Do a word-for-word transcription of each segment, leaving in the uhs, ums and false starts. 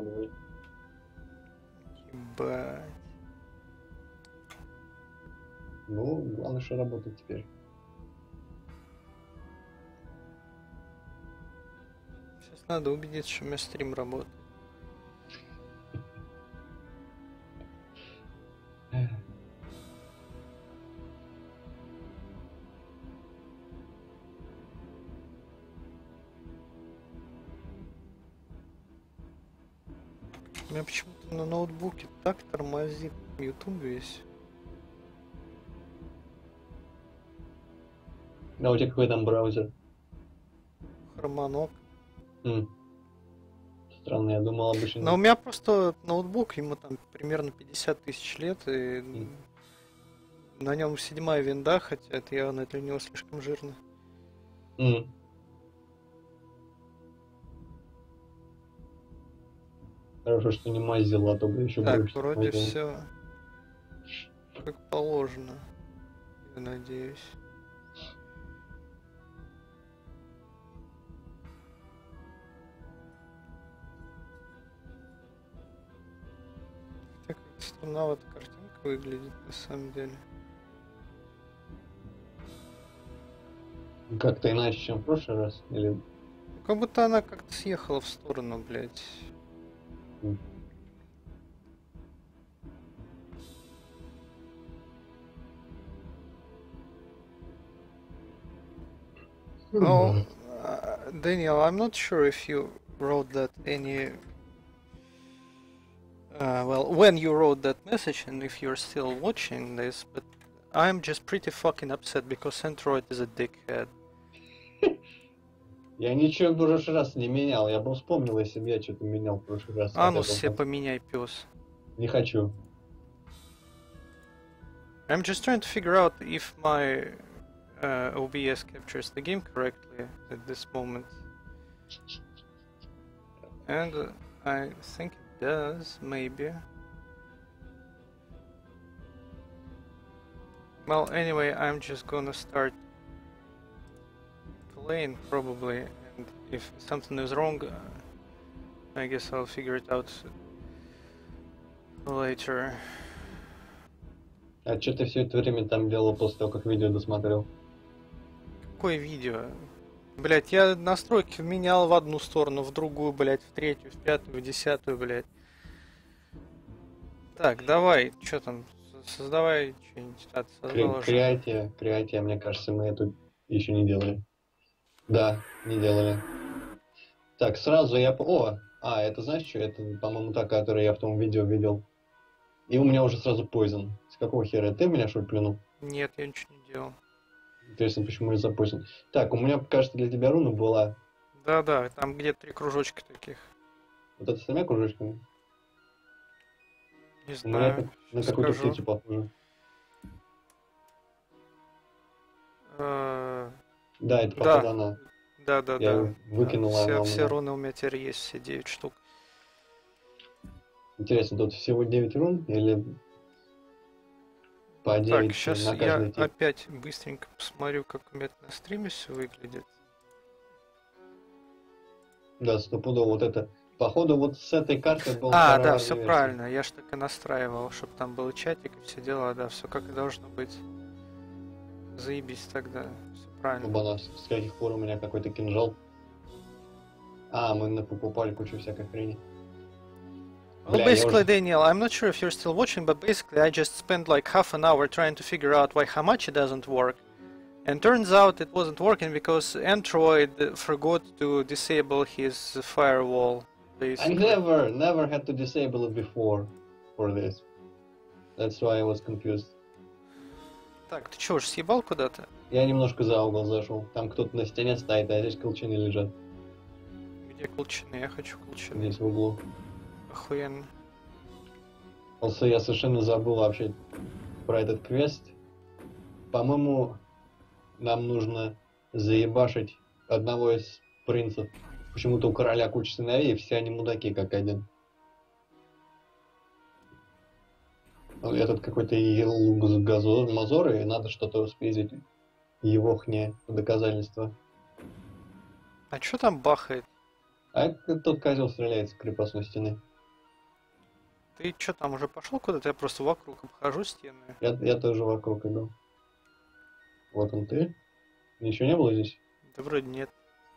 обманывали. Ебать. Ну, главное, что работает теперь. Сейчас надо убедиться, что у меня стрим работает. У меня почему-то на ноутбуке так тормозит YouTube весь. А у тебя какой там браузер? Хромонок. М. Странно, я думал обычно... Но у меня просто ноутбук, ему там примерно пятьдесят тысяч лет, и М. на нем седьмая винда, хотя это явно для него слишком жирно. М. Хорошо, что не мазил, а то бы еще Так, больше вроде мазил. все как положено, я надеюсь. Так странновато картинка выглядит на самом деле. Как-то иначе, чем в прошлый раз? Или... Ну, как будто она как-то съехала в сторону, блядь. М. Oh, uh, Daniel, I'm not sure if you wrote that any. Uh, well, when you wrote that message and if you're still watching this, but I'm just pretty fucking upset because Android is a dickhead. Я ничего в прошлый раз не менял. Я бы вспомнил, если бы я что-то менял в прошлый раз. А от ну этого. все поменяй, пес. Не хочу. I'm just trying to figure out if my uh, O B S captures the game correctly at this moment. And uh, I think it does, maybe. Well, anyway, I'm just gonna start playing probably, and if something is wrong, uh, I guess I'll figure it out later. А что ты все это время там делал после того, как видео досмотрел? Какое видео? Блять, я настройки менял в одну сторону, в другую, блять, в третью, в пятую, в десятую, блять. Так, давай, что там, создавай что-нибудь. А, создал уже. Креатия, креатия, мне кажется, мы эту еще не делали. Да, не делали. Так, сразу я... О, а, это знаешь что? Это, по-моему, та, которую я в том видео видел. И у меня уже сразу Poison. С какого хера? Ты меня, что ли, плюнул? Нет, я ничего не делал. Интересно, почему я за Poison. Так, у меня, кажется, для тебя руна была. Да-да, там где три кружочка таких. Вот это с тремя кружочками? Не У меня это знаю, на сейчас какую-то скажу. птицу похоже. Э, Да, это Да. походу она. Да, да, Я да. её выкинул, Да, а Все, она у все меня. руны у меня теперь есть, все девять штук. Интересно, тут всего девять рун или по Так, девять сейчас на я каждый тип? опять быстренько посмотрю, как у меня на стриме все выглядит. Да, стопудово вот это. Походу вот с этой карты был А, да, караварная все версия. правильно, я ж так и настраивал, чтобы там был чатик и все дела, да, все как и должно быть. Заебись тогда, все правильно. Оба-на, с каких пор у меня какой-то кинжал. А, мы покупали кучу всякой хрени. Well, Бля, я basically, уже... Daniel, I'm not sure if you're still watching, but basically, I just spent like half an hour trying to figure out why Hamachi doesn't work. And turns out it wasn't working because Android forgot to disable his firewall, I basically. never, never had to disable it before for this. That's why I was confused. Так, ты чё, уж съебал куда-то? Я немножко за угол зашел. Там кто-то на стене стоит, а здесь колчаны лежат. Где колчаны? Я хочу колчаны. Здесь в углу. Охуенно. Also, я совершенно забыл вообще про этот квест. По-моему, нам нужно заебашить одного из принцев. Почему-то у короля куча сыновей, и все они мудаки как один. Этот какой-то ел мазор, и надо что-то спиздить его хне доказательства. А чё там бахает? А тот козел стреляет с крепостной стены. Ты что там уже пошел куда-то? Я просто вокруг обхожу стены. Я, я тоже вокруг иду. Вот он ты. Ничего не было здесь? Да вроде нет.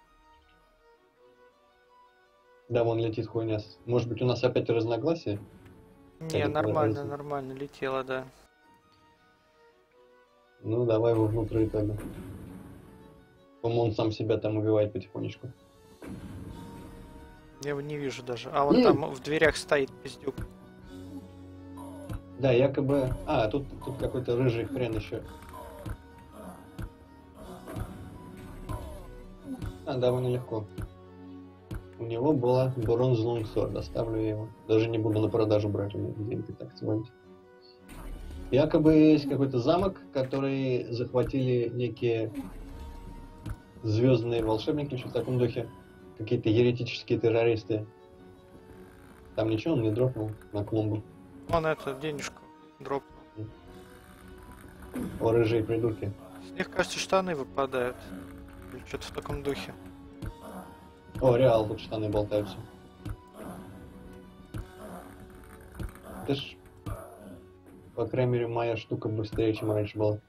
Да, вон летит хуйня. Может быть, у нас опять разногласия? Не, Это нормально, раз- нормально летело, да. Ну, давай его внутрь тогда. По-моему, он сам себя там убивает потихонечку. Я его не вижу даже. А он Нет. там в дверях стоит, пиздюк. Да, якобы... А, тут, тут какой-то рыжий хрен еще. А, довольно легко. У него была Бронз Лонгсорд, оставлю его. Даже не буду на продажу брать, у меня деньги так звонить. Якобы есть какой-то замок, который захватили некие звездные волшебники, что в таком духе. Какие-то еретические террористы. Там ничего он не дропнул на клумбу. Он это, денежку дропнул. О, рыжие придурки. С них, кажется, штаны выпадают. Или что-то в таком духе. О, реал, тут штаны болтаются. Это ж, по крайней мере, моя штука быстрее, чем раньше была.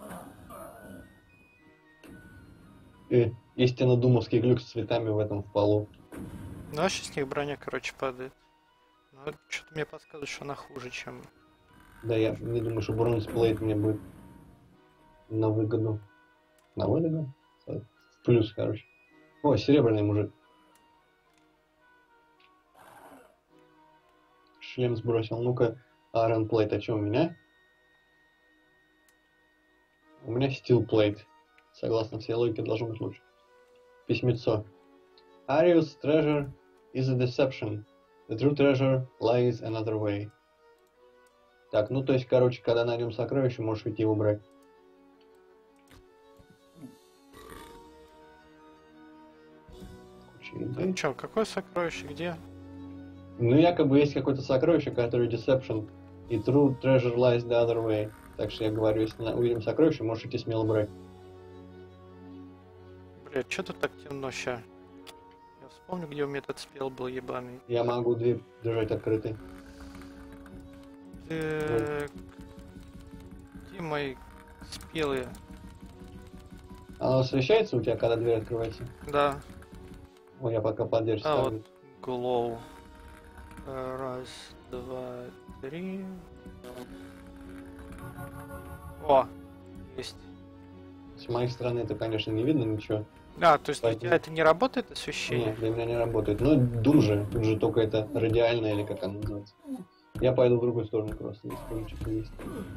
И истинно думовский глюк с цветами в этом в полу. Ну, вообще с них броня, короче, падает. Но что-то мне подсказывает, что она хуже, чем... Да, я не думаю, что бронзплейт мне будет на выгоду. На выгоду? В плюс, короче. О, серебряный мужик. Шлем сбросил. Ну-ка, Iron Plate, а что у меня? У меня Steel Plate. Согласно всей логике, должно быть лучше. Письмецо. Arius' treasure is a deception. The true treasure lies another way. Так, ну то есть, короче, когда найдем сокровище, можешь идти его брать. Куча еды. Ну чё, какое сокровище, где? Ну, якобы есть какое-то сокровище, которое Deception, и True Treasure lies the other way. Так что я говорю, если на- увидим сокровище, можешь идти смело брать. Блядь, чё тут так темно ща? Я вспомню, где у меня этот спел был ебаный. Я могу дверь держать открытой. Так... Где мои спелые? Она освещается у тебя, когда дверь открывается? Да. Ой, я пока под дверь А, ставлю. вот Glow. Раз, два, три. О, есть. С моей стороны это, конечно, не видно ничего. А, то есть у Поэтому- тебя это не работает освещение? Нет, для меня не работает. Ну, дум же. Тут же только это радиальное, или как оно называется. Я пойду в другую сторону просто, если там что-то есть.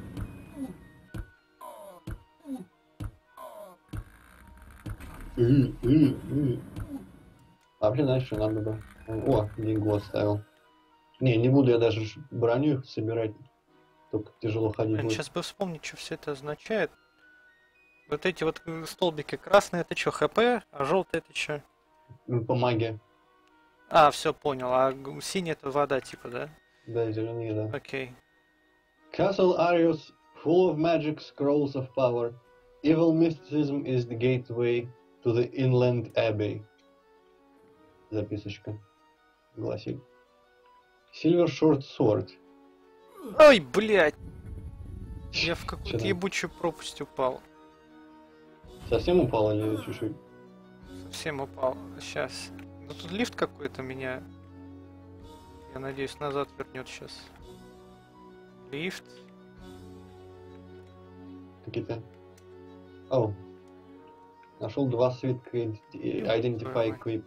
Ы, ы, ы. А вообще, знаешь, что надо бы? О, деньгу оставил. Не, не буду я даже ж- броню собирать. Только тяжело ходить Блин, будет. сейчас бы вспомнить, что все это означает. Вот эти вот э, столбики красные, это что, ХП, а желтые это что? Ну, по магии. А, все понял. А г- синий это вода, типа, да? Да, зеленые, да. Окей. Castle Arius, full of magic scrolls of power. Evil mysticism is the gateway to the inland abbey. Записочка гласит. Silver Short Sword. Ой, блядь! Я в какую-то Чё там? ебучую пропасть упал. Совсем упал или чуть-чуть? Совсем упал. Сейчас. Ну тут лифт какой-то меня, я надеюсь, назад вернет сейчас. Лифт. Какие-то... О. Нашел два свитка и- и Identify Equipped.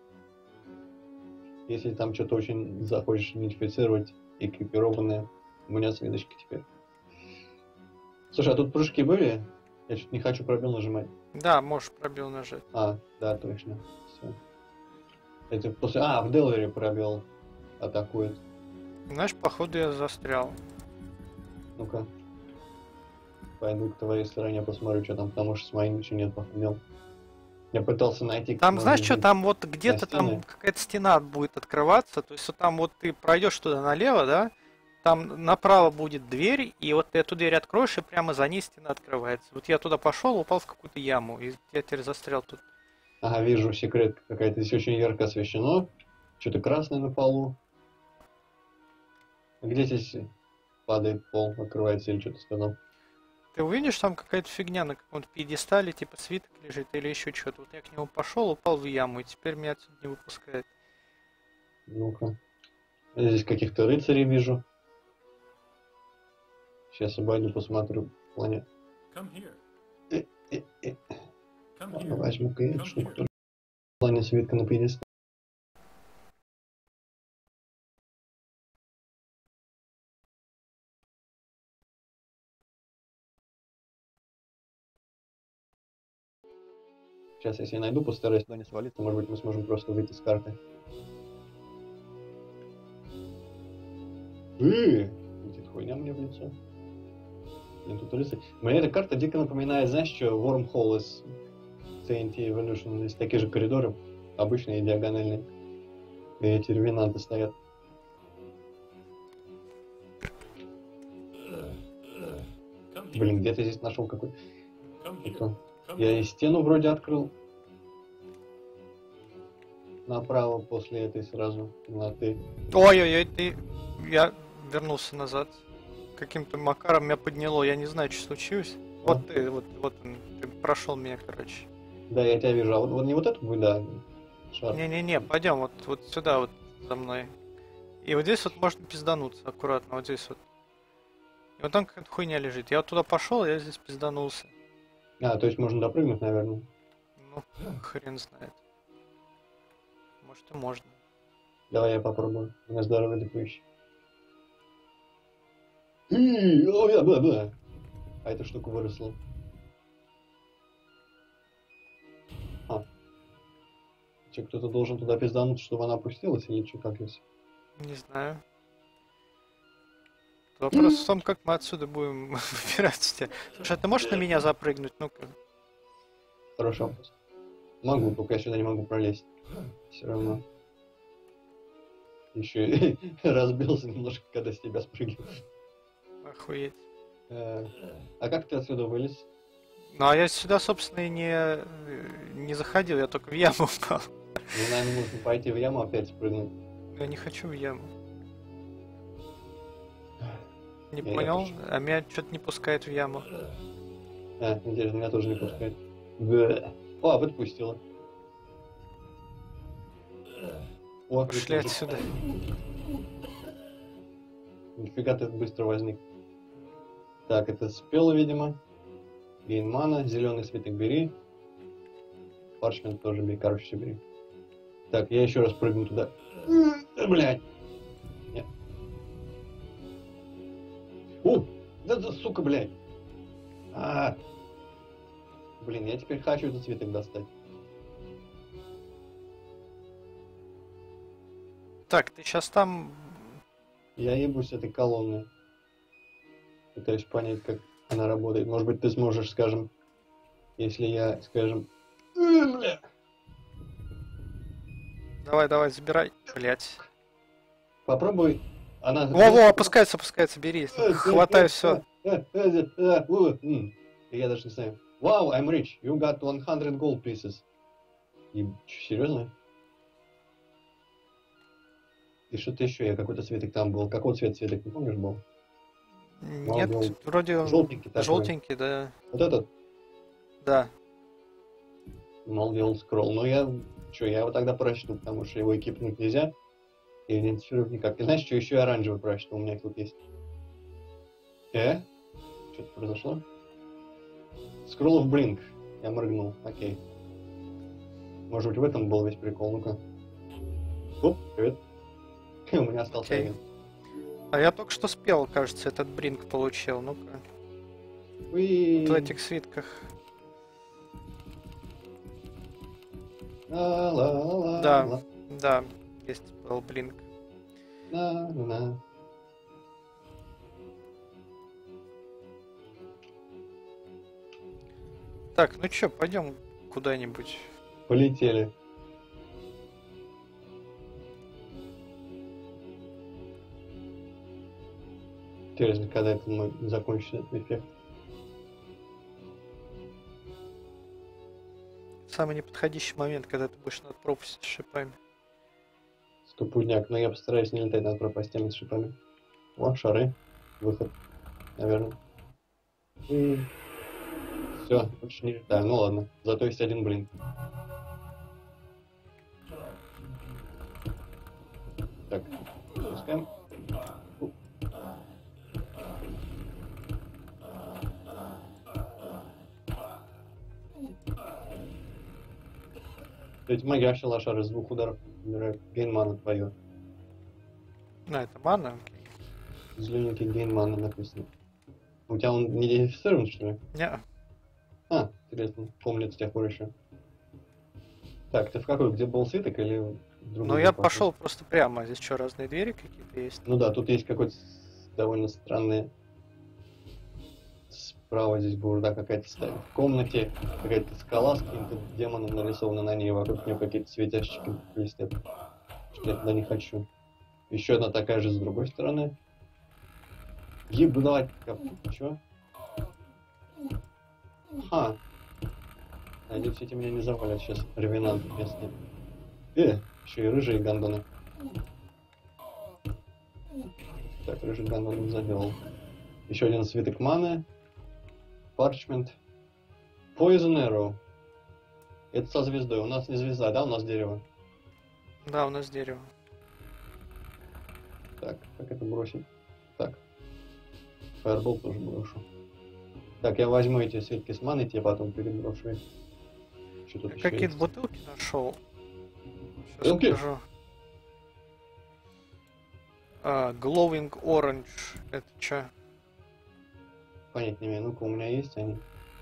Если там что-то очень захочешь идентифицировать, экипированное, у меня свиточки теперь. Слушай, а тут прыжки были? Я что-то не хочу пробел нажимать. Да, можешь пробел нажать. А, да, точно. Все. Это после... А, в Делавере пробел атакует. Знаешь, походу я застрял. Ну-ка. Пойду к твоей стороне посмотрю, что там, потому что с моим ничего нет, походил. Я пытался найти... Там, как знаешь можно что, жить. там вот где-то стены? там какая-то стена будет открываться, то есть вот там вот ты пройдешь туда налево, да, там направо будет дверь, и вот ты эту дверь откроешь, и прямо за ней стена открывается. Вот я туда пошел, упал в какую-то яму, и я теперь застрял тут. Ага, вижу, секрет какая-то здесь очень ярко освещено. Что-то красное на полу. Где здесь падает пол, открывается или что-то сказал? Ты увидишь, там какая-то фигня на каком-то пьедестале, типа свиток лежит или еще что-то. Вот я к нему пошел, упал в яму, и теперь меня отсюда не выпускает. Ну-ка. Я здесь каких-то рыцарей вижу. Сейчас обойду, посмотрю. Планет. Э, э, э. Ладно, возьму-ка я эту штуку тоже. В плане свитка на пьедестале. Сейчас, если я найду, постараюсь туда не свалиться, может быть, мы сможем просто выйти с карты. Э, летит хуйня мне в лицо. Блин, тут рыцарь. Мне эта карта дико напоминает, знаешь что, Wormhole из ти эн ти Evolution. Здесь такие же коридоры, обычные диагональные. И эти ревенанты стоят. Блин, где-то здесь нашел какой-то. Я и стену вроде открыл. Направо после этой сразу. На ты. Ой-ой-ой, ты... Я вернулся назад. Каким-то макаром меня подняло, я не знаю, что случилось. А? Вот ты, вот, вот он, ты прошел меня, короче. Да, я тебя вижу. А вот, вот не вот эту, да, шар. Не-не-не, пойдем вот, вот сюда вот за мной. И вот здесь вот можно пиздануться аккуратно, вот здесь вот. И вот там какая-то хуйня лежит. Я вот туда пошел, я здесь пизданулся. А, то есть можно допрыгнуть, наверное. Ну, хрен знает. Может и можно. Давай я попробую. У меня здоровый допущий. Ой, да, да, да. А эта штука выросла. А. Че, кто-то должен туда пиздануть, чтобы она опустилась, или что, как здесь? Не знаю. Вопрос в том, как мы отсюда будем выбираться. Слушай, а ты можешь на меня запрыгнуть? Ну-ка. Хороший вопрос. Могу, только я сюда не могу пролезть. Все равно. Еще и разбился немножко, когда с тебя спрыгивал. Охуеть. Э, А как ты отсюда вылез? Ну а я сюда, собственно, и не, не заходил, я только в яму упал. Ну, наверное, нужно пойти в яму опять спрыгнуть. Я не хочу в яму. Не Я- я понял? тоже. А меня что-то не пускает в яму. А, интересно, меня тоже не пускает. Да. О, выпустила. О, Пошли мужик. отсюда. Нифига ты быстро возник. Так, это спело, видимо. Гейнмана, зеленый свиток бери. Парчмент тоже бери, короче, все бери. Так, я еще раз прыгну туда. Э, Блядь. Нет. О, да, да, сука, блядь. А. Блин, я теперь хочу этот свиток достать. Так, ты сейчас там... Я ебусь с этой колонной. Пытаюсь понять, как она работает. Может быть, ты сможешь, скажем, если я, скажем... Э, бля. Давай, давай, забирай. Блять. Попробуй. Она... Во-во, опускается, опускается, бери. Хватай все. Я даже не знаю. Wow, I'm rich. You got one hundred gold pieces. И чё, серьезно? И что-то еще, я какой-то цветик там был. Какой цвет цветик, не помнишь, был? Нет, Молодой. вроде он Желтенький такой. желтенький, да. Вот этот? Да. Молодой скролл. Но я... Что, я его тогда прочту, потому что его экипнуть нельзя. И идентифицировать никак. И знаешь, что еще и оранжевый прочту? У меня тут есть. Э? Что-то произошло? Scroll of Blink. Я моргнул. Окей. Может быть, в этом был весь прикол. Ну-ка. Оп, привет. У меня остался Окей. один. А я только что спел, кажется, этот бринг получил. Ну-ка. Уи. Вот в этих свитках. Ла-ла-ла-ла. Да. Да, есть был блинк. На-на-на. Так, ну чё, пойдем куда-нибудь. Полетели. Интересно, когда это мой закончится этот эффект. Самый неподходящий момент, когда ты будешь над пропастью с шипами. Стопудняк, но я постараюсь не летать над пропастями с шипами. О, шары. Выход, наверное. И... Все, больше не летаю. Ну ладно. Зато есть один блин. Так, пускаем. Ведь магия вообще лошары из двух ударов умирает. Гейнмана твое. Ну, это мана, окей. Зелененький гейнмана написано. У тебя он не идентифицирован, что ли? Не. А, интересно. Помню с тех пор еще. Так, ты в какой? Где был свиток или в другой? Ну, я пошел просто прямо. Здесь что, разные двери какие-то есть? Ну да, тут есть какой-то довольно странный... Справа здесь бурда какая-то стоит. В комнате какая-то скала с каким-то демоном нарисована на ней. Вокруг нее какие-то светящие блестят. Что я туда не хочу. Еще одна такая же с другой стороны. Ебать, чё? Ха. Надеюсь, эти меня не завалят сейчас. Ревенант местный. Э, еще и рыжие гандоны. Так, рыжий гандон заделал. Еще один свиток маны. Парчмент. Poison Arrow. Это со звездой. У нас не звезда, да? У нас дерево. Да, у нас дерево. Так, как это бросить? Так. Фаербол тоже брошу. Так, я возьму эти свитки с маной, тебе потом переброшу их. Что тут еще Какие-то есть? бутылки нашел. Сейчас Бутылки? покажу. А, glowing Orange. Это что? Понять не имею. Ну-ка, у меня есть они.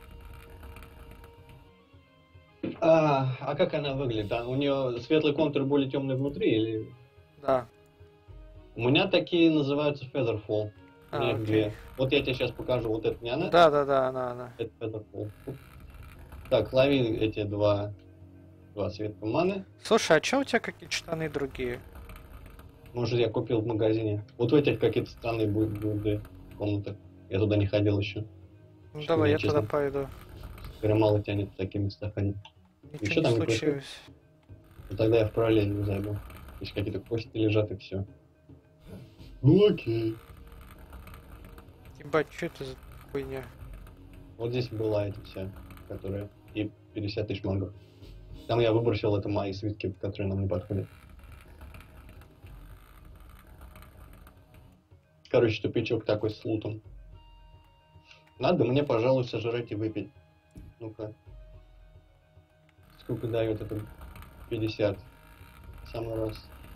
А, а как она выглядит? А у нее светлый контур более темный внутри или... Да. У меня такие называются Featherfall. У А, меня их окей. две. Вот я тебе сейчас покажу. Вот это не она? Да, да, да, она, она. Это Featherfall. Так, лови эти два, два свитка маны. Слушай, а что у тебя какие-то штаны другие? Может, я купил в магазине. Вот в этих какие-то странные будут будут комнаты. Я туда не ходил еще. Ну Что давай, мне, я честно, туда пойду. Скорее мало тянет в такие места ходить. Ничего Еще не там не случилось. Ну, тогда я в параллельную зайду. Здесь какие-то кости лежат и все. Ну окей. Ебать, что это за хуйня? Вот здесь была эта вся, которая... И пятьдесят тысяч магов. Там я выбросил это мои свитки, которые нам не подходят. Короче, тупичок такой с лутом. Надо мне, пожалуй, сожрать и выпить. Ну-ка. Сколько дает это? пятьдесят. Самый раз.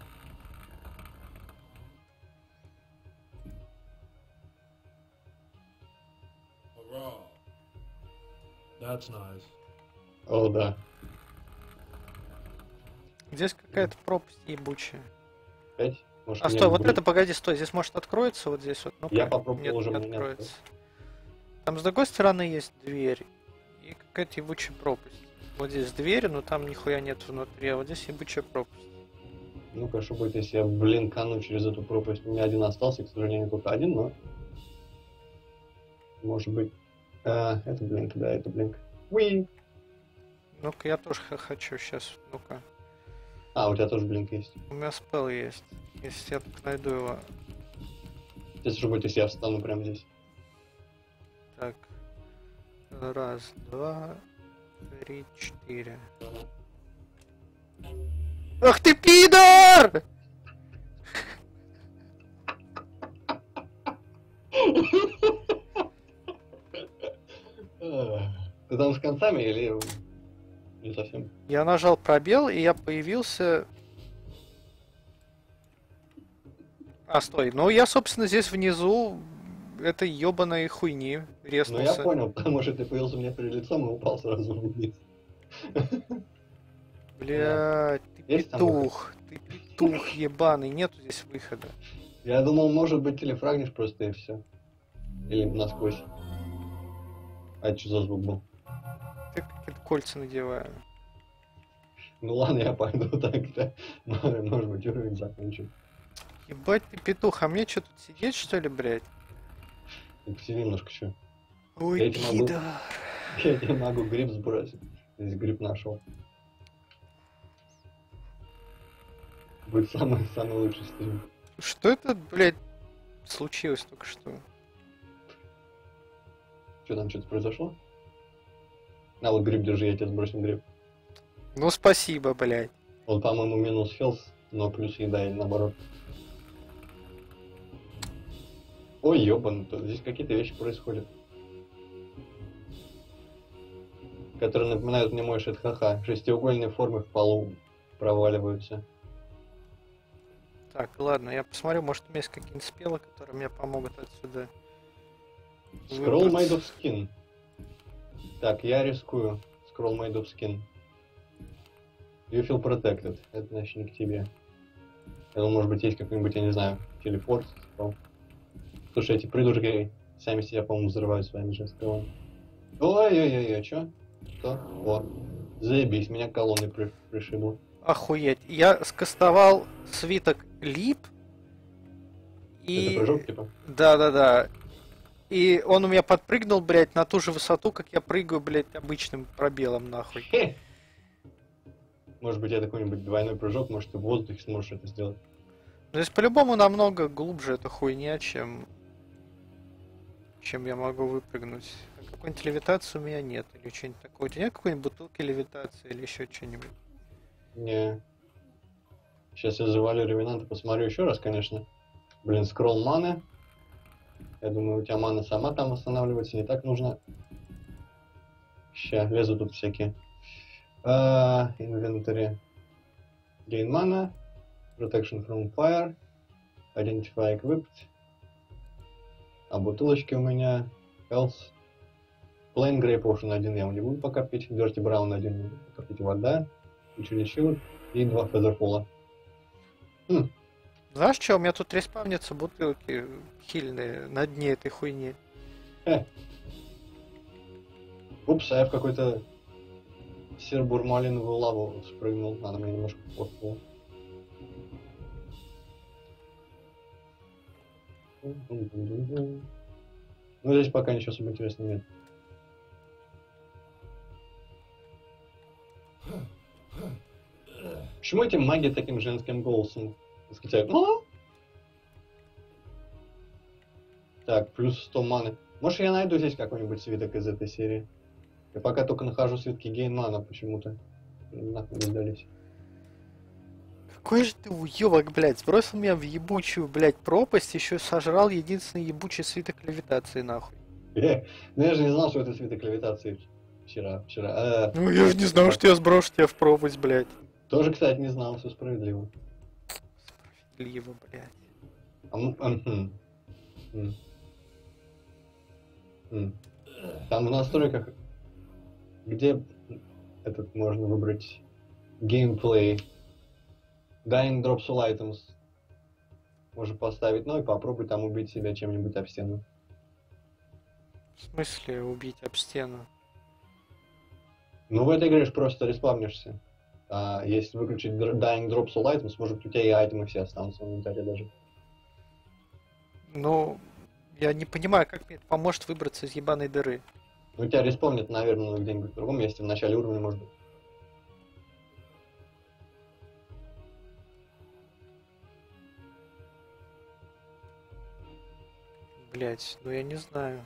Hurrah. That's nice. О, да. Здесь какая-то пропасть ебучая. Пять? Может, А мне стой, вот бру- это, погоди, стой, здесь может откроется вот здесь вот. Ну-ка. Я попробовал Нет, уже, не у меня откроется. Там с другой стороны есть дверь и какая-то ебучая пропасть. Вот здесь дверь, но там нихуя нет внутри, а вот здесь ебучая пропасть. Ну-ка, что будет, если я блинкану через эту пропасть? У меня один остался, к сожалению, только один, но... Может быть... А, это блинк, да, это блинк. Уи! Ну-ка, я тоже х- хочу сейчас. Ну-ка. А, у тебя тоже блинк есть. У меня спел есть. Если я только найду его. Сейчас что будет, если я встану прямо здесь? Так. Раз, два, три, четыре. Ах ты пидор! А, Ты там с концами или... Не совсем? Я нажал пробел, и я появился... А, стой. Ну, я, собственно, здесь внизу этой ебаной хуйни Ну, я резнулся. понял, потому что ты появился у меня перед лицом и упал сразу вниз. Блядь, ты Есть там петух. Ты петух ебаный. Нету здесь выхода. Я думал, может быть, телефрагнешь просто и все. Или насквозь. А это что за звук был? Ты какие-то кольца надеваю. Ну ладно, я пойду тогда. Может быть, уровень закончу. Ебать ты петух, а мне что тут сидеть, что ли, блядь? И посиди немножко еще. Ой, Я тебе могу- пидор. Я тебе могу гриб сбросить. Здесь гриб нашел. Будет самый, самый лучший стрим. Что это, блядь, случилось только что. Что там, что-то произошло? А вот гриб держи, я тебе сбросил гриб. Ну спасибо, блядь. Он, по-моему, минус хелс, но плюс еда или наоборот. Ой, ёбан, здесь какие-то вещи происходят. Которые напоминают мне мой шит-ха-ха. Шестиугольные формы в полу проваливаются. Так, ладно, я посмотрю, может у меня есть какие-нибудь спелы, которые мне помогут отсюда. Scroll выбраться. made of skin. Так, я рискую. Scroll made of skin. You feel protected. Это значит не к тебе. Я думаю, может быть, есть какой-нибудь, я не знаю, телепорт. Слушай, эти придурки сами себя, по-моему, взрывают своими же скиллами. Ой-ой-ой, а чё? Что? О, заебись, меня колонны при пришибло. Охуеть. Я скастовал свиток лип. Это И... прыжок, типа? Да-да-да. И он у меня подпрыгнул, блядь, на ту же высоту, как я прыгаю, блядь, обычным пробелом, нахуй. Хе! Может быть, я какой-нибудь двойной прыжок, может, ты в воздухе сможешь это сделать. Но здесь по-любому намного глубже эта хуйня, чем... чем я могу выпрыгнуть. А какой-нибудь левитации у меня нет, или что-нибудь такое. У тебя нет какой-нибудь бутылки левитации или еще что-нибудь? Не. Сейчас я завалю ревенанта, посмотрю еще раз, конечно. Блин, скролл маны. Я думаю, у тебя мана сама там восстанавливается, не так нужно. Ща, лезу тут всякие. Инвентарь. Gain mana. Protection from fire. Identify equipped. А бутылочки у меня. Health. Plain Grey Potion один я не буду пока пить. Dirty Brown один не буду пока пить. Вода. Чили-чили. И два фезерпола. Хм. Знаешь что, у меня тут респавнятся бутылки хильные на дне этой хуйни. Э. Упс, а я в какой-то серо-бурмалиновую лаву спрыгнул. Она мне немножко плохо. Ну, здесь пока ничего особо интересного нет. Почему эти маги таким женским голосом восклицают? «А?» Так, плюс сто маны. Может, я найду здесь какой-нибудь свиток из этой серии? Я пока только нахожу свитки гейн-мана почему-то. Нахуй не сдались. Какой же ты уёбок, блядь, сбросил меня в ебучую, блядь, пропасть, еще сожрал единственный ебучий свиток левитации, нахуй. Э, ну я же не знал, что это свиток левитации вчера. вчера. Ну я же не знал, что я сброшу тебя в пропасть, блядь. Тоже, кстати, не знал, все справедливо. Справедливо, блядь. А, м- а, хм. Хм. Хм. Там в настройках, где этот можно выбрать геймплей, Dying Drops All Items можно поставить, ну и попробуй там убить себя чем-нибудь об стену. В смысле убить об стену? Ну в этой игре же просто респавнишься. А если выключить Dying Drops All Items, может у тебя и айтемы все останутся в инвентаре даже. Ну, я не понимаю, как мне это поможет выбраться из ебаной дыры. Ну тебя респавнят, наверное, где-нибудь в другом месте, в начале уровня, может быть. Блять, ну я не знаю.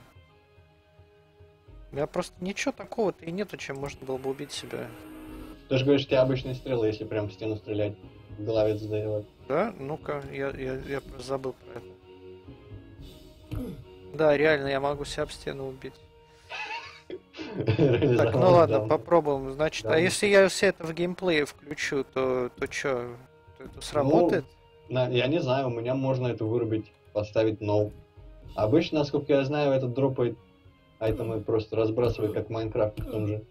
У меня просто ничего такого-то и нету, чем можно было бы убить себя. Ты же говоришь, у тебя обычные стрелы, если прям в стену стрелять, в голове задает. Да? Ну-ка, я, я, я просто забыл про это. Да, реально, я могу себя об стену убить. Так, ну ладно, попробуем. Значит, а если я все это в геймплее включу, то, то что? То это сработает? Ну, я не знаю, у меня можно это вырубить, поставить no. Обычно, насколько я знаю, этот дропает айтемы просто разбрасывает, как в Майнкрафте в том же.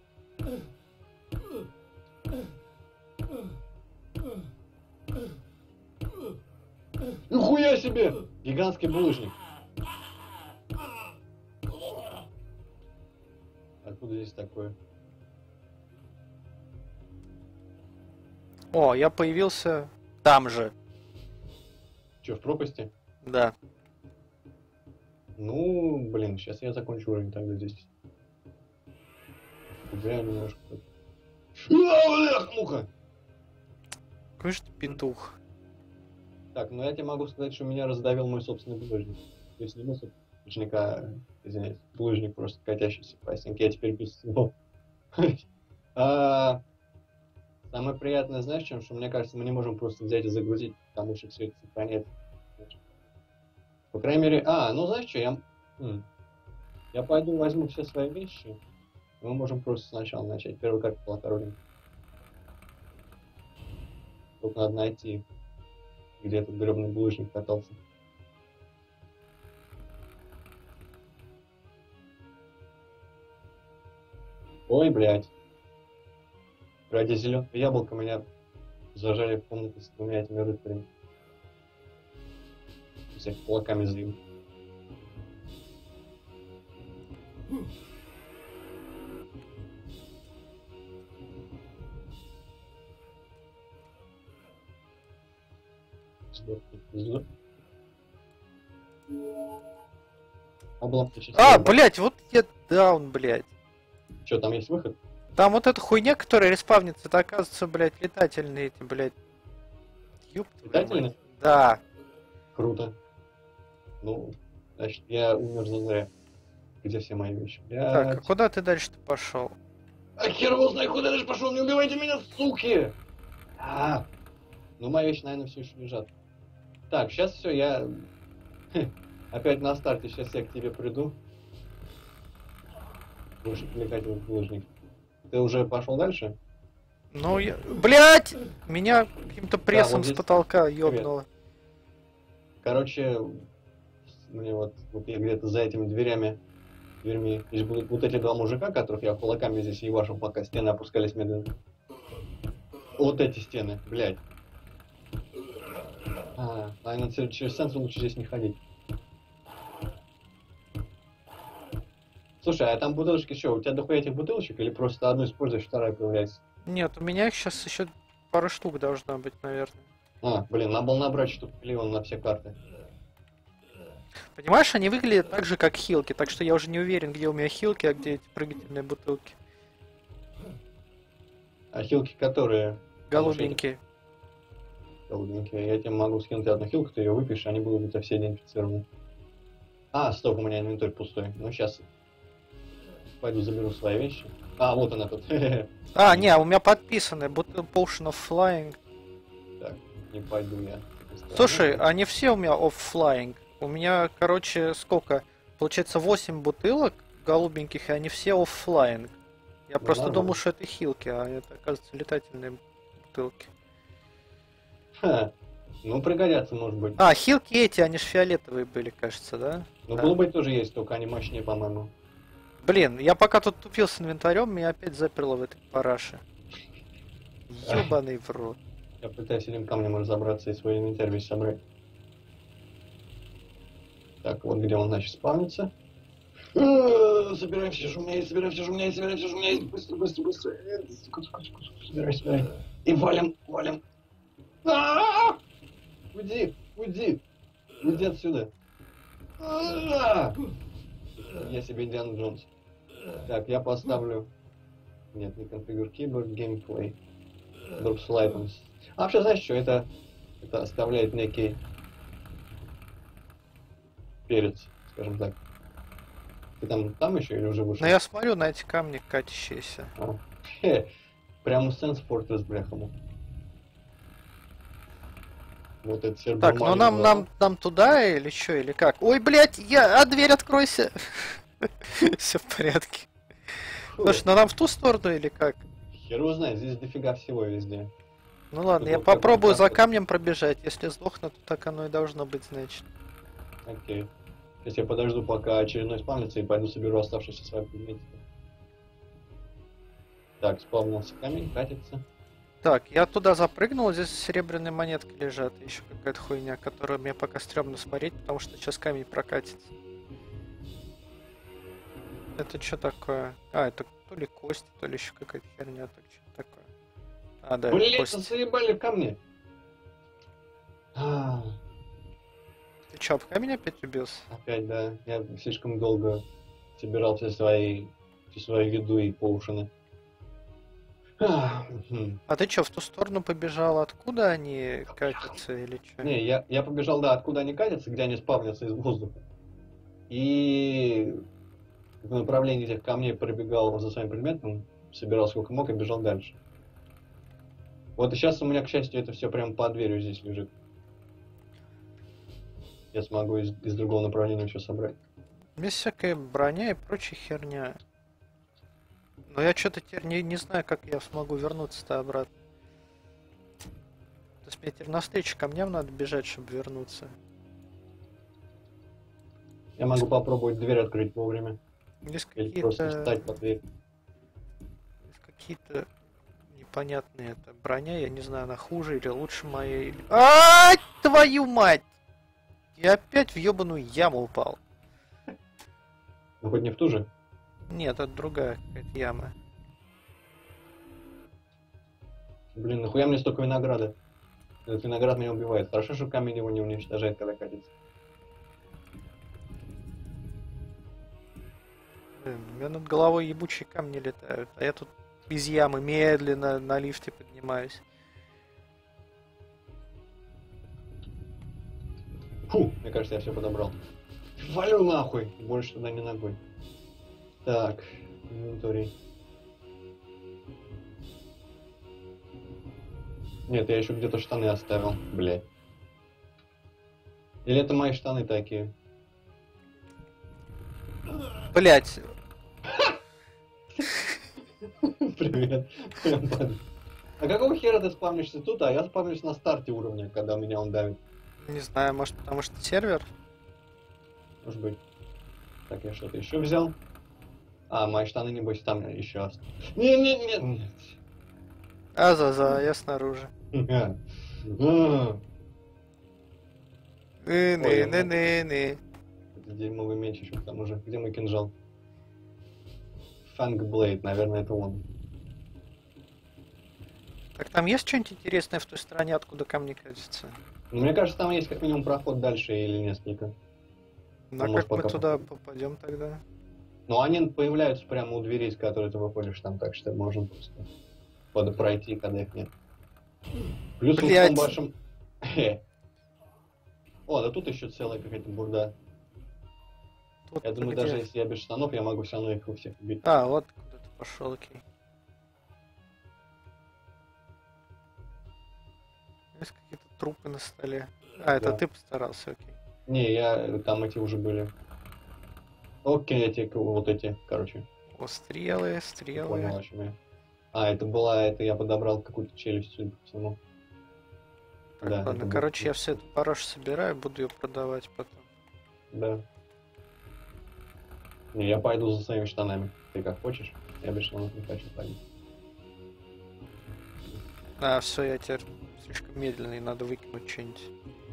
Нихуя себе! Гигантский булыжник. Откуда здесь такое? О, я появился там же. Че, в пропасти? Да. Ну, блин, сейчас я закончу уровень тогда здесь. Я немножко... А, блях, муха! Какой же ты петух. Так, ну я тебе могу сказать, что меня раздавил мой собственный булыжник. То есть не мой собственный, точника, извиняюсь, булыжник просто катящийся по стенке. Я теперь без всего. А, самое приятное, знаешь, чем? Что мне кажется, мы не можем просто взять и загрузить, потому что все это сохраняется. По крайней мере... А, ну знаешь что, я... М, я пойду возьму все свои вещи. Мы можем просто сначала начать. Первая карта была коровин. Только надо найти, где этот гребаный булыжник катался. Ой, блядь. Ради зеленого яблока меня зажали в комнату с двумя этими рыцарями. Всех кулаками сбил. Обломки А, блять, вот я даун, блять. Что, там есть выход? Там вот эта хуйня, которая респавнится, это оказывается, блять, летательные эти, блять. Ёб твою Летательные? мать. Да. Круто. Ну, значит, я умер зазря. Где все мои вещи? Блядь. Так, а куда ты дальше-то пошел? А хер его знает, куда я дальше пошел, не убивайте меня, суки! А, ну, мои вещи, наверное, все еще лежат. Так, сейчас все, я... Опять на старте, сейчас я к тебе приду. Будешь отвлекать его в булыжник. Ты уже пошел дальше? Ну, я... Блять! Меня каким-то прессом вот здесь- с потолка ёбнуло. Короче, мне вот, вот я где-то за этими дверями, дверьми, здесь будут вот эти два мужика, которых я кулаками здесь ебашил, пока стены опускались медленно. Вот эти стены, блядь. А, наверное, через центр лучше здесь не ходить. Слушай, а там бутылочки что, у тебя дохуя этих бутылочек или просто одну используешь, вторая появляется? Нет, у меня их сейчас еще пару штук должно быть, наверное. А, блин, надо было набрать штук миллион на все карты. Понимаешь, они выглядят так же, как хилки, так что я уже не уверен, где у меня хилки, а где эти прыгательные бутылки. А хилки которые? Голубенькие. Голубенькие. Я тебе могу скинуть одну хилку, ты ее выпьешь, они будут у тебя все идентифицированы. А, стоп, у меня инвентарь пустой. Ну, сейчас пойду заберу свои вещи. А, вот она тут. А, не, у меня подписаны Bottle Potion of Flying. Так, не пойду я. Слушай, они все у меня off flying. У меня, короче, сколько? Получается восемь бутылок голубеньких, и они все off flying. Я Ну, просто нормально. думал, что это хилки, а это, оказывается, летательные бутылки. Ха. Ну, пригодятся, может быть. А, хилки эти, они же фиолетовые были, кажется, да? Ну, да. голубые тоже есть, только они мощнее, по-моему. Блин, я пока тут тупил с инвентарем, меня опять заперло в этой параше. Ёбаный в рот. Я пытаюсь этим камнем разобраться и свой инвентарь весь собрать. Так, вот где он, значит, спавнится. А, собираем все, что у меня есть, собираем все, что у меня есть, собираем все, что у меня есть. Быстро, быстро, быстро. Э, сука, сука, сука, сука. Собирай, собирай. И валим, валим. А! Уйди, уйди. Уйди отсюда. А! Я себе Индиана Джонс. Так, я поставлю... Нет, не конфигур keyboard, gameplay. Drops items. А вообще, знаешь что, это, это оставляет некий перец, скажем так. Ты там, там еще или уже вышел? Но я смотрю на эти камни катящиеся. А. Хе, прямо Sense Fortress, бляхому. Вот это сербер. Так, ну нам, нам, нам туда или что, или как? Ой, блядь, я... А, дверь откройся! Все в порядке. Слушай, ну нам в ту сторону или как? Хер его знает, здесь дофига всего везде. Ну ладно, Тут я вот как попробую бы за так вот. камнем пробежать. Если сдохну, то так оно и должно быть, значит. Окей. Сейчас я подожду, пока очередной спавнится, и пойду соберу оставшиеся свои предметы. Так, спавнился камень, катится. Так, я туда запрыгнул, здесь серебряные монетки лежат. Еще какая-то хуйня, которую мне пока стрёмно смотреть, потому что сейчас камень прокатится. Это что такое? А, это то ли кости, то ли еще какая-то херня. Так, что такое? А, да, Блин, кости. заебали камни. А, Ты чё, в камень опять убился? опять, да. Я слишком долго собирал все свои, всю свою еду и поушины. А, мгм. А ты чё, в ту сторону побежал? Откуда они катятся или чё? Не, я, я побежал, да, откуда они катятся, где они спавнятся из воздуха. И в направлении этих камней пробегал за своим предметом, собирал сколько мог и бежал дальше. Вот и сейчас у меня, к счастью, это все прямо под дверью здесь лежит. Я смогу из, из другого направления все собрать. Есть всякая броня и прочая херня. Но я что-то теперь не, не знаю, как я смогу вернуться-то обратно. То есть мне теперь навстречу камням надо бежать, чтобы вернуться. Я могу попробовать дверь открыть вовремя. Есть Или просто какие-то... встать под дверь. Есть какие-то непонятные это броня, я не знаю, она хуже или лучше моей. Или... А, твою мать! Я опять в ебаную яму упал. Ну хоть не в ту же. Нет, это другая какая-то яма. Блин, нахуя мне столько винограда? Этот виноград меня убивает. Хорошо, что камень его не уничтожает, когда катится. Блин, у меня над головой ебучие камни летают, а я тут из ямы медленно на лифте поднимаюсь. Фу, мне кажется, я все подобрал. Валю нахуй! Больше туда не ногой. Так, инвентарь. Нет, я еще где-то штаны оставил, блядь. Или это мои штаны такие? Блять, Привет. А какого хера ты спавнишься тут, а я спавнюсь на старте уровня, когда меня он давит? не знаю, может потому что сервер? Может быть. Так, я что-то еще взял. А, мои штаны, небось, там еще остались. Не-не-не. А за за, я снаружи. А. Ны-ны-ны-ны-ны. Это дерьмовый меч еще к тому же. Где мой кинжал? Фангблейд, наверное, это он. Так там есть что-нибудь интересное в той стороне, откуда камни катятся? Ну, мне кажется, там есть как минимум проход дальше или несколько. Ну, а может, как мы пока туда походим. попадем тогда? Но они появляются прямо у дверей, с которой ты выходишь там, так что можем просто под пройти, когда их нет. Плюс вот в Блядь. том вашем... О, да тут еще целая какая-то бурда. Тут Я думаю, где? даже если я без штанов, я могу все равно их у всех убить. А, вот куда ты пошел, окей. Есть какие-то трупы на столе. А, это Да. ты постарался, окей. Не, я... Там эти уже были. Окей, эти, вот эти, короче. О, стрелы, Не стрелы. понял, о чем я. А, это была... Это я подобрал какую-то челюсть, судя по всему. Так, Да, ладно, это был- короче, я все это порош собираю, буду ее продавать потом. Да. Не, я пойду за своими штанами. Ты как хочешь? Я без штанов не хочу пойти. А, все, я теперь слишком медленный, надо выкинуть что-нибудь.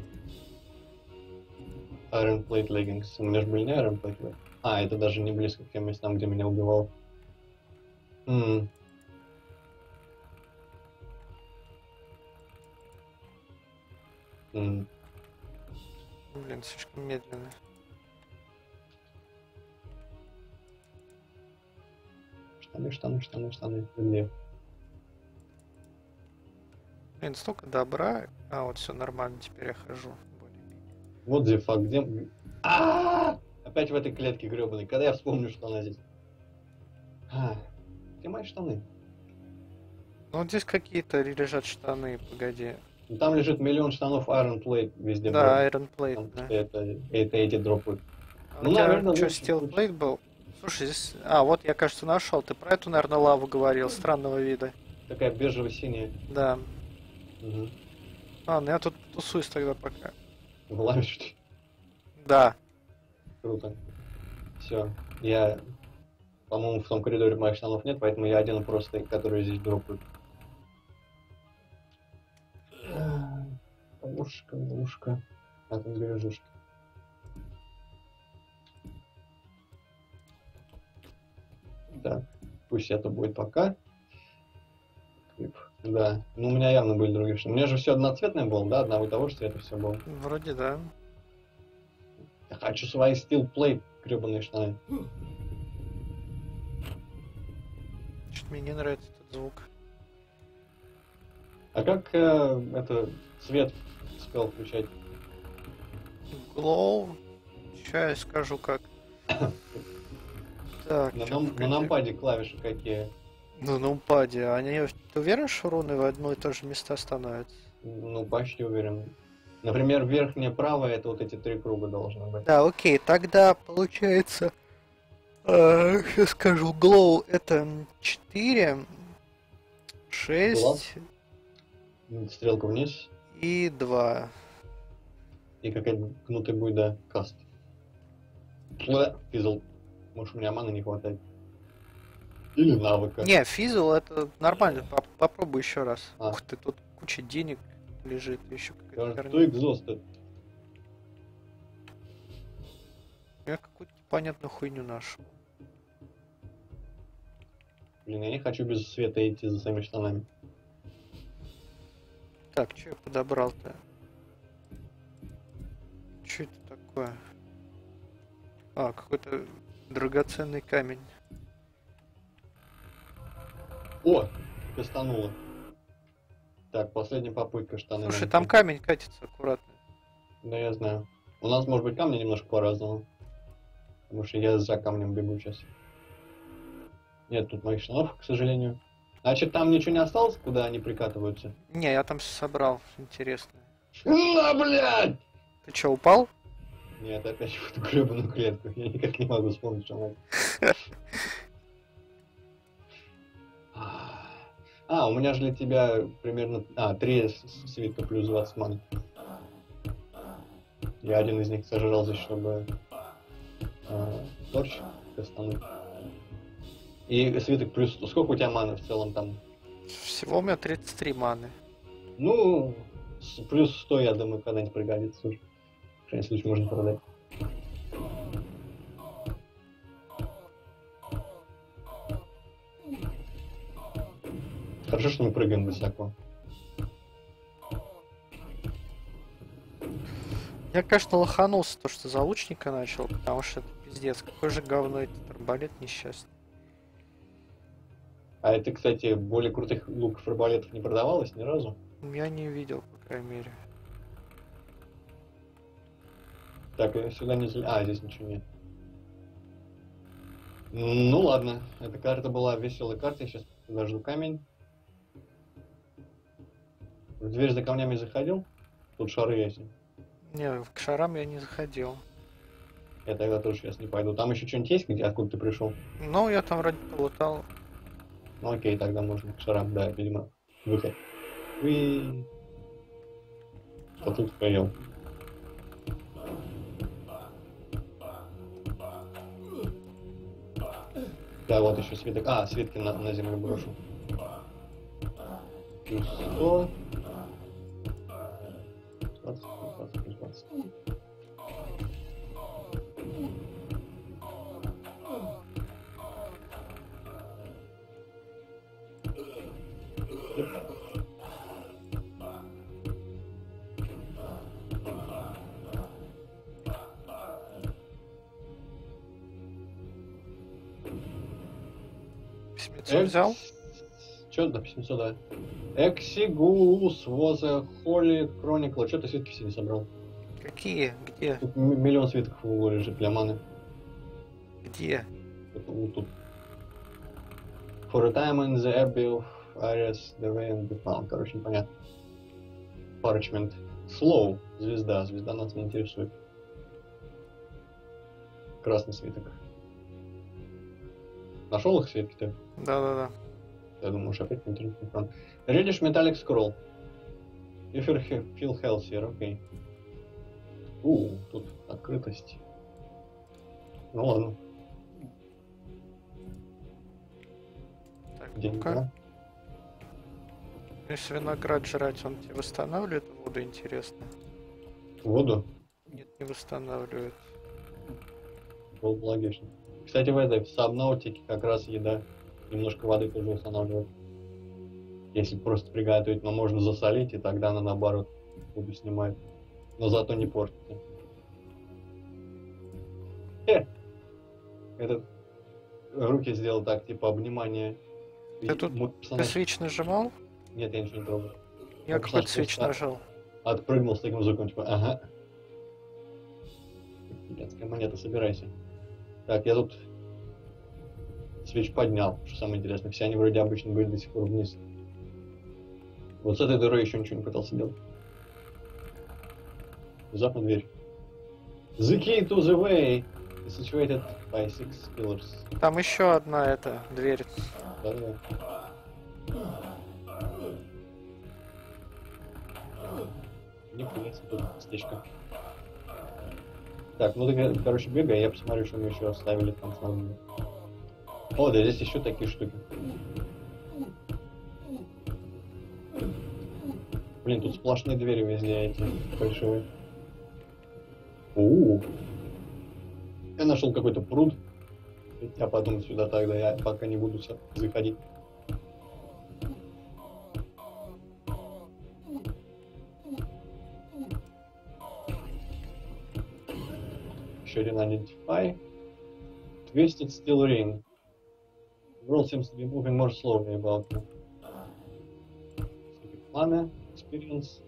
Iron Plate Leggings. У меня же были не Iron Plate Leggings. А, это даже не близко к тем местам, где меня убивал. М. М. Блин, слишком медленно. Штаны, штаны, штаны, штаны. Где? Блин, столько добра. А, вот все нормально, теперь я хожу. более-менее. Вот the fuck, где... А! Опять в этой клетке гребаной. Когда я вспомню, что она здесь? А, где мои штаны? Ну, вот здесь какие-то лежат штаны, погоди. Ну, там лежит миллион штанов Iron Plate везде. Да, блядь. Iron Plate, Потому да. что это, это эти дропают. А Ну, у тебя наверное, что, лучше, Steel лучше. Plate был? Слушай, здесь... А, вот я, кажется, нашел. Ты про эту, наверное, лаву говорил, странного вида. Такая бежево-синяя. Да. Угу. Ладно, я тут тусуюсь тогда пока. В лаве, что ли? Да. Круто. Все. Я, по-моему, в том коридоре моих штанов нет, поэтому я одену просто, которые здесь дропают. Ушка, ушка. А там бережушка. Так, пусть это будет пока. Клип. Да, ну у меня явно были другие штаны. У меня же все одноцветное было, да, одного и того же цвета все было. Вроде да. Я хочу свои Steel Plate гребаные штаны. Что-то мне не нравится этот звук. А как э, это свет спел включать? Glow. Сейчас я скажу как. Так, На, чё, нам, на погоди. нампаде клавиши какие? Ну, на упаде. Они, ты уверен, что руны в одно и то же места становятся? Ну, почти уверен. Например, верхнее правое это вот эти три круга должны быть. Да, окей, тогда получается... э, сейчас скажу, Glow это четыре, шесть Стрелка вниз. и два. И какая-то гнутая будет, да, каст. Бля, физл. Может, у меня маны не хватает. Или навыка. Не, физл это нормально, поп- попробуй еще раз. А. Ух ты, тут куча денег лежит, еще какая-то Кажется, херня. что экзост? Я какую-то непонятную хуйню нашел. Блин, я не хочу без света идти за своими штанами. Так, что я подобрал-то? Что это такое? А, какой-то драгоценный камень. О, кастануло. Так, последняя попытка штаны. Слушай, найти. там камень катится аккуратно. Да, я знаю. У нас, может быть, камни немножко по-разному. Потому что я за камнем бегу сейчас. Нет тут моих штанов, к сожалению. Значит, там ничего не осталось, куда они прикатываются? Не, я там собрал, интересно. На, блядь! Ты что, упал? Нет, опять в эту гребаную клетку. Я никак не могу вспомнить, что надо. А, у меня же для тебя примерно... А, три свитка плюс двадцать ман. Я один из них сожрал здесь, чтобы... Э, торч кастануть. И свиток плюс... Сколько у тебя маны в целом там? Всего у меня тридцать три маны. Ну, с- плюс сто, я думаю, когда-нибудь пригодится уже. В крайнем случае можно продать. Хорошо, что мы прыгаем высоко. Я, конечно, лоханулся, то, что за лучника начал, потому что это пиздец. Какой же говно этот арбалет несчастный. А это, кстати, более крутых луков и арбалетов не продавалось ни разу. Я не видел, по крайней мере. Так, я сюда не... зал- А, здесь ничего нет. Ну ладно, эта карта была веселой картой, я сейчас подожду камень. В дверь за камнями заходил? Тут шары есть. Не, к шарам я не заходил. Я тогда тоже сейчас не пойду. Там еще что-нибудь есть, где, откуда ты пришел? Ну, я там вроде полутал. Ну окей, тогда можно к шарам, да, видимо, выход. Уи. Вот тут поел. Да, вот еще свиток. А, свитки на, на землю брошу. Плюс сто. двадцать, двадцать, плюс двадцать. Письмецо взял? Че, да, письмецо, да. Эксигус, Воза, Холли, Кроникла. Че ты свитки все не собрал? Какие? Где? Тут м- миллион свитков в углу лежит для маны. Где? Это вот тут. For a time in the Abbey of Ares, the rain be found. Короче, непонятно. Parchment. Slow. Звезда. Звезда нас не интересует. Красный свиток. Нашел их свитки-то? Да-да-да. Я думаю, уж опять интернет не фан. Reddish Metallic Scroll. You feel, he- feel healthier, окей. У, тут открытость. Ну ладно. Так, Деньги, ну-ка. да? Если виноград жрать, он тебе восстанавливает воду, интересно? Воду? Нет, не восстанавливает. Был логично. Кстати, в этой в сабнаутике как раз еда немножко воды тоже устанавливает. Если просто приготовить, но можно засолить, и тогда она наоборот воду снимает. Но зато не портится. Э! Этот руки сделал так, типа обнимание. Ты И тут- мой Ты персонаж- свич нажимал? Нет, я ничего не трогал. Я Он какой-то просто свич нажал. отпрыгнул с таким звуком, типа, ага. Гигантская монета, собирайся. Так, я тут свич поднял, что самое интересное. Все они вроде обычно были до сих пор вниз. Вот с этой дырой еще ничего не пытался делать. Внезапно дверь. The key to the way is situated by six pillars. Там еще одна эта дверь. Да-да. Нихуя себе тут местечко. Так, ну ты, короче, бегай, я посмотрю, что мы еще оставили там снаружи. О, да здесь еще такие штуки. Блин, тут сплошные двери везде эти большие. У-у-у. Я нашел какой-то пруд. Я потом сюда тогда, я пока не буду заходить. Еще один identify. Twisted steel ring. The world seems to be moving more slowly about me. Mana, experience.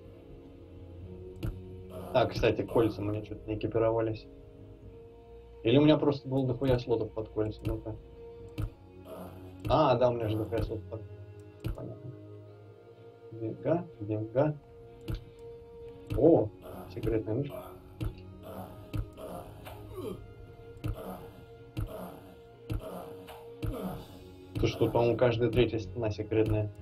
А, кстати, кольца мне что-то не экипировались. Или у меня просто было дохуя слотов под кольца, ну-ка. А, да, у меня же дохуя слотов под... Понятно. Деньга, деньга. О, секретная мышка. Слушай, тут, по-моему, каждая третья стена секретная.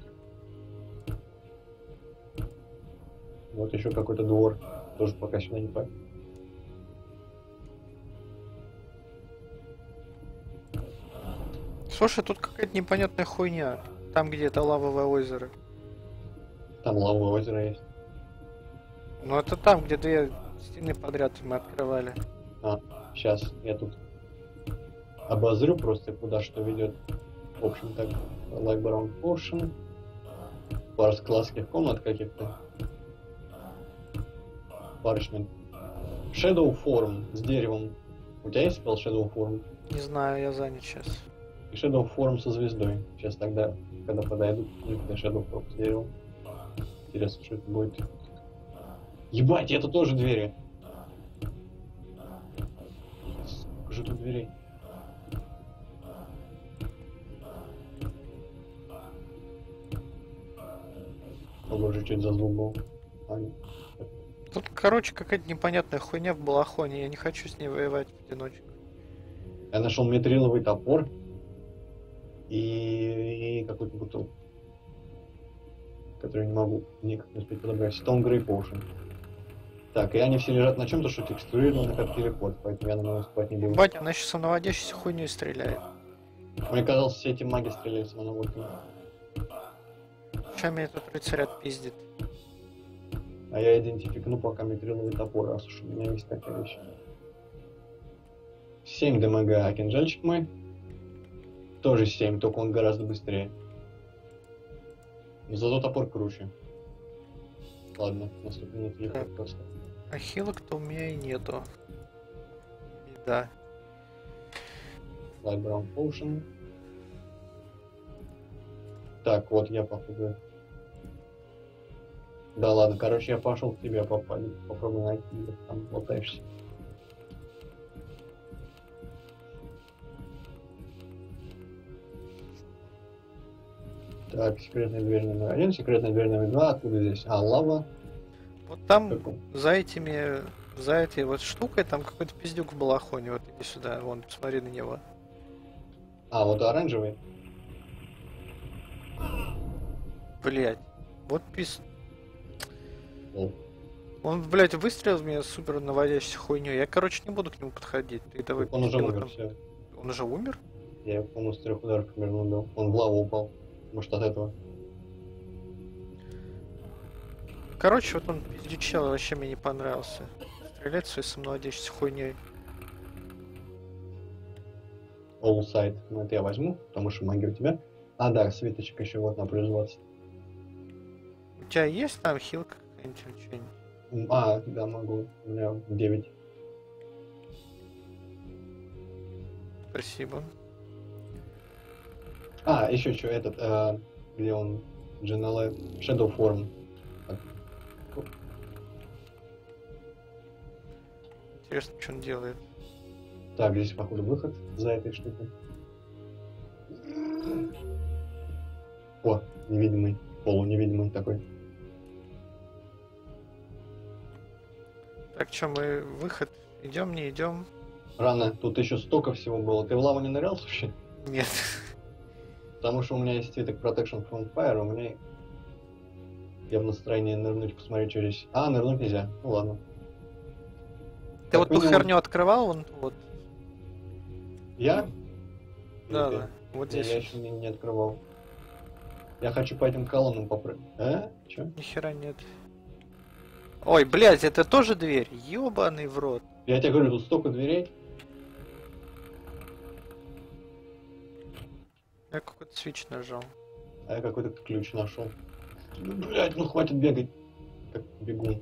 Вот еще какой-то двор. Тоже пока сюда не пойду. Слушай, тут какая-то непонятная хуйня. Там где-то лавовое озеро. Там лавовое озеро есть. Ну это там, где две стены подряд мы открывали. А, сейчас я тут обозрю просто, куда что ведет. В общем, так, like brown portion. Пара складских комнат каких-то. Parchment. Shadow Form с деревом. У тебя есть спел Shadow Form? Не знаю, я занят сейчас. И Shadow Form со звездой. Сейчас тогда, когда подойдут, для Shadow Form с деревом. Интересно, что это будет. Ебать, это тоже двери. Сколько же тут дверей? О боже, что это за звук был? А, нет. Тут, короче, какая-то непонятная хуйня в балахоне. Я не хочу с ней воевать в одиночку. Я нашел метриловый топор и, и какую-то бутылку, которую не могу никак не успеть подобрать. Stone Grey Potion. Так, и они все лежат на чем-то, что текстурировано как телепорт, поэтому я на него спать не буду. Батя, она сейчас самонаводящейся хуйней стреляет. Мне казалось, все эти маги стреляют самонаводками. Чем меня тут рыцарь отпиздит? А я идентификну пока метриловый топор, раз уж у меня есть такая вещь. семь дамага, а кинжальчик мой тоже семь, только он гораздо быстрее. Но зато топор круче. Ладно, наступил на телефон Так. просто. А хилок-то у меня и нету. Да. Light Brown Potion. Так, вот я походу. Да ладно, короче, я пошел к тебе попаду. Попробую найти, где ты там болтаешься. Так, секретная дверь номер один, секретная дверь номер два. Откуда здесь? А, лава. Вот там Какой? за этими, за этой вот штукой, там какой-то пиздюк в балахоне. Вот иди сюда, вон, посмотри на него. А, вот оранжевый. Блять. Вот пиз... О. Он, блядь, выстрелил в меня супер наводящейся хуйней. Я, короче, не буду к нему подходить. Ты давай Он уже пиздил умер, там. все. Он уже умер? Я его, по-моему, с трех ударов примерно убил. Он в лаву упал. Может, от этого. Короче, вот он пиздючел, вообще мне не понравился. Стрелять своей самонаводящейся хуйней. All side. Ну, это я возьму, потому что магия у тебя. А, да, свиточек еще вот на плюс двадцать. У тебя есть там хилка какая-нибудь или что-нибудь? М, А, да, могу. У меня девять. Спасибо. А, еще что, этот, э, где он, Дженеле, Shadow Form. Интересно, что он делает. Так, здесь, походу, выход за этой штукой. О, невидимый, полуневидимый такой. Так, что мы выход? Идем, не идем? Рано, тут еще столько всего было. Ты в лаву не нырялся вообще? Нет. Потому что у меня есть свиток Protection from Fire, у меня... Я в настроении нырнуть, посмотреть, что здесь... А, нырнуть нельзя. Ну ладно. Ты Как вот ту минимум- херню открывал, вон ту вот. Я? Да, Или да. Вот Я, здесь. я еще не, не открывал. Я хочу по этим колоннам попрыгать. А? Че? Ни хера нет. Ой, блядь, это тоже дверь? Ёбаный в рот. Я тебе говорю, тут столько дверей. Я какой-то свич нажал. А я какой-то ключ нашел. Ну, блядь, ну хватит бегать. Как бегун.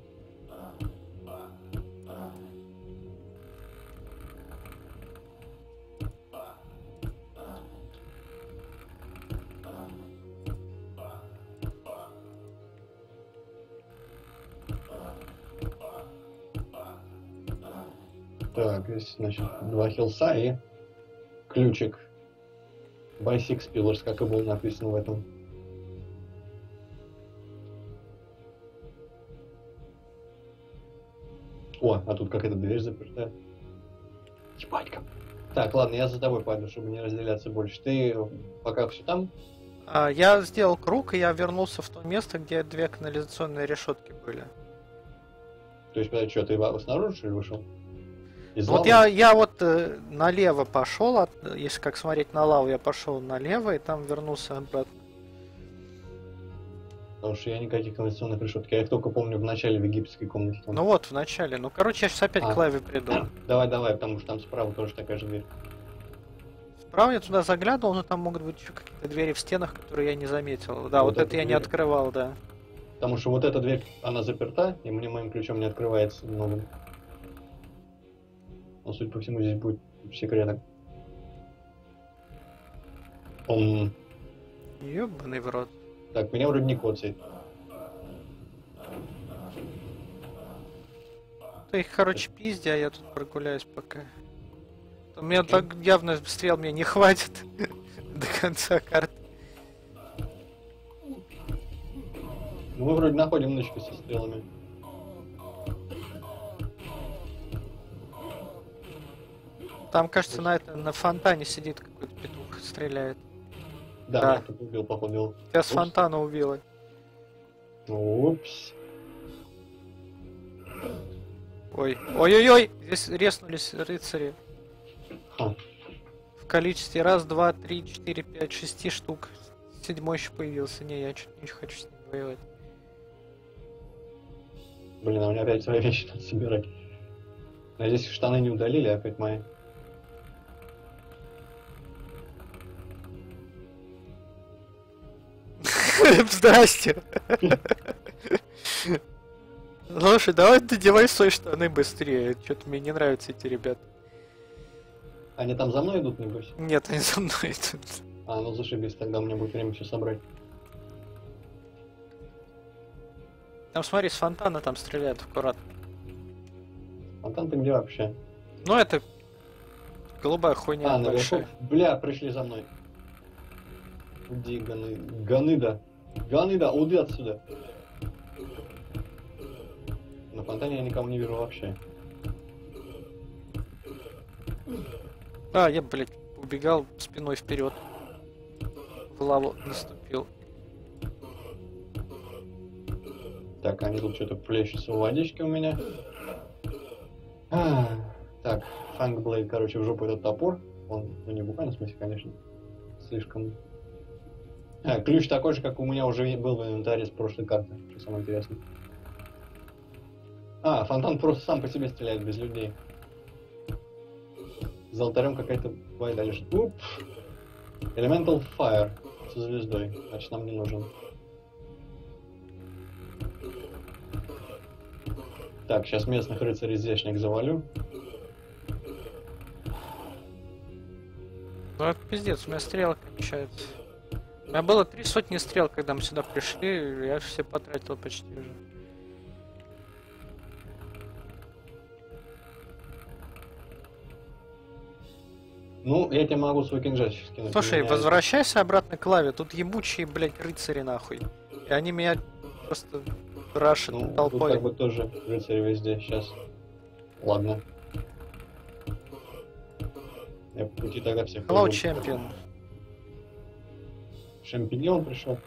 Так, здесь, значит, два хилса и ключик. By Six Pillars, как и было написано в этом. О, а тут какая-то дверь заперта. Ебать-ка. Так, ладно, я за тобой пойду, чтобы не разделяться больше. Ты пока все там? А, я сделал круг, и я вернулся в то место, где две канализационные решетки были. То есть, подожди, что, ты во- снаружи что ли вышел? Из Вот лавы? я, я вот э, налево пошел, от, если как смотреть на лаву, я пошел налево и там вернулся обратно. Потому что я никаких конвенционных решеток. Я их только помню в начале в египетской комнате. Там. Ну вот, в начале. Ну, короче, я сейчас опять А. к лаве приду. Давай, давай, потому что там справа тоже такая же дверь. Справа я туда заглядывал, но там могут быть еще какие-то двери в стенах, которые я не заметил. Да, Вот вот, это эта я не дверь. открывал, да. Потому что вот эта дверь, она заперта, и мне моим ключом не открывается новым. Но, судя по всему, здесь будет секреток. Он... Ёбаный в рот. Так, меня вроде не коцает. Ты их, короче, пизди, а я тут прогуляюсь пока. У меня так явно стрел мне не хватит до конца карты. Ну, мы вроде находим нычку со стрелами. Там, кажется, на, это, на фонтане сидит какой-то петух, стреляет. Да, Да. меня кто-то убил, походу. Тебя с Упс. фонтана убило. Упс. Ой, ой-ой-ой, здесь резнулись рыцари. Ха. В количестве раз, два, три, четыре, пять, шести штук. Седьмой еще появился. Не, я что-то не хочу с ним воевать. Блин, а у меня опять свои вещи надо собирать. Надеюсь, штаны не удалили, опять мои. Здрасте. Слушай, давай надевай свои штаны быстрее. Что-то мне не нравятся эти ребята. Они там за мной идут, небось? Нет, они за мной идут. А, ну зашибись, тогда у меня будет время все собрать. Там смотри, с фонтана там стреляют аккуратно. Фонтан ты где вообще? Ну это голубая хуйня А, наверху. большая. Бля, пришли за мной. Иди, ганы... Ганыда. Ганыда, уйди отсюда. На фонтане я никого не вижу вообще. А, я, блядь, убегал спиной вперед. В лаву наступил. Так, они тут что-то плещутся в водичке у меня. А, так, Фангблейд, короче, в жопу этот топор. Он, ну не в буквальном смысле, конечно. Слишком... А, ключ такой же, как у меня уже был в инвентаре с прошлой карты. Что самое интересное. А, фонтан просто сам по себе стреляет без людей. За алтарем какая-то война лежит. Уп! Elemental Fire со звездой. Значит, нам не нужен. Так, сейчас местных рыцарей-здешних завалю. Ну это пиздец, у меня стрелка кончается. У меня было три сотни стрел, когда мы сюда пришли, я все потратил почти уже. Ну, я тебе могу свой кинжальчик скинуть. Слушай, меня... возвращайся обратно к лаве. Тут ебучие, блядь, рыцари нахуй. И они меня просто рашат Ну, тут толпой. как бы тоже рыцари везде. Сейчас. Ладно. Я по пути тогда всех... Hello, убил. champion. Шампиньон пришел.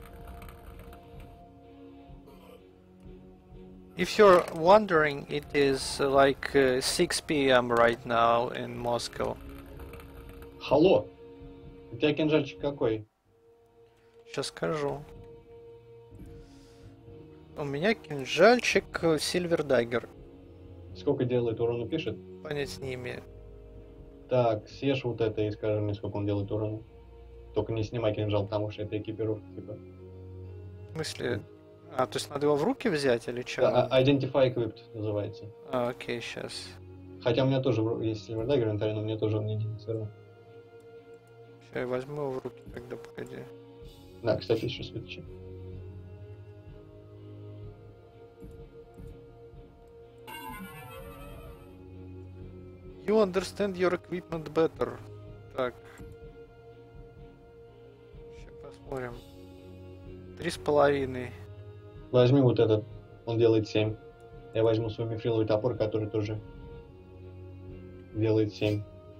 If you're wondering, it is uh, like uh, six p m right now in Moscow. Халло! У тебя кинжальчик какой? Сейчас скажу. У меня кинжальчик э, Silver Dagger. Сколько делает урона пишет? Понять не имею. Так, съешь вот это и скажи мне, сколько он делает урона. Только не снимай кинжал, потому что это экипировка, типа. В смысле? А, то есть надо его в руки взять или что? Да, а- Identify Equipped называется. А, окей, сейчас. Хотя у меня тоже в ру- есть Silver Dagger инвентарь, но мне тоже он не делает всё равно. Сейчас я возьму его в руки, тогда погоди. Да, кстати, еще свитчи. You understand your equipment better. Так. Сейчас посмотрим. Три с половиной. Возьми вот этот, он делает семь. Я возьму свой мифриловый топор, который тоже делает семь.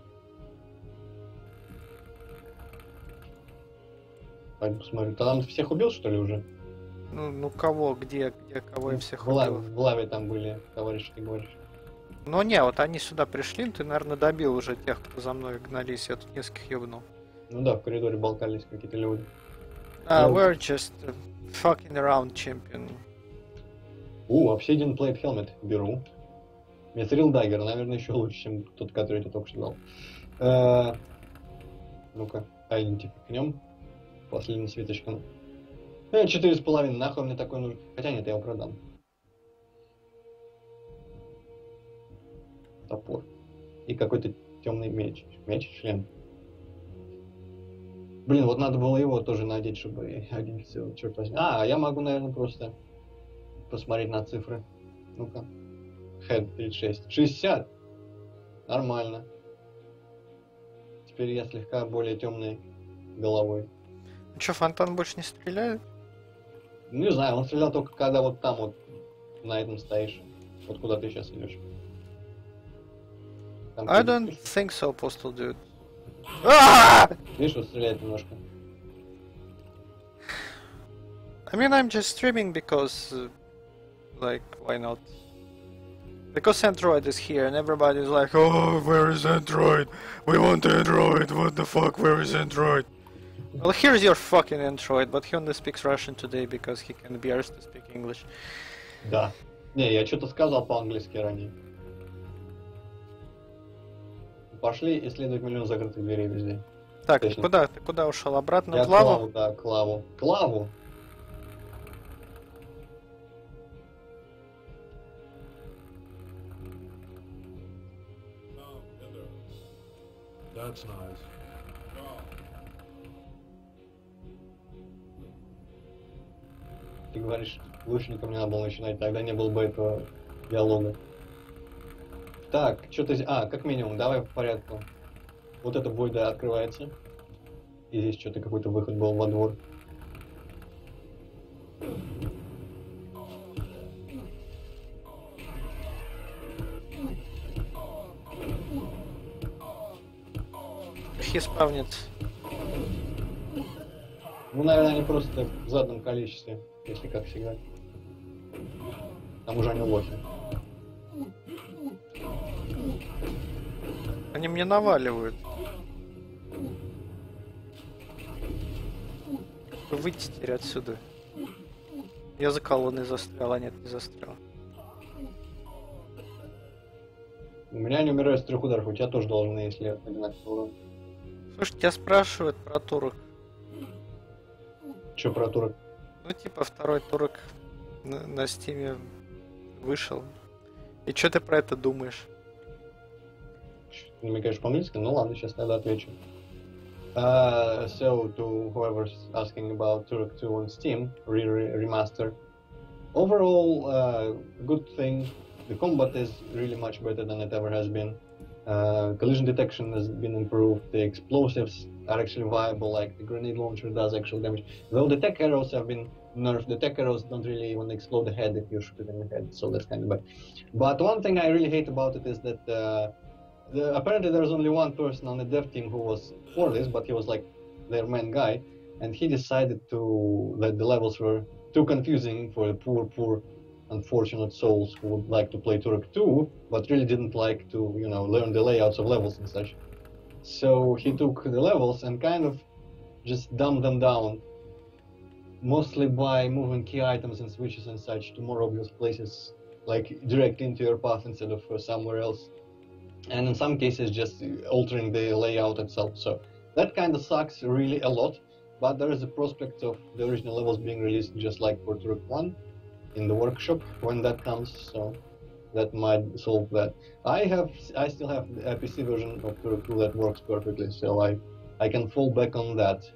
Пойду посмотрю. Ты там всех убил, что ли, уже? Ну, ну кого, где, где, кого я всех в, ла- убил? в лаве там были, товарищи, ты говоришь. Ну не, вот они сюда пришли, ты, наверное, добил уже тех, кто за мной гнались, я тут нескольких ебнул. Ну да, в коридоре болтались какие-то люди. А, Ну. we're just uh, fucking around, champion. У, Obsidian Plate Helmet беру. Mithril Dagger, наверное, еще лучше, чем тот, который я только что дал. Э, Ну-ка, айдентификнем. Последний свиточка. Э, четыре с половиной, нахуй мне такой нужен. Хотя нет, я его продам. Топор. И какой-то темный меч. Меч, член. Блин, вот надо было его тоже надеть, чтобы один все, черт возьми. А, я могу, наверное, просто посмотреть на цифры. Ну-ка. Head тридцать шесть. шестьдесят. Нормально. Теперь я слегка более темной головой. Ну что, фонтан больше не стреляет? Ну, не знаю, он стрелял только когда вот там вот на этом стоишь. Вот куда ты сейчас идешь. Там I ты don't видишь, think so, Postal Dude. Ah! видишь, вот стреляет немножко. I mean, I'm just streaming because, uh, like, why not? Because Android is here and everybody's like, oh, where is Android? We want Android, what the fuck, where is Android? Well, here's your fucking Android, but he only speaks Russian today because he can be asked to speak English. Да. Не, я что-то сказал по-английски ранее. Пошли исследовать миллион закрытых дверей везде. Так, Точно. куда ты куда ушел? Обратно Я в лаву? Клаву, да, Клаву. Клаву! No, in there. That's nice. Ты говоришь, лучником не надо было начинать, тогда не было бы этого диалога. Так, что-то... А, как минимум, давай по порядку. Вот эта бойда открывается. И здесь что-то какой-то выход был во двор. He спавнится. Ну, наверное, они просто в заданном количестве, если как всегда. Там уже они лохи. Они мне наваливают. Выйти теперь отсюда. Я за колонной застрял, а нет, не застрял. У меня они умирают с трех ударов, у тебя тоже должны, если одинаковый урон. Слушай, тебя спрашивают про турок. Че про турок? Ну, типа, второй турок на, на стиме вышел. И что ты про это думаешь? Ты намекаешь по-английски? Ну ладно, сейчас тогда отвечу. Uh, so, to whoever's asking about Turok two on Steam, re re remaster, overall, uh, good thing. The combat is really much better than it ever has been. Uh, collision detection has been improved. The explosives are actually viable, like the grenade launcher does actual damage. Though the tech arrows have been nerfed. The tech arrows don't really even explode the head if you shoot it in the head, so that's kind of bad. But one thing I really hate about it is that uh, the, apparently there was only one person on the dev team who was for this, but he was like their main guy, and he decided to that the levels were too confusing for the poor, poor, unfortunate souls who would like to play Turok two, but really didn't like to, you know, learn the layouts of levels and such. So he took the levels and kind of just dumbed them down, mostly by moving key items and switches and such to more obvious places, like directly into your path instead of uh, somewhere else. And in some cases just altering the layout itself. So that kind of sucks really a lot, but there is a prospect of the original levels being released just like for Turok one in the workshop when that comes, so that might solve that. I have, I still have a P C version of Turok two that works perfectly, so I, I can fall back on that.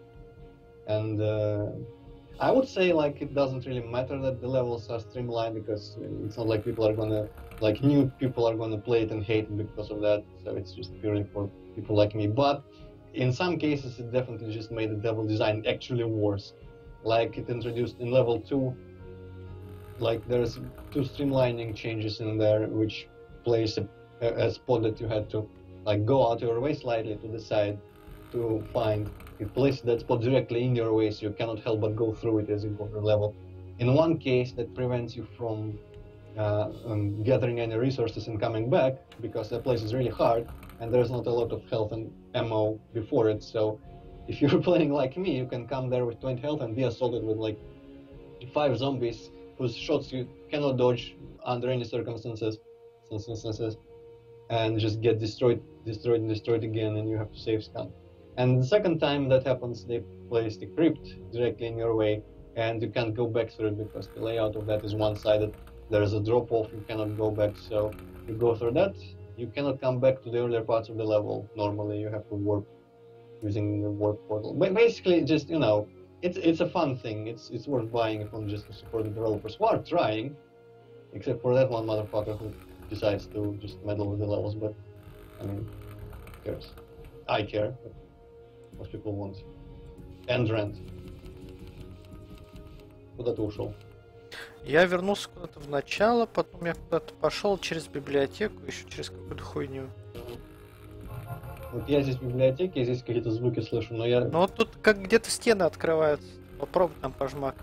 And uh, I would say like it doesn't really matter that the levels are streamlined, because it's not like people are gonna, like new people are gonna play it and hate it because of that, so it's just purely for people like me. But in some cases it definitely just made the level design actually worse. Like it introduced in level two, like there's two streamlining changes in there, which place a, a spot that you had to like go out your way slightly to the side to find. It places that spot directly in your way, so you cannot help but go through it as you go through the level. In one case, that prevents you from uh, um, gathering any resources and coming back, because that place is really hard and there's not a lot of health and ammo before it. So if you're playing like me, you can come there with twenty health and be assaulted with like five zombies whose shots you cannot dodge under any circumstances, circumstances, and just get destroyed, destroyed, and destroyed again, and you have to save scan. And the second time that happens, they place the crypt directly in your way, and you can't go back through it because the layout of that is one-sided. There's a drop-off, you cannot go back, so you go through that. You cannot come back to the earlier parts of the level. Normally, you have to warp using the warp portal. But basically, just, you know, It's it's a fun thing. It's it's worth buying if one just to support the developers who are trying, except for that one motherfucker who decides to just meddle with the levels. But I mean, who cares? I care. But most people won't. End rent. Куда ты ушел? Я вернулся куда-то в начало, потом я куда-то пошел через библиотеку, еще через какую-то хуйню. Вот я здесь в библиотеке, здесь какие-то звуки слышу, но я... Ну вот тут как где-то стены открываются. Попробуй там пожмакать.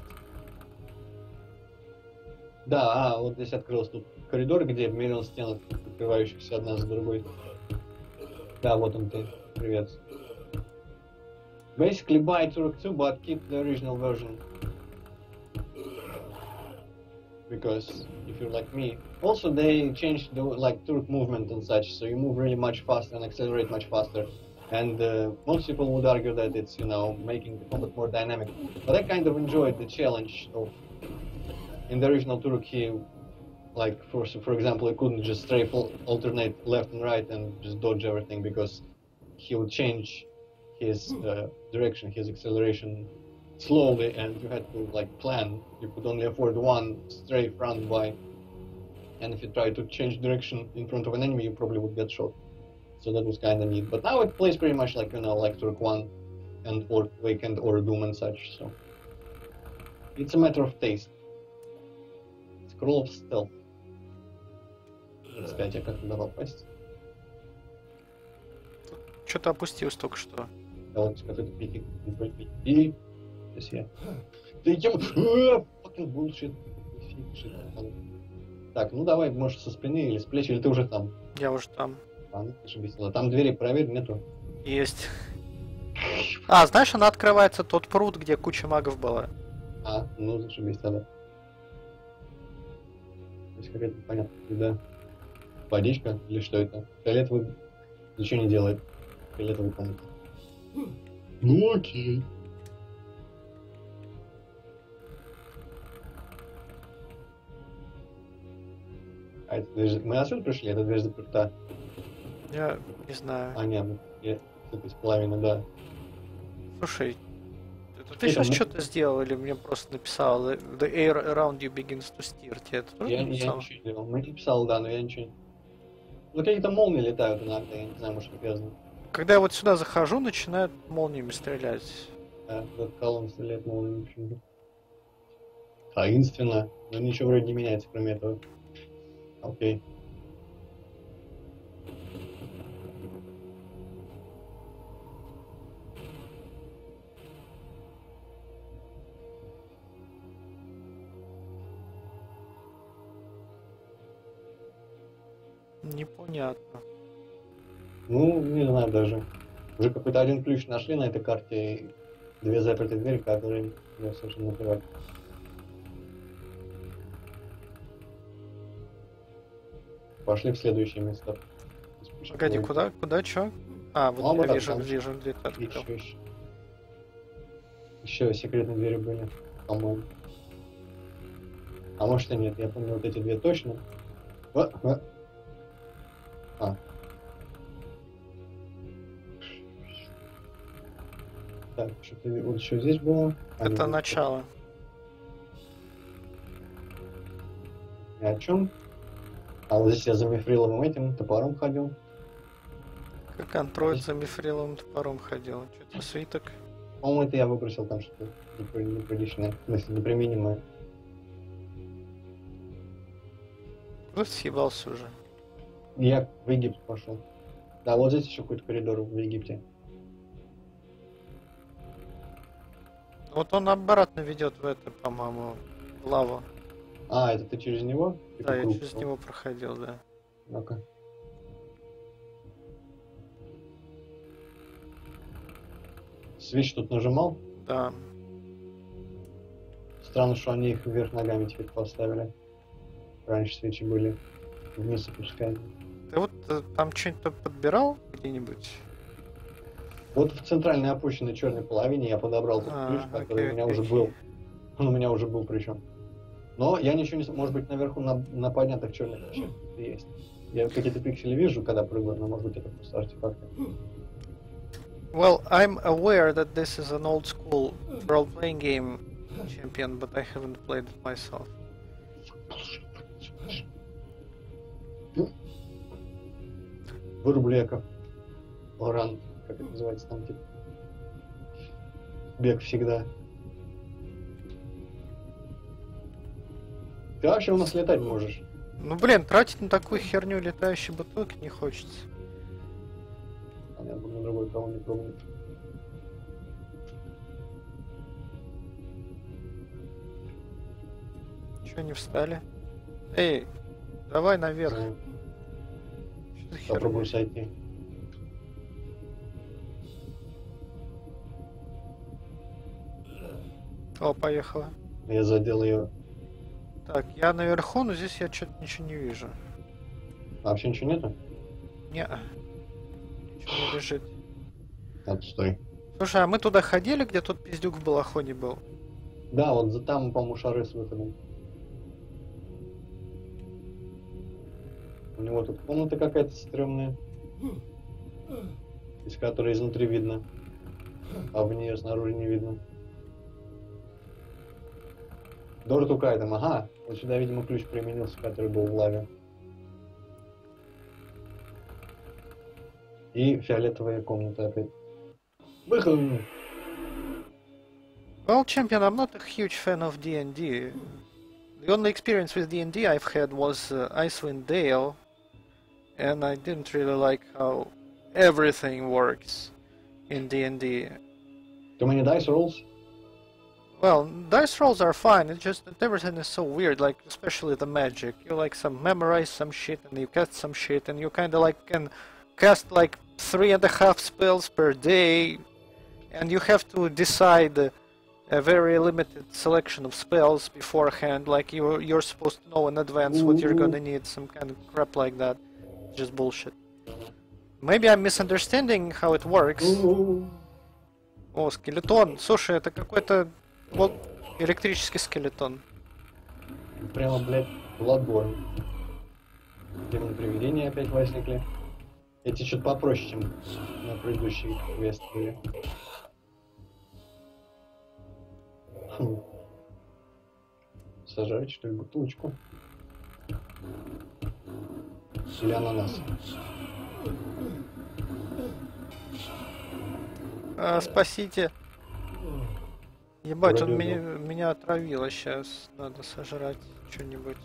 Да, а, вот здесь открылся тут коридор, где миллион стен, открывающихся одна за другой. Да, вот он ты. Привет. Basically buy Turok two, but keep the original version. Because if you're like me, also they changed the like Turok movement and such, so you move really much faster and accelerate much faster. And uh, most people would argue that it's, you know, making the combat more dynamic. But I kind of enjoyed the challenge of, in the original Turok, he, like for for example, he couldn't just strafe alternate left and right and just dodge everything, because he would change his uh, direction, his acceleration slowly, and you had to like plan. You could only afford one strafe run by, and if you try to change direction in front of an enemy, you probably would get shot. So that was kind of neat. But now it plays pretty much like, you know, like Turok one and or Awakened or Doom and such. So it's a matter of taste. Scroll of Stealth. Сказать, я как туда попасть? Что-то опустилось только что. Да вот какой-то пики. И здесь я. Да я... Fucking bullshit. Так, ну давай, может, со спины или с плеч, или ты уже там? Я уже там. А, ну, зашибись. Там двери проверь, нету. Есть. А, знаешь, она открывается тот пруд, где куча магов была. А, ну зашибись тогда. То есть какая-то, понятно, да. Водичка или что это? Фиолетовый ничего не делает. Фиолетовый комнат. Ну окей. А это дверь... Мы отсюда пришли? Эта дверь заперта. Я не знаю. А, нет, я... это из половины, да. Слушай, это ты сейчас мы... что-то сделал или мне просто написал The air around you begins to steer? Тебе это тоже я, написал? я ничего не делал. Мы не писал, да, но я ничего не... Ну какие-то молнии летают иногда, я не знаю, может связано. Когда я вот сюда захожу, начинают молниями стрелять. Да, этот колонн стреляет молниями почему-то. Таинственно. Но ничего вроде не меняется, кроме этого. Окей. Непонятно. Ну, не знаю даже. Уже какой-то один ключ нашли на этой карте и две запертые двери, которые мне совершенно наплевать. Пошли в следующее место. Погоди, куда, куда, чё? А, вот Ну, я вот так, вижу, там. вижу, где ты открыл. Еще, еще. Еще секретные двери были, по-моему. А может и нет, я помню вот эти две точно. А, а. А. Так, что-то вот еще здесь было. А, Это нет, начало. Ни о чем. А вот здесь я за мифриловым этим топором ходил. Как андроид за мифриловым топором ходил. Что-то свиток. По-моему, это я выбросил там что-то неприличное, в смысле, неприменимое. Вот съебался уже. Я в Египет пошел. Да, вот здесь еще какой-то коридор в Египте. Вот он обратно ведет в это, по-моему, в лаву. А, это ты через него? Ты Да, по я кругу через шел? него проходил, да. Ну-ка. Свич тут нажимал? Да. Странно, что они их вверх ногами теперь поставили. Раньше свечи были вниз опускали. Ты вот э, там что-нибудь подбирал где-нибудь? Вот в центральной опущенной черной половине я подобрал тот А, ключ, который окей, у меня окей, уже окей. был. Он у меня уже был причем. Но я ничего не... с- Может быть, наверху на, на поднятых черных ключах есть. Я какие-то пиксели вижу, когда прыгаю, но может быть это просто артефакты. Well, I'm aware that this is an old school role-playing game, Champion, but I haven't played it myself. Вырублю яков. Оран, как это называется там, типа. Бег всегда. Ты вообще у нас летать можешь. Ну блин, тратить на такую херню летающие бутылки не хочется. А я буду на другой кого не пробовать. Чего не встали? Эй, давай наверх. Знаю. Что за херня? Попробую сойти. О, поехала. Я задел ее. Так, я наверху, но здесь я что-то ничего не вижу. А вообще ничего нету? Не, ничего не лежит. Отстой. Слушай, а мы туда ходили, где тот пиздюк в балахоне был? Да, вот за там, по-моему, шары с выходом. У него тут комната какая-то стрёмная, из которой изнутри видно, а в нее снаружи не видно. Дор Кайтом, ага, вот сюда, видимо, ключ применился, который был в лаве. И фиолетовая комната опять. Выход! Well, Champion, I'm not a huge fan of D and D. The only experience with D and D I've had was uh, Icewind Dale, and I didn't really like how everything works in D and D. Too many dice rolls? Well, dice rolls are fine, it's just that everything is so weird, like, especially the magic. You, like, some memorize some shit, and you cast some shit, and you kinda, like, can cast, like, three and a half spells per day, and you have to decide uh, a very limited selection of spells beforehand, like, you, you're supposed to know in advance what you're gonna need, some kind of crap like that. Just bullshit. Maybe I'm misunderstanding how it works. О, скелетон. Слушай, это какой-то вот электрический скелетон. Прямо, блядь, Bloodborne. Демоны привидения опять возникли. Эти что-то попроще, чем на предыдущий квест были. Хм. Сажать, что ли, бутылочку. Или ананас? А, спасите. Ебать, он Вроде меня, меня отравило сейчас. Надо сожрать что-нибудь.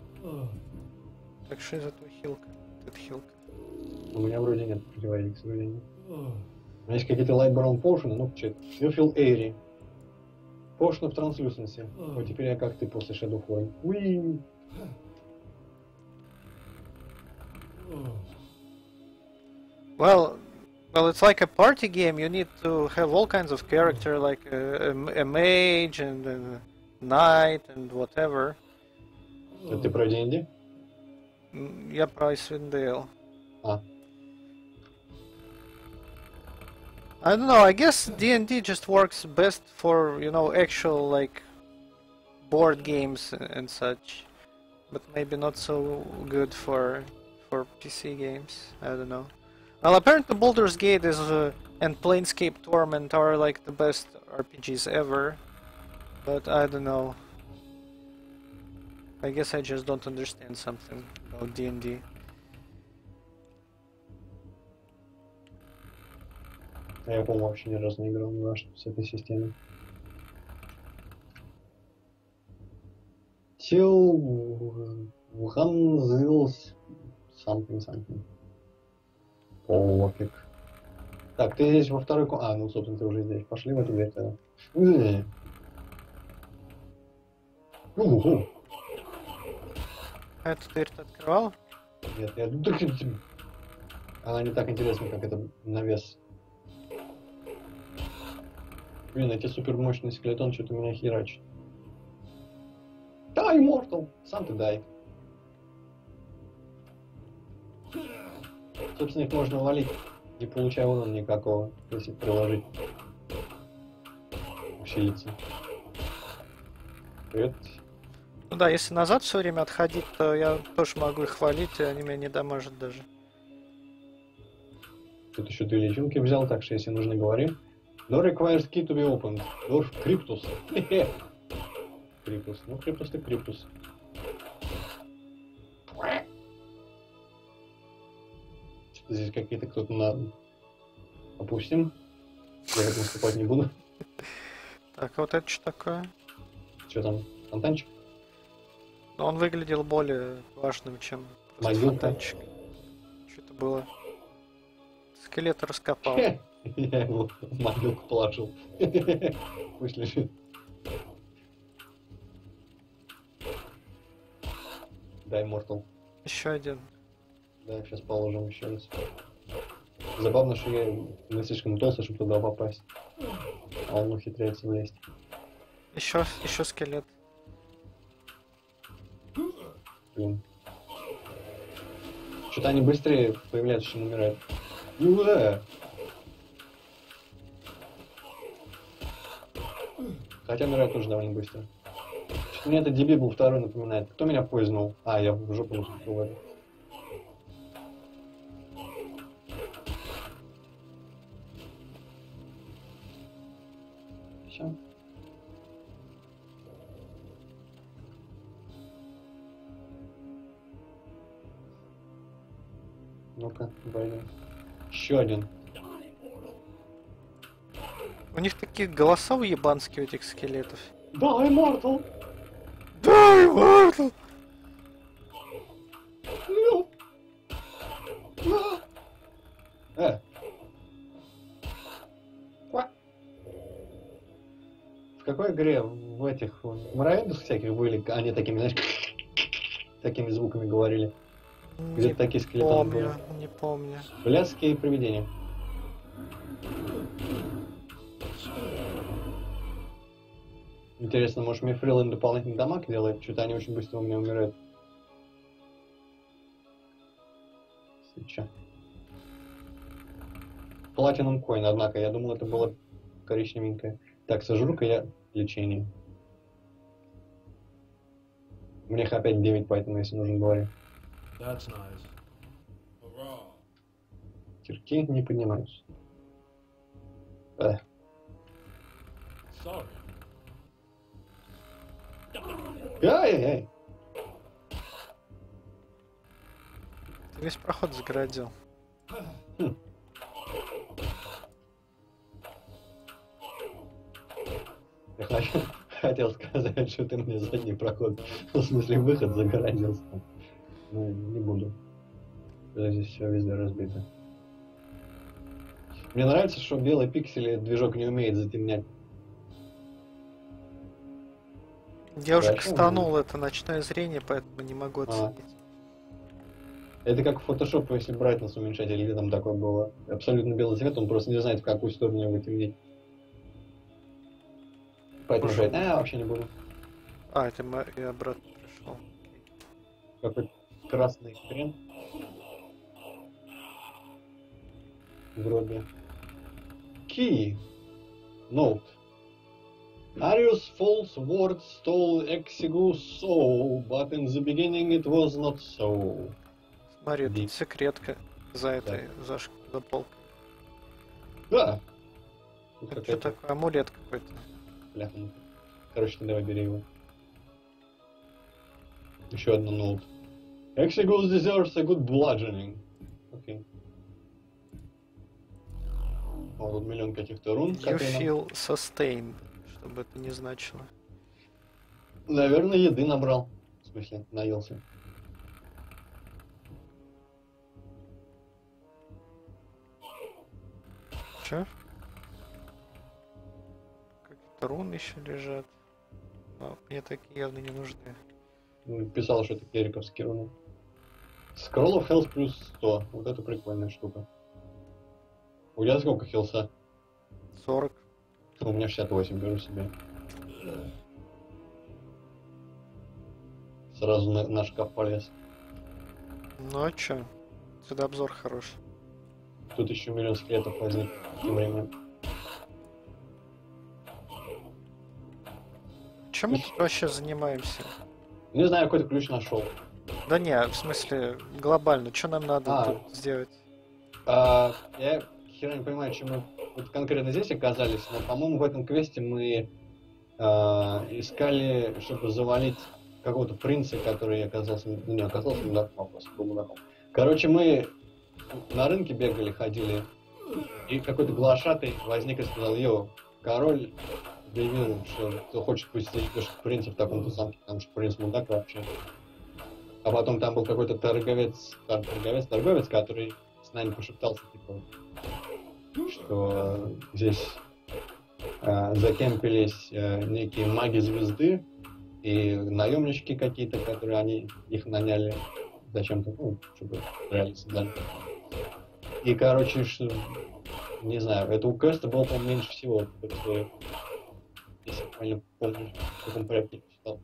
Так что из этого хилка? Это хилка. У меня вроде нет противоядия, к сожалению. У меня есть какие-то light brown potion, ну, что это? You feel airy. Potion of translucency. Вот теперь я как ты после Shadow Fall. Уи! Well, well, it's like a party game. You need to have all kinds of character, like a, a, a mage and a knight and whatever. Это ты про ди энд ди? М, Я про Icewind Dale. А, I don't know. I guess D and D just works best for, you know, actual like board games and such, but maybe not so good for for P C games. I don't know. Well, apparently Baldur's Gate is uh, and Planescape Torment are like the best R P Gs ever, but I don't know. I guess I just don't understand something about D and D. я, по-моему, вообще ни разу не играл ни во что с этой системой. Till Ганзилс something something. Пофиг. Так, ты здесь во второй комнате. А, ну, собственно, ты уже здесь. Пошли в эту дверь тогда. Э. Уху. А эту дверь ты открывал? Нет, я... Она не так интересна, как это навес. Блин, эти супермощный скелетон что-то меня херачит. Да, Immortal! Сам ты дай. Собственно, их можно валить, не получая урона никакого, если приложить. Усилиться. Привет. Ну да, если назад все время отходить, то я тоже могу их хвалить, и они меня не дамажат даже. Тут еще две лечилки взял, так что если нужно, говори. Door requires key to be opened. Door Cryptus. Хе-хе. Криптус. Ну, Криптус ты Криптус. Что-то здесь какие-то кто-то на... Опустим. Я в этом вступать не буду. Так, а вот это что такое? Что там? Фонтанчик? Но он выглядел более важным, чем просто Могилка. фонтанчик. Что это было? Скелет раскопал. Хе. Я его в могилку положил. Пусть лежит. Дай Immortal. Еще один. Да, сейчас положим еще раз. Забавно, что я не слишком толстый, чтобы туда попасть. А он ухитряется влезть. Еще, еще скелет. Блин. Что-то они быстрее появляются, чем умирают. Уэ! Хотя умирают тоже довольно быстро. Что-то мне этот ди би был второй напоминает. Кто меня поизнул? А, я в жопу наступил. Все. Ну-ка, пойдем. Еще один. У них такие голоса уебанские у этих скелетов. Да, Immortal! Да, Immortal! Ну. Э. Ква. В какой игре в этих в муравейниках всяких были, они такими, знаешь, такими звуками говорили? Где-то Не такие скелетоны были. помню, не помню. Блядские привидения. Интересно, может Мифрил им дополнительный дамаг делает? Что-то они очень быстро у меня умирают. Свеча. Платинум Coin, однако, я думал, это было коричневенькое. Так, сожру-ка я лечение. Мне их опять девять, поэтому, если нужен, говори. That's nice. Hurrah. Кирки не поднимаются. Э. Sorry. Ай-яй-яй. Ты весь проход загородил. Хм. Я хотел, хотел сказать, что ты мне задний проход, в смысле выход загородился. Ну, не буду. Здесь все везде разбито. Мне нравится, что белые пиксели движок не умеет затемнять. Я уже Хорошо, кастанул ну. это ночное зрение, поэтому не могу оценить. Это как в Photoshop, если брайтнесс уменьшать, или там такое было. Абсолютно белый цвет, он просто не знает, в какую сторону его темнеть. Поэтому Пошел. говорит, а, вообще не буду. А, это мы и обратно пришел. Какой красный хрен. Вроде. Key. Note. Arius false word stole Exigus so, but in the beginning it was not so. Смотри, Ди. тут секретка за этой, за, ш- за полкой. Да. Тут Это что какая-то такое? Амулет какой-то. бляха. Короче, давай бери его. Еще одна ноут. Exigus deserves a good bludgeoning. Окей. О, тут миллион каких-то рун. You которые нам- feel sustained, что бы это ни значило. Наверное, еды набрал. В смысле, наелся. Че? Какие-то руны еще лежат. Но мне такие явно не нужны. Ну, писал, что это кериковские руны. Scroll of Health плюс сто. Вот это прикольная штука. У тебя сколько хилса? сорок. У меня шестьдесят восемь, беру себе. Сразу на, на шкаф полез. Ну а чё? Сюда обзор хороший. Тут еще миллион скелетов возник тем временем. Чем мы тут вообще занимаемся? Не знаю, какой-то ключ нашел. Да не, в смысле, глобально, что нам надо А. тут сделать? А, я хера не понимаю, чем мы вот конкретно здесь оказались, но, по-моему, в этом квесте мы а, искали, чтобы завалить какого-то принца, который оказался, ну, не оказался мудаком, а просто был мудаком. Короче, мы на рынке бегали, ходили, и какой-то глашатый возник и сказал: йо, король объявил, что кто хочет, пусть зайдешь к принцу в таком-то замке, потому что принц мудак вообще. А потом там был какой-то торговец, тор- торговец, торговец, который с нами пошептался, типа, что здесь э, закемпились э, некие маги звезды и наемнички какие-то, которые они их наняли зачем-то, ну, чтобы реально создали. И, короче, что, не знаю, этого квеста было, по-моему, меньше всего, который, если я правильно помню, в каком порядке я читал.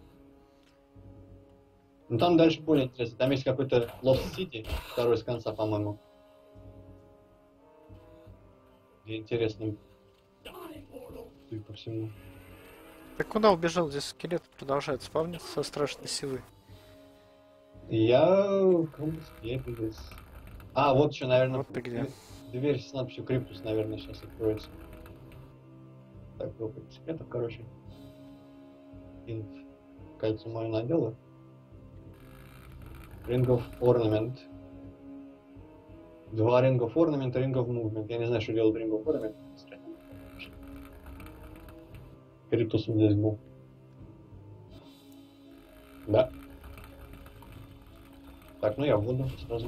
Ну там дальше более интересно. Там есть какой-то Lost City, второй с конца, по-моему. Где интересно. Судя по всему. Ты куда убежал? Здесь скелет продолжает спавниться со страшной силой. Я в каком склепе здесь. А, вот еще, наверное, Вот ты где. д- дверь с надписью Криптус, наверное, сейчас откроется. Так, сколько секретов, короче. Инт. Кольцо мое надела. Ring of Ornament. Два Ring of Ornament, Ring of Movement. Я не знаю, что делает Ring of Ornament. Криптус вот здесь был. Да. Так, ну я в воду сразу.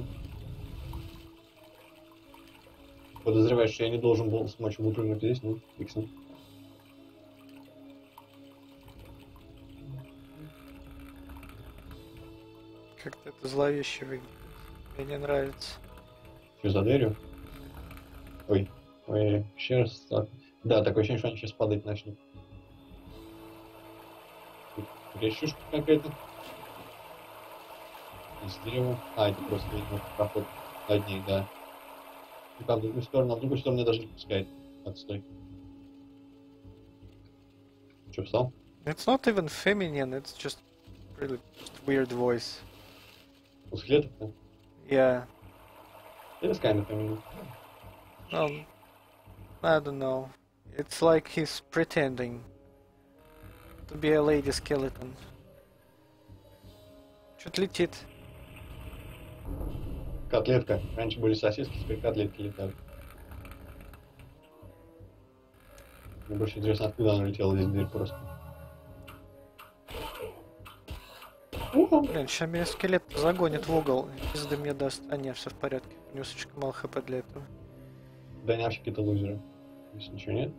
Подозреваю, что я не должен был смочь выпрыгнуть здесь, ну, фиг с ним. Как-то это зловеще выглядит. Мне не нравится. Что за дверью? Ой, ой, еще раз. Так. Да, такое ощущение, что они сейчас падать начнут. Тут речушка какая-то. Из дерева. А, это просто, видимо, проход над ней, да. Ну, как в другую сторону, а в другую сторону меня даже не пускает. Отстой. Че, встал? It's not even feminine, it's just really just weird voice. У скелетов-то? Yeah. It is kind of feminine. Um, I don't know. It's like he's pretending to be a lady skeleton. Что-то летит. Котлетка. Раньше были сосиски, теперь котлетки летают. Мне больше интересно, откуда она летела, здесь дверь просто. Блин, сейчас меня скелет загонит в угол. Пизды мне даст. А нет, все в порядке. У него слишком мало хп для этого. Донявщики-то лузеры. Здесь ничего нет.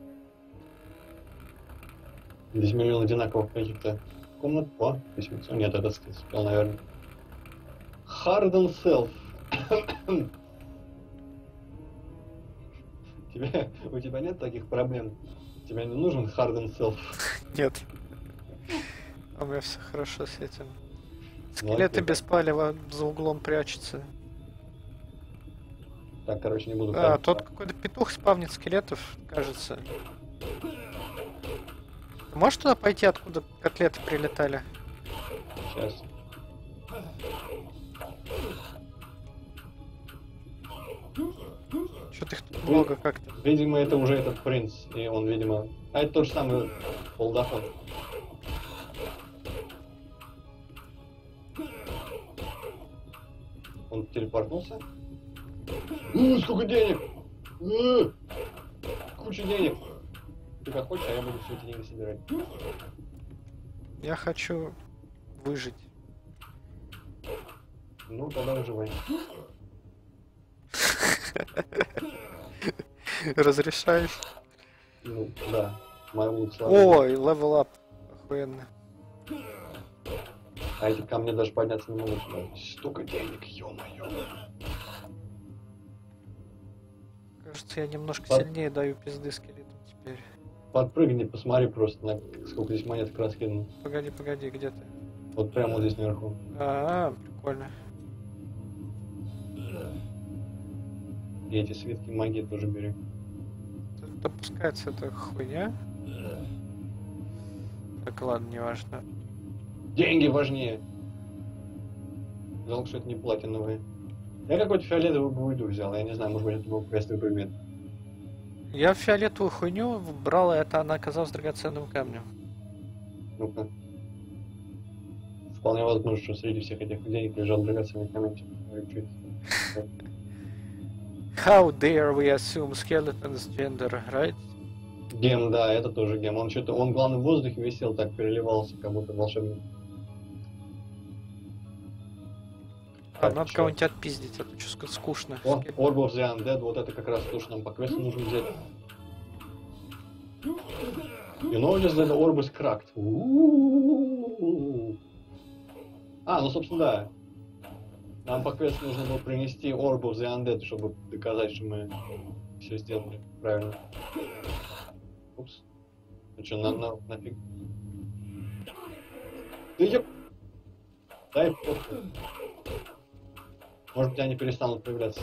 Здесь миллион одинаковых каких-то комнат. О, письмецо. Нет, это спел, наверное. Harden Self. Тебе, у тебя нет таких проблем? Тебе не нужен Harden Self? Нет. У меня все хорошо с этим. Ну, Скелеты окей. без палева за углом прячутся. Так, короче, не буду... А, править. тот какой-то петух спавнит скелетов, кажется. Можешь туда пойти, откуда котлеты прилетали? Сейчас. Что-то их тут много как-то. Видимо, это уже этот принц, и он, видимо... А это тот же самый полдафон. Он телепортнулся? У, сколько денег! У, куча денег! Ты как хочешь, а я буду все эти деньги собирать. Я хочу выжить. Ну, тогда выживай. Разрешаешь? Ну, да. Мой лук Ой, левел ап. Охуенно. А эти ко мне даже подняться не могут. Столько денег, ё-моё. Кажется, я немножко Под- сильнее даю пизды скелетам теперь. Подпрыгни, посмотри просто, на сколько здесь монеток раскинул. Погоди, погоди, где ты? Вот прямо вот здесь наверху. А, прикольно. И эти свитки магии тоже бери. Тут допускается эта хуйня. Так, ладно, неважно. Деньги важнее. Жалко, что это не платиновые. Я какой-то фиолетовый буйду взял, я не знаю, может быть это был квестовый предмет. Я фиолетовую хуйню брал, и это она оказалась драгоценным камнем. Ну-ка. Вполне возможно, что среди всех этих денег лежал драгоценный камень. Ой, чё это? How dare we assume skeleton's gender, right? Гем, да, это тоже гем. Он что-то, он главное в воздухе висел, так переливался, как будто волшебный. А, Так, надо чё? кого-нибудь отпиздить, а то что скучно. О, Скелет- Orb of the Undead, вот это как раз то, что нам по квесту нужно взять. You notice that the orb is cracked. У-у-у-у-у. А, ну собственно да. Нам по квесту нужно было принести Orb of the Undead, чтобы доказать, что мы все сделали правильно. Упс. Ну что, на, на, нафиг? Да ёп! Дай похуй. Может быть, они перестанут появляться.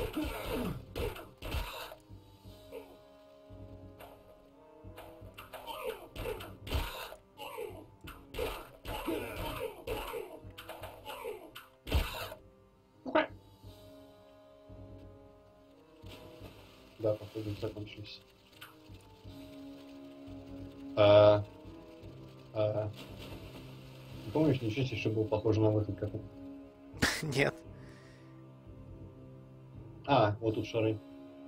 Да, походу, закончились. А, а, не помнишь, ничего себе, что был похож на выход как-то? Нет. А, вот тут шары.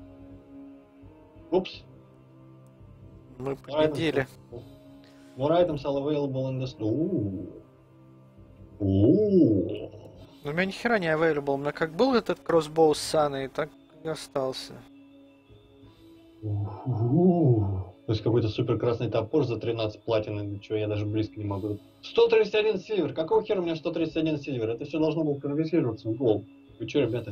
Упс. Мы More items- победили. More items are available in the store. Ooh. Но у меня ни хера не available. У меня как был этот кроссбоу с Саной, так и остался. Ooh. То есть какой-то супер красный топор за тринадцать платины, чего я даже близко не могу. сто тридцать один сильвер. Какого хера у меня сто тридцать один сильвер? Это все должно было конвертироваться в гол. Вы что, ребята?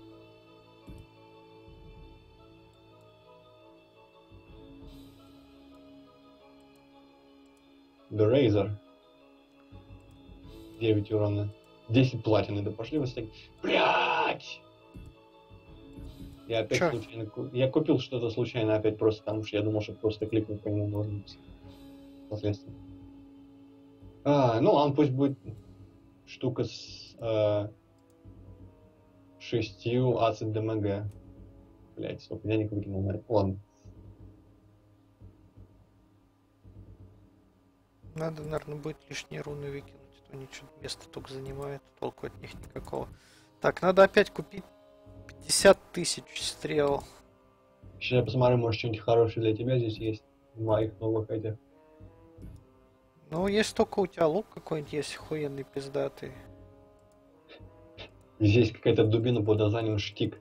The Razor. девять урона. десять платины. Да пошли вы с таким. Блять! Я опять Чё? случайно... ку- Я купил что-то случайно опять просто потому, что я думал, что просто кликнуть по нему можно без последствий. А, ну, он пусть будет штука с э, шестью ацид ДМГ. Блять, стоп, я не выкинул на это. Ладно. Надо, наверное, будет лишние руны выкинуть, а то они что-то место только занимают, толку от них никакого. Так, надо опять купить пятьдесят тысяч стрел. Сейчас я посмотрю, может что-нибудь хорошее для тебя здесь есть. В моих новых этих. Ну, есть только у тебя лук какой-нибудь есть, охуенный, пиздатый. Здесь какая-то дубина под названием штик.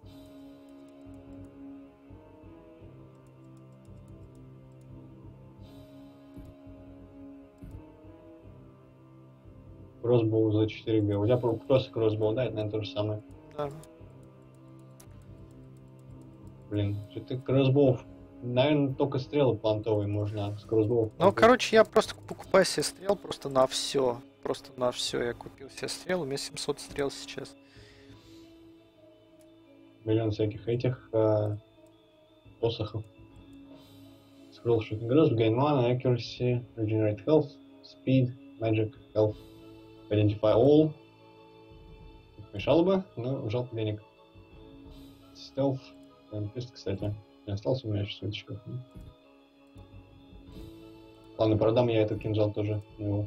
Кроссбоу за четыре гэ. У тебя просто кроссбоу, да? Это, наверное, то же самое. Да. Блин, что-то кроссбоу... Наверное, только стрелы понтовые можно с кроссбоу. Ну, короче, я просто покупаю себе стрел просто на все. Просто на все я купил себе стрел. У меня семьсот стрел сейчас. Миллион всяких этих э, посохов. Scroll shooting growth, gain mana, accuracy, regenerate health, speed, magic, health, identify all. Мешало бы, но жалко денег. Stealth, Amethyst, кстати. Не остался у меня еще светочков. Ладно, продам я этот кинжал тоже. Его.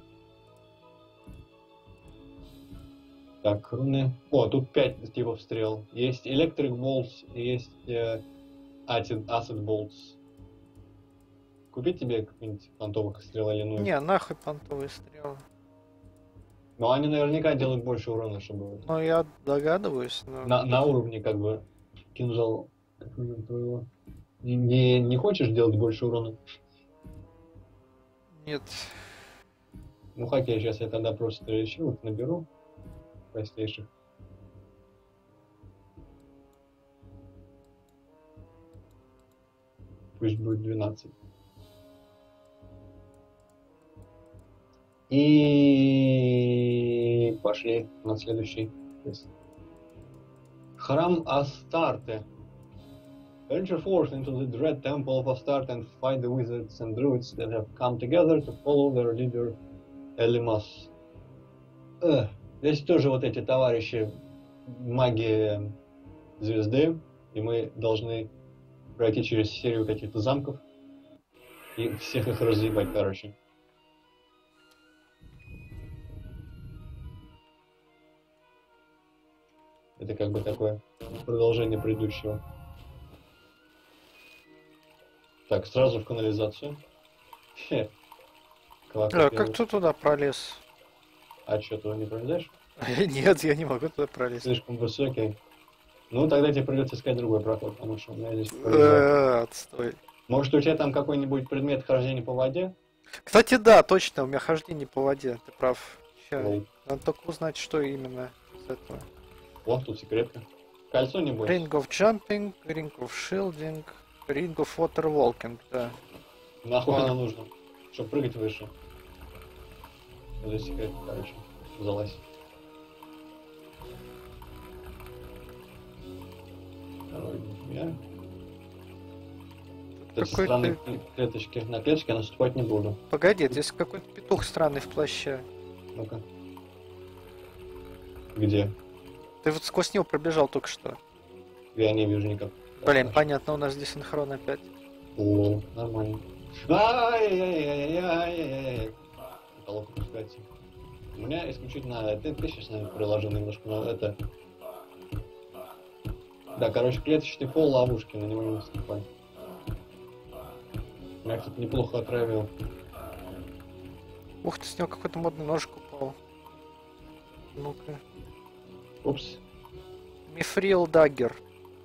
Так, руны. О, тут пять типов стрел. Есть Electric Bolts, есть э, Acid, Acid Bolts. Купить тебе какие-нибудь понтовых стрел или ну? Не, нахуй понтовые стрелы. Но они наверняка делают больше урона, чтобы... Ну, я догадываюсь, но... На, на уровне, как бы, кинжал твоего. Не, не, не хочешь делать больше урона? Нет. Ну, хоккей, сейчас я тогда просто решил, наберу простейших. Пусть будет двенадцать. И пошли на следующий. Храм Астарте. Venture forth into the dread temple of Astarte and fight the wizards and druids that have come together to follow their leader Elimas. Эх, здесь тоже вот эти товарищи маги звезды, и мы должны пройти через серию каких-то замков и всех их разъебать, короче. Это как бы такое продолжение предыдущего. Так, сразу в канализацию. Хе. А, как ты туда пролез? А что, туда не пролезаешь? Нет, я не могу туда пролезть. Слишком высокий. Ну, тогда тебе придется искать другой проход, потому что у меня здесь... Отстой. Может, у тебя там какой-нибудь предмет хождения по воде? Кстати, да, точно, у меня хождение по воде, ты прав. Сейчас, Ну. надо только узнать, что именно из этого. О, тут секретка. Кольцо не будет. Ring of Jumping, Ring of Shielding, Ring of Water Walking, да. Нахуй А. оно нужно? Чтобы прыгать выше. Это секретка, короче. Залазь. Второй, я. Эти Какой странные ты... клеточки. На клеточки я наступать не буду. Погоди, здесь какой-то петух странный в плаще. Ну-ка. Где? Ты вот сквозь него пробежал только что. Я не вижу никак. Блин, понятно, у нас здесь синхрон опять. О, нормально. Ай-яй-яй-яй-яй-яй-яй-яй. Потолок опускается. У меня исключительно... Ты, ты сейчас, наверное, приложил немножко, но это... Да, короче, клеточный пол ловушки, на него не наступай. Я, кстати, неплохо отравил. Ух ты, с него какой-то модный ножик упал. Ну-ка. Упс. Мифрил Даггер.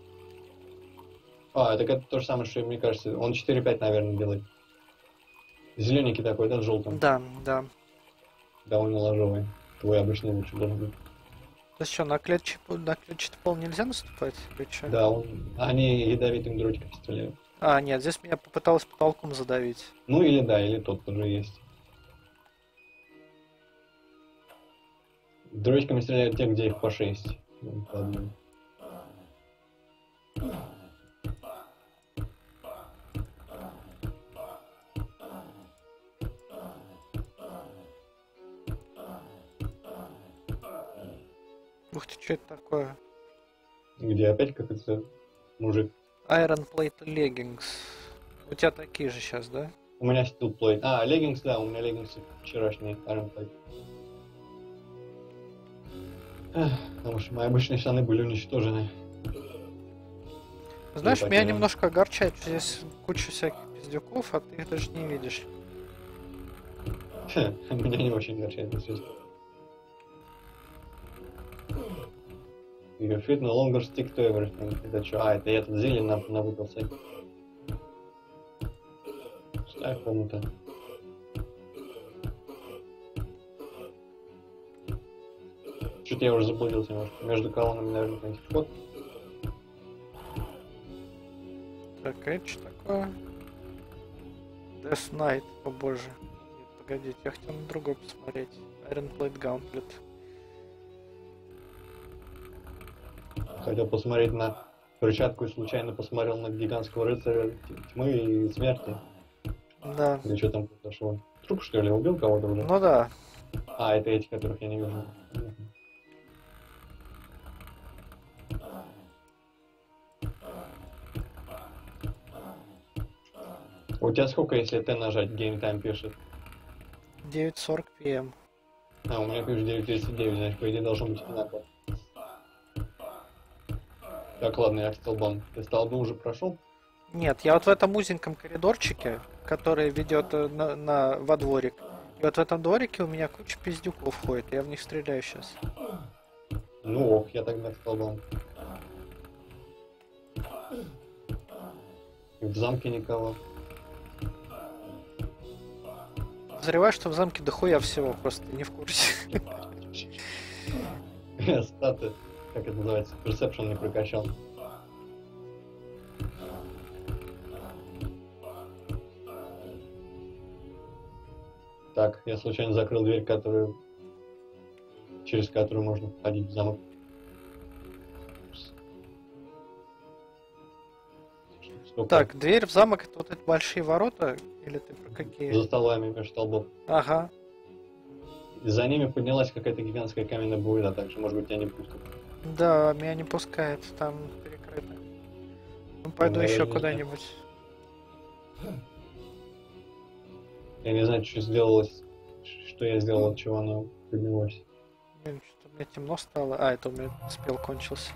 А, это, это то же самое, что, мне кажется, он четыре пять, наверное, делает. Зелененький такой, да, с желтым? Да, да. Довольно ложовый. Твой обычный лучше должен быть. Да что, на клетчатый, на клетчатый пол нельзя наступать? Или чё? Да, он... они ядовитым дротиком стреляют. А, нет, здесь меня попыталась потолком задавить. Ну или да, или тот тоже есть. Дротиками стреляют те, где их по шесть. Ну, по одному. Ух ты, что это такое? Где опять какой-то мужик. Iron Plate Leggings. У тебя такие же сейчас, да? У меня steel plate. А, леггинсы, да, у меня леггинсы вчерашние. Iron plate. Эх, потому что мои обычные штаны были уничтожены. Знаешь, меня потерян. немножко огорчает, что здесь куча всяких пиздюков, а ты их даже не видишь. Меня не очень огорчает, если честно. Your feet no longer stick to everything. Это что? А, это я тут зелень на, навыпался. Ставь кому-то. Что-то я уже заблудился немножко. Между колоннами, наверное, какой-нибудь вход. Так, а это что такое? Death Knight, о боже. Нет, погодите, я хотел на другой посмотреть. Iron Plate Gauntlet. Хотел посмотреть на перчатку и случайно посмотрел на гигантского рыцаря тьмы и смерти. Да. Или что там произошло? Труп, что ли, убил кого-то уже? Ну да. А, это эти, которых я не вижу. У тебя сколько, если Т нажать, Game Time пишет? девять сорок пи эм. А, у меня пишет девять тридцать девять, значит, по идее должно быть одинаково. Так, ладно, я к столбам. Ты столбы уже прошел? Нет, я вот в этом узеньком коридорчике, который ведет э, на, на, во дворик. И вот в этом дворике у меня куча пиздюков ходит, я в них стреляю сейчас. Ну ок, я тогда к столбам. И в замке никого. Подозреваю, что в замке дохуя всего, просто не в курсе. Статы, как это называется, персепшн не прокачал. Так, я случайно закрыл дверь, которую... через которую можно входить в замок. Сколько? Так, дверь в замок, это вот эти большие ворота? Или ты про какие? За столами между столбов. Ага. И за ними поднялась какая-то гигантская каменная буйда, так что, может быть, тебя не пустят. Да, меня не пускает, там перекрыто. Ну, пойду Ну, еще наверное, куда-нибудь. Я не знаю, что сделалось, что я сделал, от чего оно поднялось. Блин, что-то мне темно стало. А, это у меня спел кончился.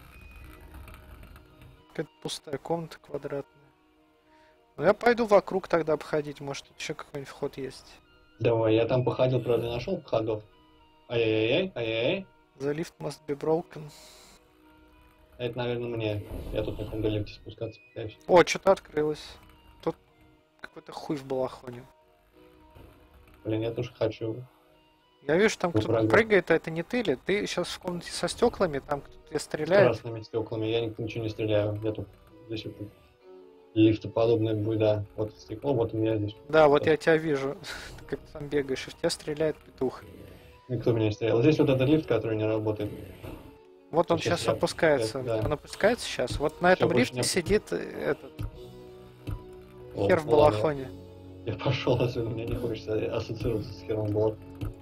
Какая-то пустая комната квадратная. Ну я пойду вокруг тогда обходить, может тут еще какой-нибудь вход есть. Давай, я там походил, правда, не нашел ходов. Ай-яй-яй, ай-яй-яй. The lift must be broken. Это, наверное, мне. Я тут на каком-то лифте спускаться пытаюсь. О, что-то открылось. Тут какой-то хуй в балахоне. Блин, я тоже хочу. Я вижу, там Ну, кто-то правда. прыгает, а это не ты ли? Ты сейчас в комнате со стеклами, там кто-то тебя С стреляет. красными стеклами. Я ни- ничего не стреляю. Я тут здесь вот лифтоподобная буйда. Вот стекло, вот у меня здесь. Да, вот Да. я тебя вижу. Ты как там бегаешь, и в тебя стреляет петух. Никто меня не стрелял. Здесь вот этот лифт, который не работает. Вот он Сейчас сейчас я- опускается. да. Он опускается сейчас. Вот на этом больше лифте не- сидит э, этот О, хер в ну ладно, балахоне. Я, я пошел, если мне не хочется ассоциироваться с хером балахоном.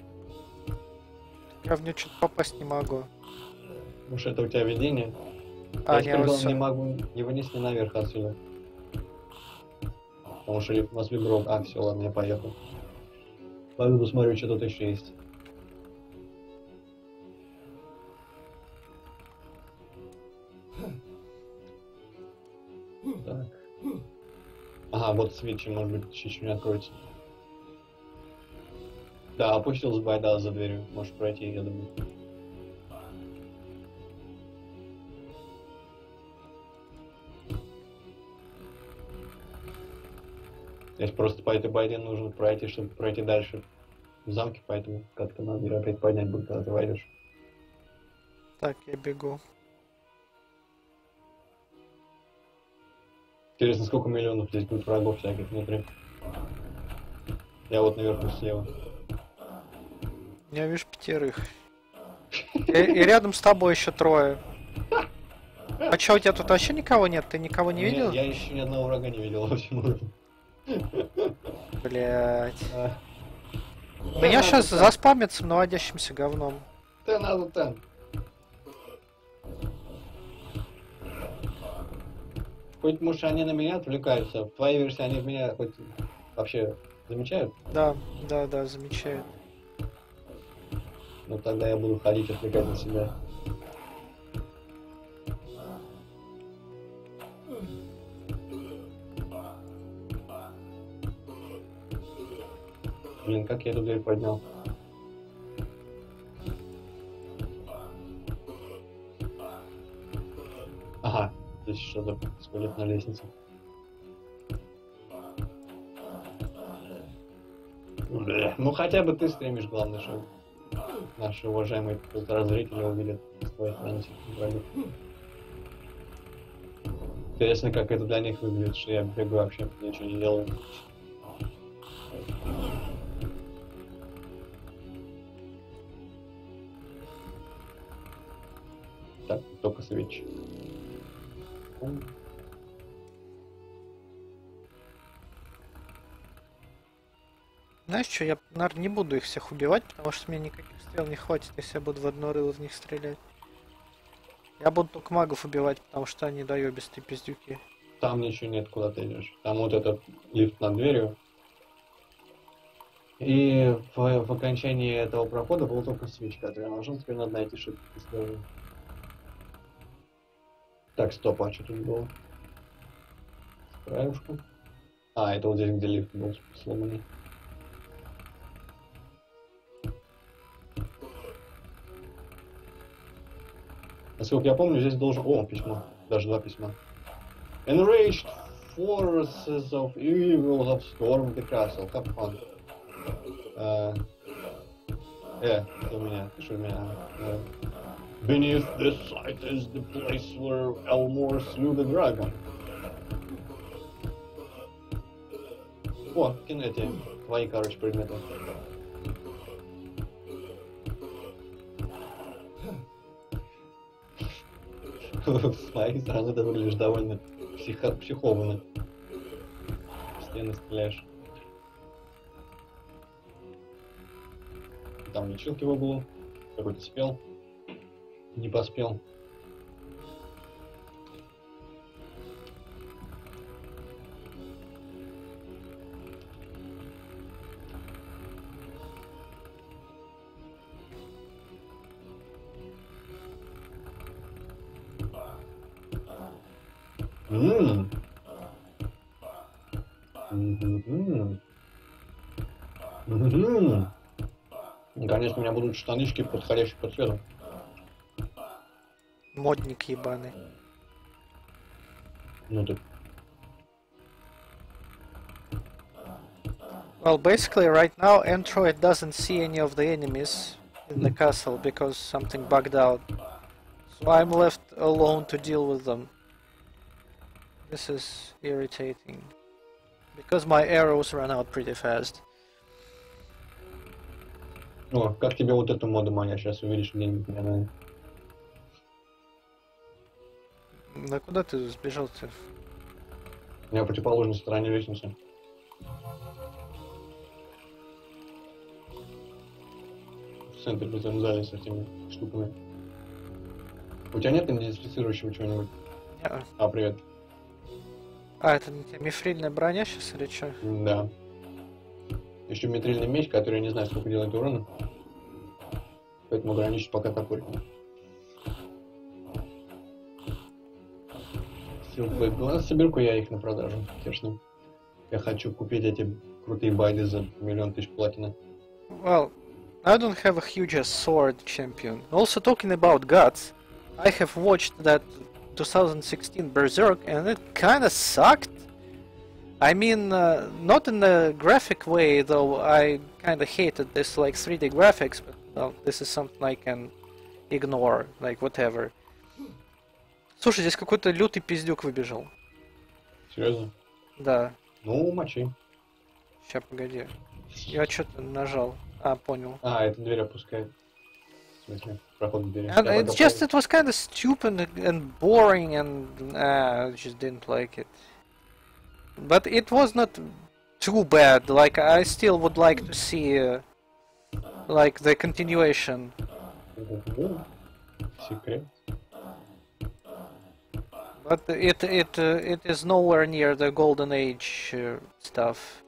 Я в него что-то попасть не могу. Может, это у тебя видение? А, я не, теперь вот главное, всё. не могу не вынести наверх отсюда. Потому что лифт must be broke. А, все, ладно, я поехал. Пойду посмотрю, что тут еще есть. Так. Ага, вот свечи, может быть, чуть-чуть не откроется. Да, опустился байда за дверью. Можешь пройти, я думаю. Здесь просто по этой байде нужно пройти, чтобы пройти дальше в замке, поэтому как-то надо ее опять поднять будет, когда ты войдешь. Так, я бегу. Интересно, сколько миллионов здесь будет врагов всяких внутри. Я вот наверху слева. Я вижу пятерых. И, и рядом с тобой еще трое. А чё, у тебя тут вообще никого нет? Ты никого не Нет, видел? я еще ни одного врага не видел во всем уровне. Блять. А. Меня сейчас заспамят с наводящимся говном. Ты надо там. Хоть, может, они на меня отвлекаются. В твоей версии они меня хоть вообще замечают? Да, да, да, замечаю. Ну тогда я буду ходить отвлекать на себя. Блин, как я эту дверь поднял? Ага, здесь что-то происходит на лестнице. Бля. Ну хотя бы ты стримишь, главное, что наши уважаемые полтора зрителя увидят твои страницы. Интересно, как это для них выглядит, что я бегу вообще, ничего не делаю. Так, только свечи. Знаешь что, я, наверное, не буду их всех убивать, потому что мне никаких стрел не хватит, если я буду в одно рыло в них стрелять. Я буду только магов убивать, потому что они доебистые пиздюки. Там ничего нет, куда ты идешь. Там вот этот лифт над дверью. И в, в окончании этого прохода был только свеч, который я нажал, теперь надо найти что-то. Так, стоп, а что тут было? Краюшку. А, это вот здесь, где лифт был сломанный. Насколько я помню, здесь должен... О, письмо. Даже два письма. Enraged forces of evil have stormed the castle. Have fun. Uh, э, это у меня. Ты что у меня? Uh, Beneath this site is the place where Elmore slew the dragon. О, кинети. Твои, короче, предметы. С моей стороны ты выглядишь довольно психо психованно. Постоянно стреляешь. Там лечилки в углу. Какой-то спел. Не поспел. Ммм. Ммм. Ммм. Наконец у меня будут штанишки, подходящие по цвету. Модник ебаный. Ну ты. Well, basically right now Android doesn't see any of the enemies in the castle because something bugged out. So I'm left alone to deal with them. This is irritating. Because my arrows run out pretty fast. О, как тебе вот эту моду моя? Сейчас увидишь где-нибудь, наверное. Да куда ты сбежал-то? Я в противоположной стороне лестницы. В центре, в этом зале с этими штуками. У тебя нет идентифицирующего чего-нибудь? Yeah. А, привет. А, это не те, мифрильная броня сейчас или что? Да. Еще метрильный меч, который я не знаю, сколько делает урона. Поэтому ограничусь пока такой. Соберу-ка я их на продажу, честно. Я хочу купить эти крутые байды за миллион тысяч платина. Well, I don't have a huge sword champion. Also talking about gods, I have watched that twenty sixteen Berserk and it kinda sucked. I mean, uh, not in a graphic way, though I kinda hated this like three D graphics, but well, this is something I can ignore, like whatever. Слушай, здесь какой-то лютый пиздюк выбежал. Серьезно? Да. Ну, мочи. Ща, погоди. Я что-то нажал. А, понял. А, эта дверь опускает. В смысле, проход к двери. And it's just, it was kind of stupid and boring and uh, I just didn't like it. But it was not too bad, like I still would like to see uh, like the continuation. Секрет. But it it uh, it is nowhere near the golden age uh, stuff.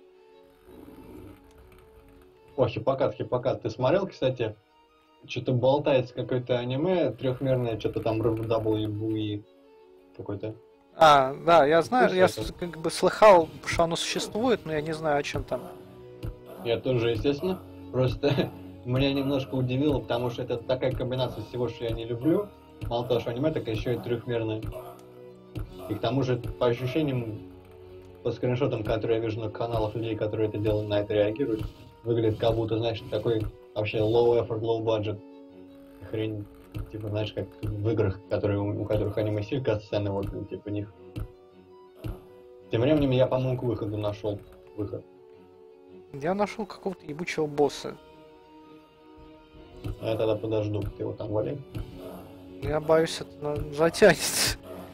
О, Хиппокат, Хиппокат. Ты смотрел, кстати, что-то болтается какое-то аниме трехмерное, что-то там дабл ю дабл ю и какой-то. А, да, я знаю, я это? как бы слыхал, что оно существует, но я не знаю, о чем там. Я тоже, естественно. Просто меня немножко удивило, потому что это такая комбинация всего, что я не люблю. Мало того, что аниме, так еще и трехмерное. И к тому же, по ощущениям, по скриншотам, которые я вижу на каналах людей, которые это делают, на это реагируют, выглядит как будто, знаешь, такой вообще low effort, low budget хрень. Типа, знаешь, как в играх, которые, у которых аниме силька сцены, вот, ну, типа них. Тем временем я, по-моему, к выходу нашел выход. Я нашел какого-то ебучего босса. А я тогда подожду, ты его там вали. Я боюсь, это на- затянется.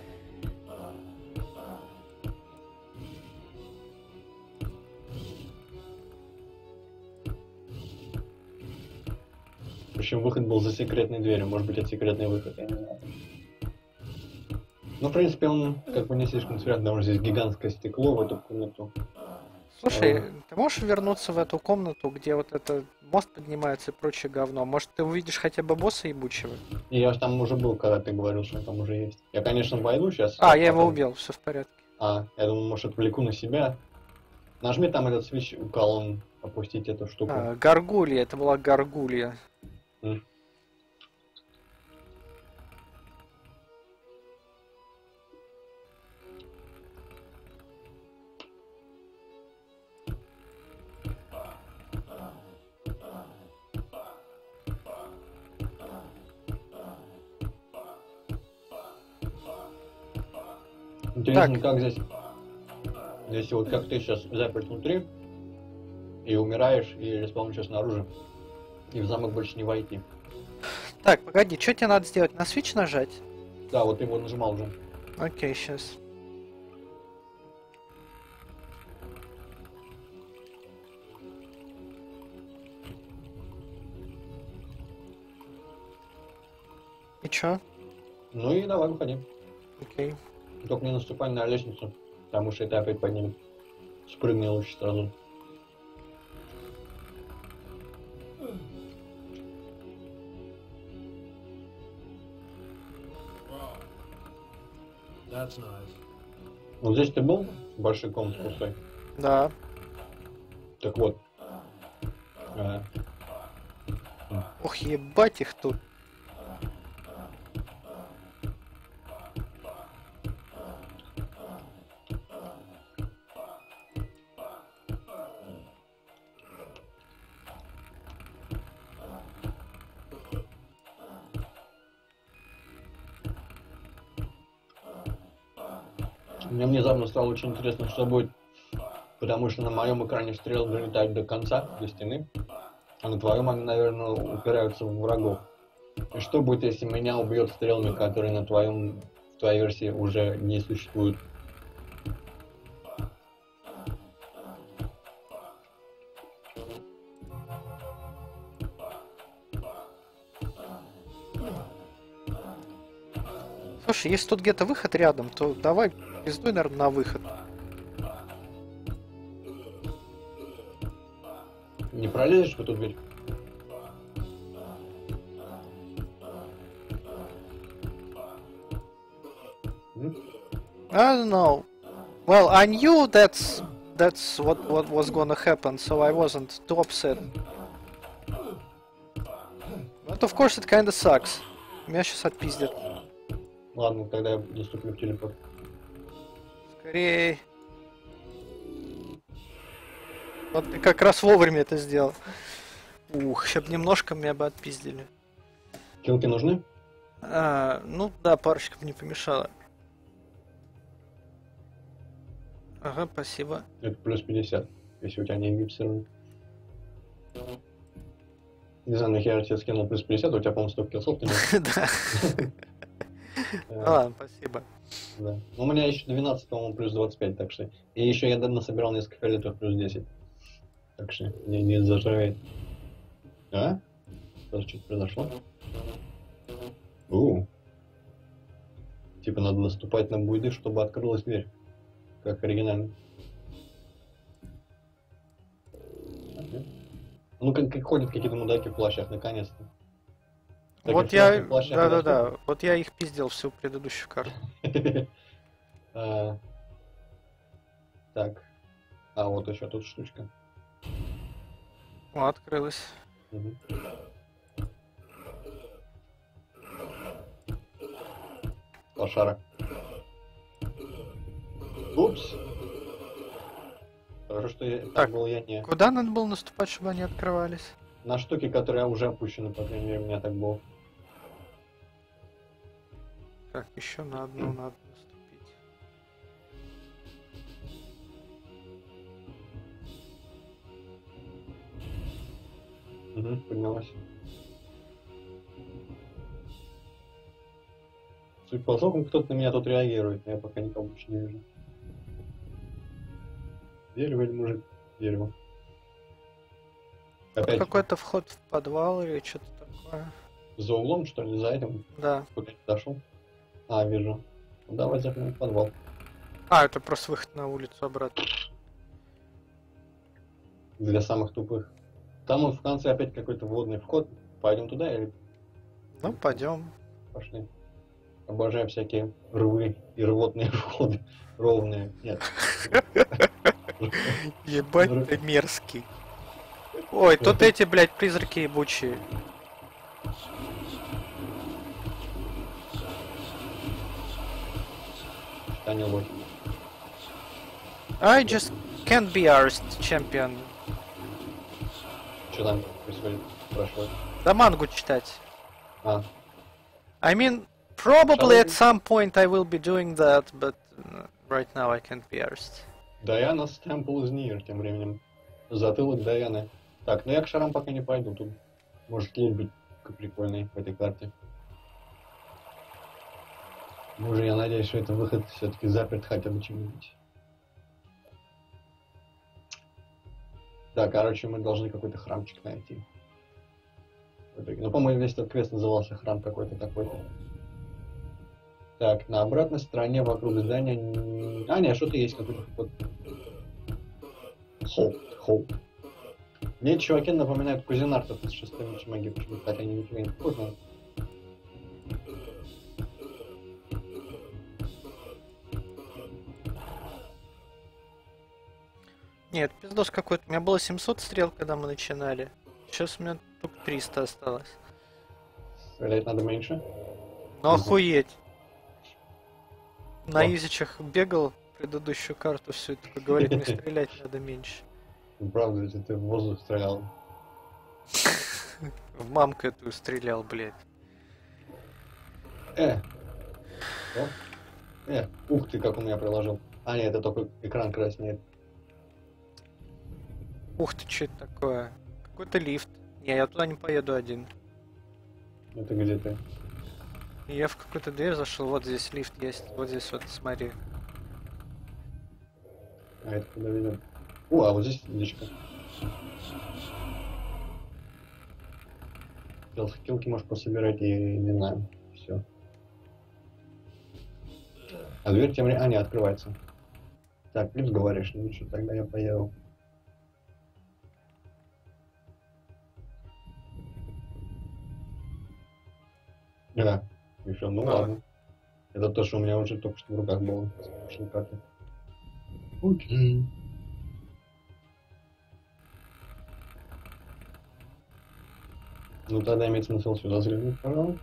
Причем выход был за секретной дверью, может быть, это секретный выход, я не знаю. Ну, в принципе, он как бы не слишком секретный, потому что здесь гигантское стекло в эту комнату. Слушай, А. ты можешь вернуться в эту комнату, где вот этот мост поднимается и прочее говно? Может, ты увидишь хотя бы босса ебучего? И я ж там уже был, когда ты говорил, что там уже есть. Я, конечно, войду сейчас. А, я его убил, все в порядке. А, я думаю, может, отвлеку на себя. Нажми там этот свич у колонн, опустить эту штуку. А, Гаргулья, это была Гаргулья. М. Интересно, Так. как здесь, здесь вот как ты сейчас заперт внутри, и умираешь, и респаунишься снаружи, и в замок больше не войти. Так, погоди, что тебе надо сделать? На свич нажать? Да, вот ты его нажимал уже. Окей, сейчас. И чё? Ну и давай, выходи. Окей. Только не наступай на лестницу, потому что это опять поднимет. Спрыгни лучше сразу. Wow. That's nice. Вот здесь ты был? В большой комнате пустой. Да. Так вот. А, Ох, ебать их тут. Мне внезапно стало очень интересно, что будет, потому что на моем экране стрелы долетают до конца, до стены, а на твоем они, наверное, упираются в врагов. И что будет, если меня убьет стрелами, которые на твоем, в твоей версии уже не существуют? Слушай, если тут где-то выход рядом, то давай пиздуй, наверное, на выход. Не пролезешь в эту дверь? М? I don't know. Well, I knew that's that's what what was gonna happen, so I wasn't too upset. But of course it kinda sucks. Меня сейчас отпиздят. Ладно, тогда я доступлю в телепорт. Скорей. Вот ты как раз вовремя это сделал. Ух, чтоб немножко меня бы отпиздили. Килки нужны? А, ну да, парочка бы не помешала. Ага, спасибо. Это плюс пятьдесят, если у тебя не гипсирован. Не знаю, нахера я тебе скинул плюс пятьдесят, у тебя, по-моему, сто килсов ты не. Да. Ну ладно, спасибо. Да. Ну, у меня еще двенадцать, по-моему, плюс двадцать пять, так что... И еще я насобирал несколько фиолетовых плюс десять. Так что не, не заживает. А? Что-то произошло? У. Типа надо наступать на буйды, чтобы открылась дверь. Как оригинально. Ну, как, как ходят какие-то мудаки в плащах, наконец-то. Так, Вот и я... в плащах Да-да-да, вот я их пиздил всю предыдущую карту. А, Так. А, вот еще тут штучка. О, открылось. Угу. Лошара. Упс. Хорошо, что я, Так. так был я не. Куда надо было наступать, чтобы они открывались? На штуки, которые уже опущены, по крайней мере, у меня так было. Так, еще на одну надо наступить. Угу, поднялась. Судя по звукам, кто-то на меня тут реагирует, но я пока никого больше не вижу. Дерево или мужик? Дерево. Опять Какой-то вход в подвал или что-то такое. за углом, что ли, за этим? Да. Пока не дошел. А, вижу. Ну, давай заходим в подвал. А, это просто выход на улицу обратно. Для самых тупых. Там вот в конце опять какой-то водный вход. Пойдем туда или Ну, пойдем. пошли? Обожаю всякие рвы и рвотные входы. Ровные. Нет. Ебать ты мерзкий. Ой, тут эти, блядь, призраки ебучие. Они лохи. I just can't be arsed, champion. Что там происходит? Спрашивают. Да мангу читать. А, I mean, probably Shall at some point I will be doing that, but uh, right now I can't be arsed. Даяна с Темпл из Нир тем временем. Затылок Даяны. Так, ну я к шарам пока не пойду. Тут может лут быть прикольный в этой карте. Боже, я надеюсь, что это выход все-таки заперт хотя бы чем-нибудь. Да, короче, мы должны какой-то храмчик найти. Ну, по-моему, весь этот квест назывался храм какой-то такой-то. Так, на обратной стороне вокруг здания... А, нет, что-то есть какой-то вход. Холд, холд. Мне эти чуваки напоминают кузинартов из шестой меч магии, почему-то, хотя они нифига не похожи. но- Нет, пиздос какой-то. У меня было семьсот стрел, когда мы начинали. Сейчас у меня только триста осталось. Стрелять надо меньше. Ну охуеть. На О. изичах бегал предыдущую карту, все это такой говорит, мне стрелять надо меньше. Правда, если ты в воздух стрелял. В мамку эту стрелял, блядь. Э! Что? Э, ух ты, как он меня приложил. А, нет, это только экран краснеет. Ух ты, что это такое? Какой-то лифт. Не, я туда не поеду один. Это где ты? Я в какую-то дверь зашел, вот здесь лифт есть, вот здесь вот, смотри. А это куда ведет? О, а вот здесь личка. Хилки можешь пособирать и не знаю. Все. А дверь тем временем... А, не, открывается. Так, плюс говоришь, ну что, тогда я поеду. Да, еще, ну Да. ладно. Это то, что у меня уже только что в руках было. с прошлой карты. Окей. Ну тогда имеет смысл сюда заглянуть, пожалуй.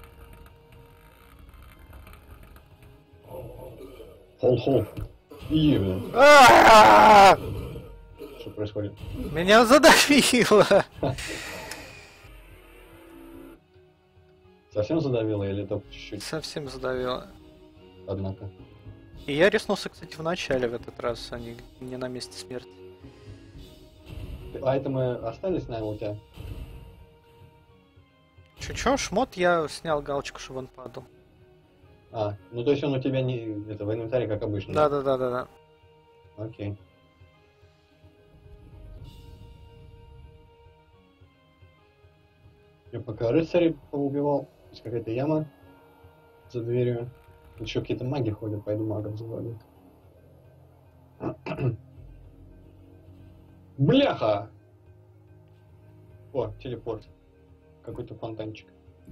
Хол-хол. Ебать. А-а-а! Что происходит? Меня задавило! Совсем задавило или только чуть-чуть? Совсем задавило. Однако. И я реснулся, кстати, в начале в этот раз, а не, не на месте смерти. А это мы остались, наверное, у тебя? Чё-чё, шмот я снял галочку, чтобы он падал. А, ну то есть он у тебя не... Это в инвентаре, как обычно. Да-да-да-да-да. Окей. Я пока рыцарей поубивал. Есть какая-то яма за дверью. Тут еще какие-то маги ходят, пойду магов завалю. Бляха! О, телепорт. Какой-то фонтанчик.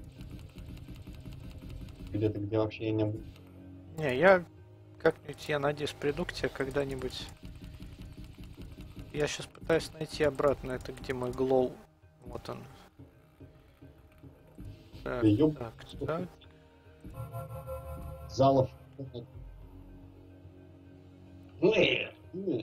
Где-то, где вообще я не был. Не, я как-нибудь, я надеюсь, приду к тебе когда-нибудь. Я сейчас пытаюсь найти обратно, это где мой глоу. Вот он. Так, Ёп, так, сколько так. залов. Нет, нет.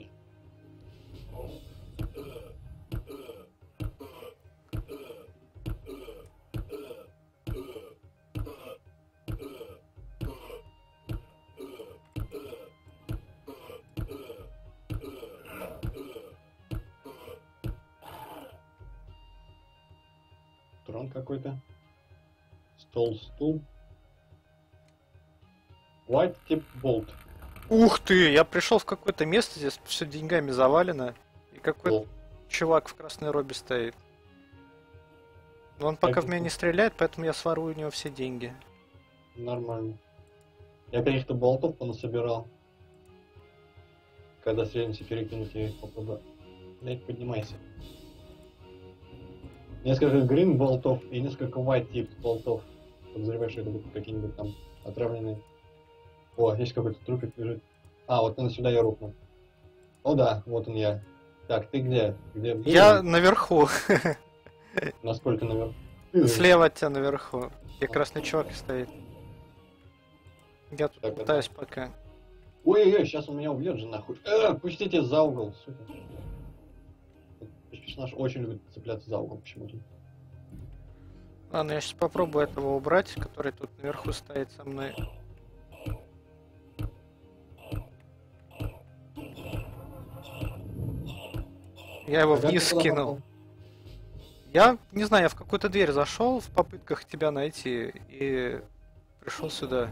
Трон какой-то. Стол, стул. White tip bolt. Ух ты, я пришел в какое-то место, здесь все деньгами завалено. И какой-то Лол. чувак в красной робе стоит. Но он пока Как в меня это? не стреляет, поэтому я сворую у него все деньги. Нормально. Я каких-то болтов понасобирал. Когда стреляемся, перекинуть я их попробую. Блять, поднимайся. Несколько грин болтов и несколько white tip болтов. Подозреваешь, что это будут какие-нибудь там отравленные. О, здесь какой-то трупик лежит. А, вот на сюда я рухнул. О да, вот он я. Так, ты где? Где был? Я наверху, Насколько наверх? слева от тебя наверху, где красный чувак стоит. Я тут Так, пытаюсь пока. Ой-ой-ой, сейчас он меня убьет же нахуй. Э, пустите за угол, сука. Персонаж очень любит цепляться за угол почему-то. Ладно, я сейчас попробую этого убрать, который тут наверху стоит со мной. Я его А как вниз ты туда скинул. попал? Я не знаю, я в какую-то дверь зашел в попытках тебя найти и пришел сюда.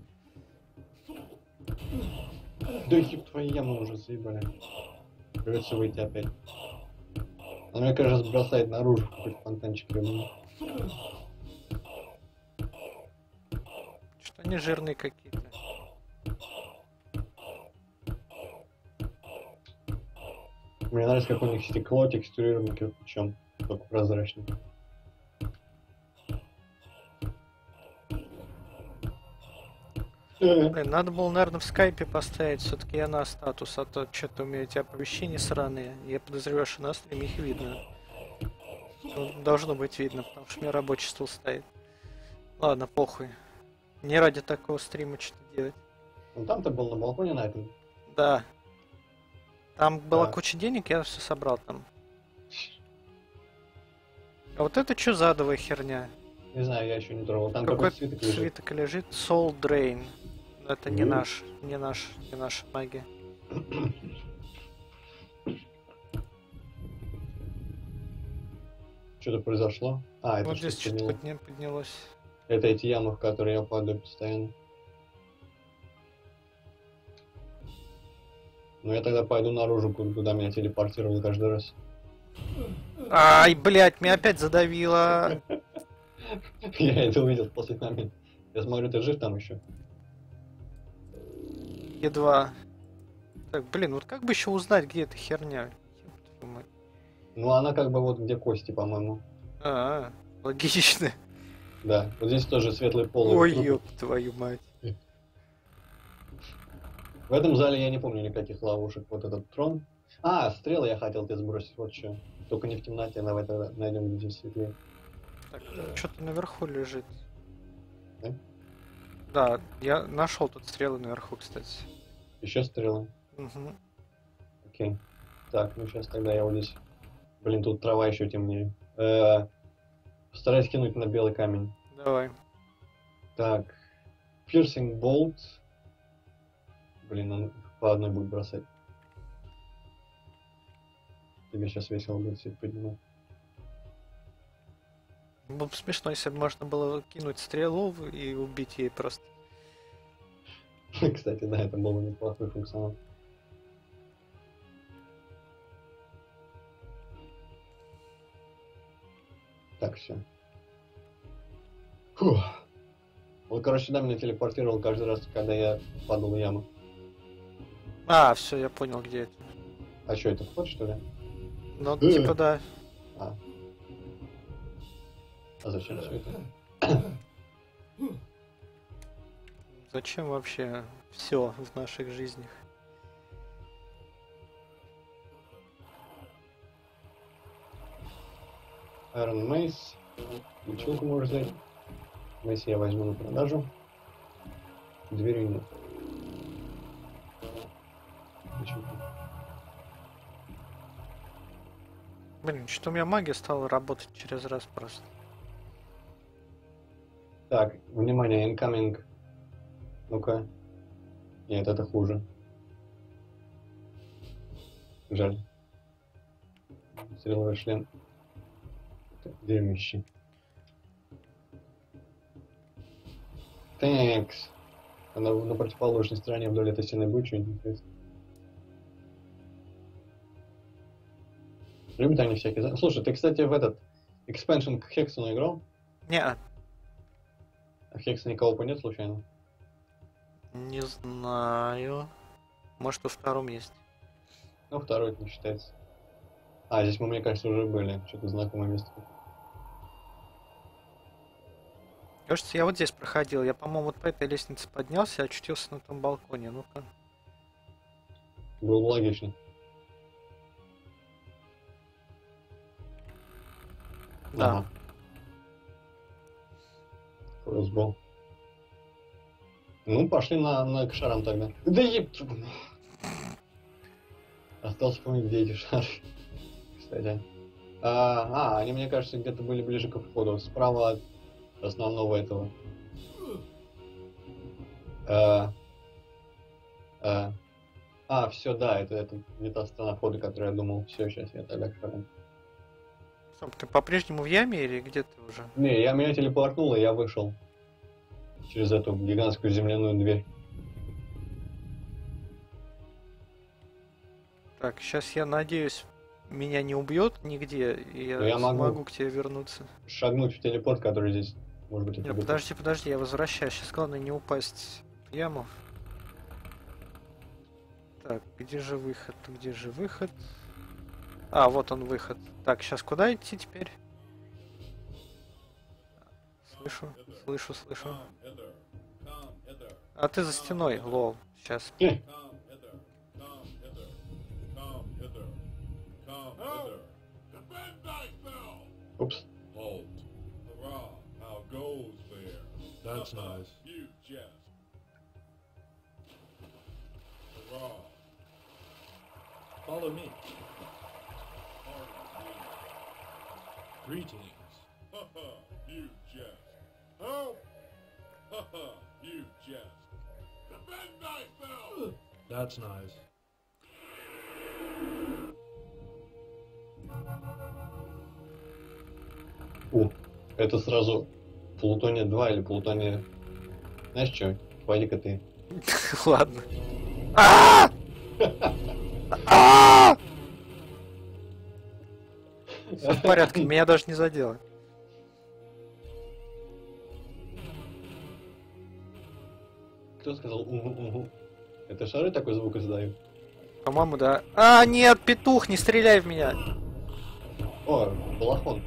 Да еб твои ямы уже заебали. Придется выйти опять. Он меня, кажется, бросает наружу в какой-то фонтанчик. Что они жирные какие-то. Мне нравится, как у них стекло текстурировано кирпичом, только прозрачный. Э, Блин, надо было, наверное, в скайпе поставить все-таки я на статус, а то что-то у меня эти оповещения сраные. Я подозреваю, что на стриме их видно. Ну, должно быть видно, потому что у меня рабочий стол стоит. Ладно, похуй. Не ради такого стрима что-то делать. Ну там ты был на балконе на этом. Да. Там была Да. куча денег, я все собрал там. А вот это что за адовая херня? Не знаю, я еще не трогал. Там Какой какой-то свиток лежит. свиток лежит? Soul Drain. Но это не Мгм. наш, не наш, не наша магия. Что-то произошло. А, это Вот что-то здесь что-то подняло. подня- поднялось. Это эти ямы, в которые я падаю постоянно. Ну я тогда пойду наружу, куда куда меня телепортировали каждый раз. Ай, блядь, меня опять задавило. Я это увидел в последний момент. Я смотрю, ты жив там еще? Едва. Так, блин, вот как бы еще узнать, где эта херня? Ёб твою мать. Ну она как бы вот где кости, по-моему. А, логично. Да, вот здесь тоже светлый пол. и Ой, трупы. ёб твою мать. В этом зале я не помню никаких ловушек. Вот этот трон. А, стрелы я хотел тебе сбросить, вот что. Только не в темноте, давай тогда найдем, где здесь светлее. Так, что-то наверху лежит. Да? Да, я нашел тут стрелы наверху, кстати. Еще стрелы. Угу. Окей. Так, ну сейчас тогда я вот здесь. Блин, тут трава еще темнее. Э, Постараюсь кинуть на белый камень. Давай. Так. Piercing Bolt. Блин, он по одной будет бросать. Тебе сейчас весело будет все это поднимать. Было бы смешно, если бы можно было кинуть стрелу и убить ей просто. Кстати, да, это был бы неплохой функционал. Так, все. Фух. Он, короче, сюда меня телепортировал каждый раз, когда я падал в яму. А, все, я понял, где это. А что, это вход, что ли? Ну, Э. типа, да. А. А зачем все это? Зачем вообще все в наших жизнях? Iron Mace. Лечилку можешь взять. Mace я возьму на продажу. Двери нет. Лечилку. Блин, что у меня магия стала работать через раз просто. Так, внимание, incoming. Ну-ка. Нет, это хуже. Жаль. Стреловой шлем. Дерьмище. Тэнкс. Она на противоположной стороне вдоль этой стены будет что-нибудь интересное. Любят они всякие... Слушай, ты, кстати, в этот экспеншн к Хексону играл? Не, А в Хексоне кого нет случайно? не знаю. Может, во втором есть. Ну, второй не считается. А, здесь мы, мне кажется, уже были. Что-то знакомое место. Кажется, я вот здесь проходил. Я, по-моему, вот по этой лестнице поднялся и очутился на том балконе. Ну-ка. Было бы логично. Да. Ага. Кроссбол. Ну, пошли на, на к шарам тогда. Да еб... Осталось помнить, где эти шары. Кстати. А, а, они, мне кажется, где-то были ближе к входу. Справа от основного этого. А, а, а все, да, это, это не та сторона входа, которую я думал. Все, сейчас я тогда к шарам. Стоп, ты по-прежнему в яме или где ты уже? Не, я меня телепортнул, и я вышел. Через эту гигантскую земляную дверь. Так, сейчас я надеюсь, меня не убьет нигде, и я, Но я могу. смогу к тебе вернуться. Шагнуть в телепорт, который здесь. Может быть, это Нет, будет. подожди, подожди, я возвращаюсь. Сейчас главное не упасть в яму. Так, где же выход? Где же выход? А, вот он выход. Так, сейчас куда идти теперь? Слышу, слышу, слышу. А ты за стеной, лол. Сейчас. Э, Упс. Halt. Hurrah. How goes there? That's nice. You jest. Hurrah. Follow me. Greetings. Haha, you jest. Oh. Haha, you jest. The bend knife fell. That's nice. О, это сразу Плутония два или Плутония... Знаешь что? Пойди-ка ты. Ладно. А! А! Всё в порядке, меня даже не задело. Кто сказал угу, угу? Это шары такой звук издают? По-моему, да. А, нет, петух, не стреляй в меня. О, балахон.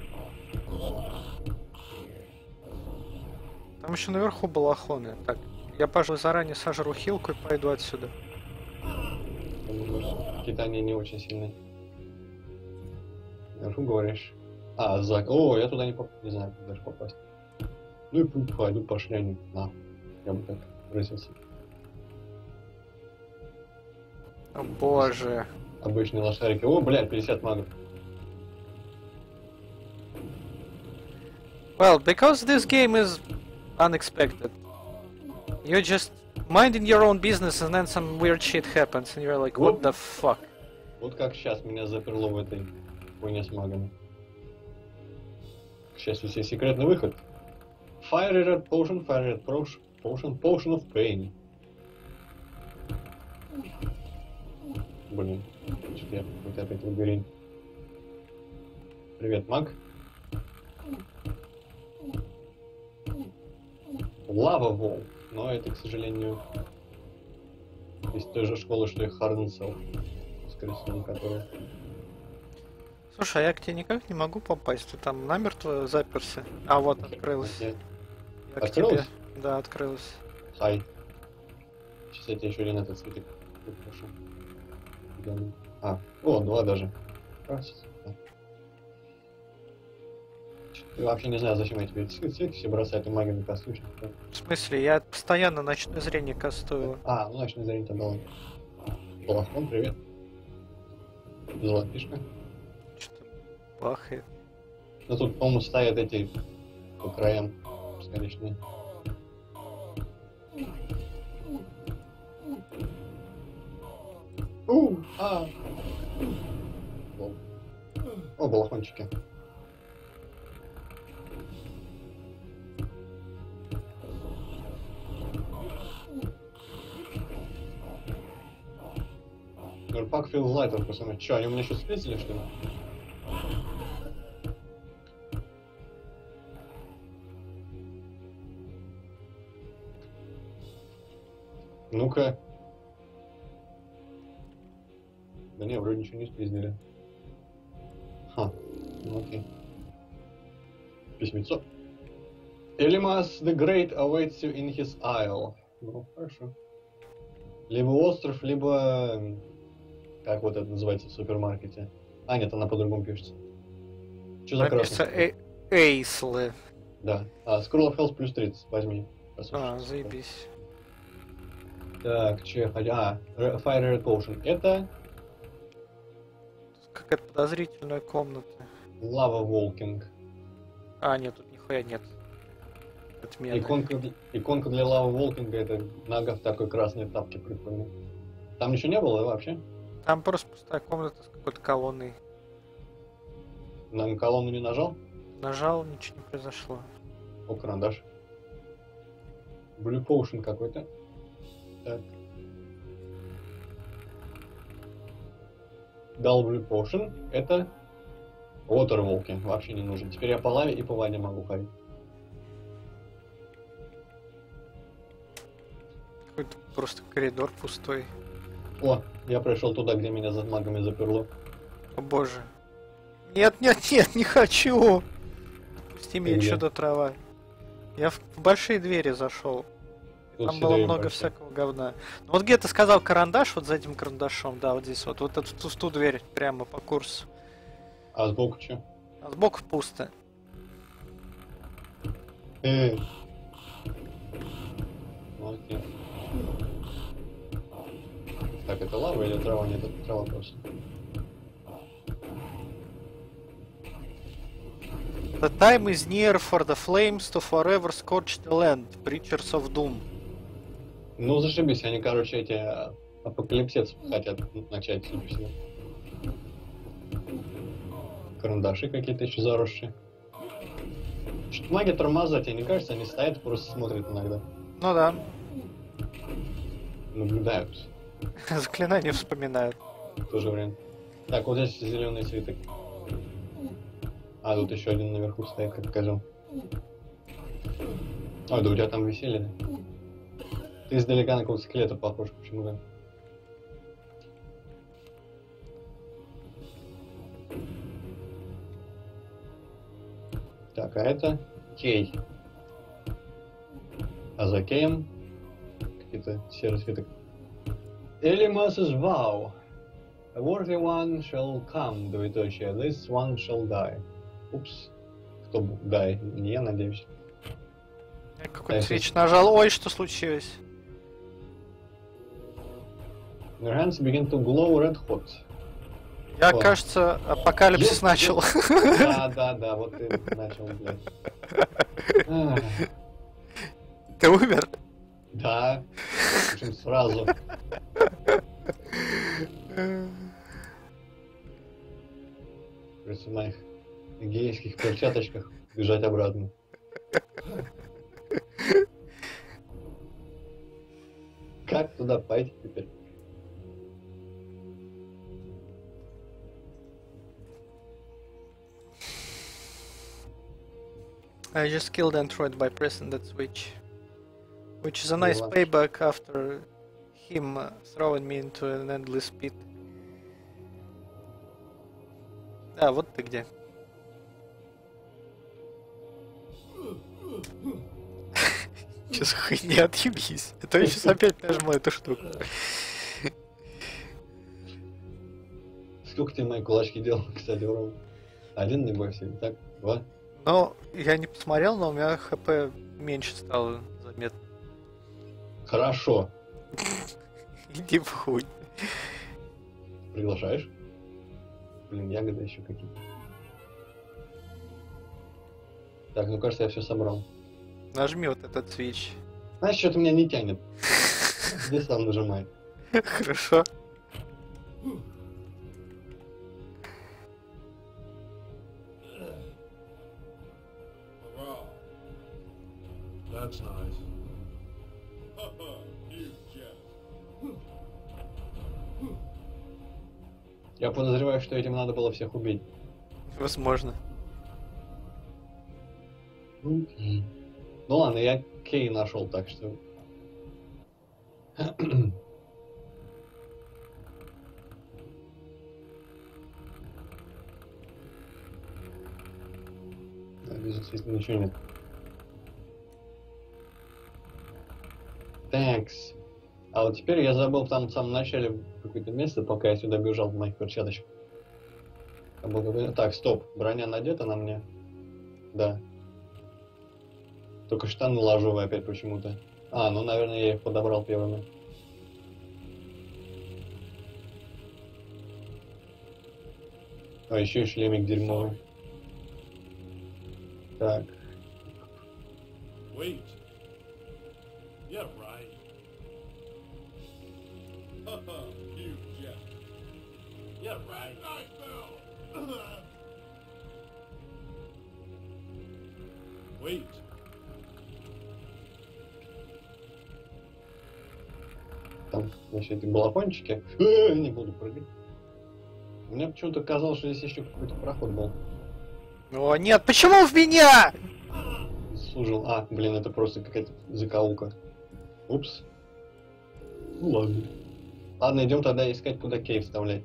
Там еще наверху балахоны. Так, я, пожалуй, заранее сожру хилку и пойду отсюда. Питание не очень сильное. Наверху говоришь. А, за... О, я туда не поп... Не знаю, как даже попасть. Ну и пу- пойду по шляне. На. Я бы так выразился. О боже. Обычные лошарики. О, блядь, пятьдесят магов. Well, because this game is unexpected. You're just minding your own business and then some weird shit happens and you're like, what the fuck? Вот как сейчас меня заперло в этой хуйне с магами. К счастью, есть секретный выход. Fire Red Potion, Fire Red Potion, Potion of Pain. Блин, что-то я вот опять лабиринт. Привет, маг. Лава Вол. Но это, к сожалению, из той же школы, что и Hardened Self. Скорее всего, которая... Слушай, а я к тебе никак не могу попасть, ты там намертво заперся. А вот, открылось. Нет. Я к Открылось? тебе. Да, открылось. Хай. Сейчас я тебе еще один этот цветик попрошу. Да. А, о, два даже. Раз. Да. Я вообще не знаю, зачем я тебе цвет, цвет все бросать, и магию на костюшек. В смысле, я постоянно ночное зрение кастую. А, ну ночное зрение тогда ладно. Балахон, привет. Золотишко. Что-то бахает. Ну тут, по-моему, стоят эти по краям скоричные. У, а. Лол. О, балахончики. Нурпак филзлайтер, пацаны. Чё, они у меня что, встретили, что ли? Ну-ка. Да не, вроде ничего не спиздили. Ха, ну окей. Письмецо. Элимас the Great awaits you in his isle. Ну, хорошо. Либо остров, либо... Как вот это называется в супермаркете? А, нет, она по-другому пишется. Что за Написано красный? э- Эйслы. Да. А, Scroll of Health плюс тридцать, возьми. А, Послушай. заебись. Так, че я хотел... А, Re- Fire Red Potion. Это Какая-то подозрительная комната. Lava Walking. А, нет, тут нихуя нет. Отмена. Иконка, для- иконка для Lava Walking, это нога в такой красной тапке прикольной. Там ничего не было вообще? Там просто пустая комната с какой-то колонной. На колонну не нажал? Нажал, ничего не произошло. О, карандаш. Blue Potion какой-то. Так. Дал Blue Potion. Это Water Walking. Вообще не нужен. Теперь я по лаве и по воде могу ходить. Какой-то просто коридор пустой. О, я пришел туда, где меня за магами заперло. О боже. Нет, нет, нет, не хочу! Пусти меня Где? отсюда, трава. Я в в большие двери зашел. Тут Там все было двери много большие. всякого говна. Ну, вот где ты сказал карандаш, вот за этим карандашом, да, вот здесь вот, вот эту, в ту, в ту дверь прямо по курсу. А сбоку что? А сбоку пусто. Э. Ну, окей. Так, это лава или трава? Нет, это трава просто. The time is near for the flames to forever scorch the land, preachers of doom. Ну, зашибись, они, короче, эти а, апокалипсец хотят начать, судя по всему. Карандаши какие-то еще заросшие. Что-то маги тормоза, тебе не кажется? Они стоят и просто смотрят иногда. Ну да, Наблюдают. заклинания вспоминают. В то же время. Так, вот здесь зеленый цветок. А, тут еще один наверху стоит, как козел. Ой, да у тебя там веселье, да? Ты издалека на какого-то скелета похож, почему-то. Так, а это Кей. А за Кеем какие-то серый цветок. Элимас's vow. A worthy one shall come, двоеточие. This one shall die. Упс. Кто б... die? Не я, надеюсь. Я какой-то свеч нажал. Ой, что случилось? Your hands begin to glow red hot. Я, О. кажется, апокалипсис Ёп, начал. Да, да, да, вот ты начал, блядь. Ах, Ты умер? Да. Причем сразу. Придется в моих гейских перчаточках бежать обратно. Как туда пойти теперь? I just killed Android by pressing that switch. Which is a nice Relax. payback after him uh, throwing me into an endless pit. Да, вот ты где. Че за хуйня, отъебись. Это я сейчас опять нажму эту штуку. Сколько ты мои кулачки делал, кстати, Ром? Один, не бойся, так? Два? Но я не посмотрел, но у меня хп меньше стало заметно. Хорошо. Иди в хуй. Приглашаешь? Блин, ягоды еще какие-то. Так, ну кажется, я все собрал. Нажми вот этот свич. Знаешь, что-то меня не тянет. Здесь сам нажимай. Хорошо. Hurrah. That's nice. Haha, you jest. Я подозреваю, что этим надо было всех убить. Возможно. Ну ну ладно, я Кей нашел, так что... Да, здесь, естественно, ничего нет. Тhanks. А вот теперь я забыл там в самом начале какое-то место, пока я сюда бежал в моих перчаточках. Там был какой-то- Так, стоп. Броня надета на мне? Да. Только штаны ложовые опять почему-то. А, ну, наверное, я их подобрал первыми. А, еще и шлемик дерьмовый. Так. Wait. Yeah, right. Haha, you jest. Yeah, right. I fell. Wait. Там, значит, эти балахончики. Э, не буду прыгать. Мне почему-то казалось, что здесь еще какой-то проход был. О, нет, почему в меня? Служил. А, блин, это просто какая-то закоулка. Упс. Ну ладно. Ладно, идем тогда искать, куда Кей вставлять.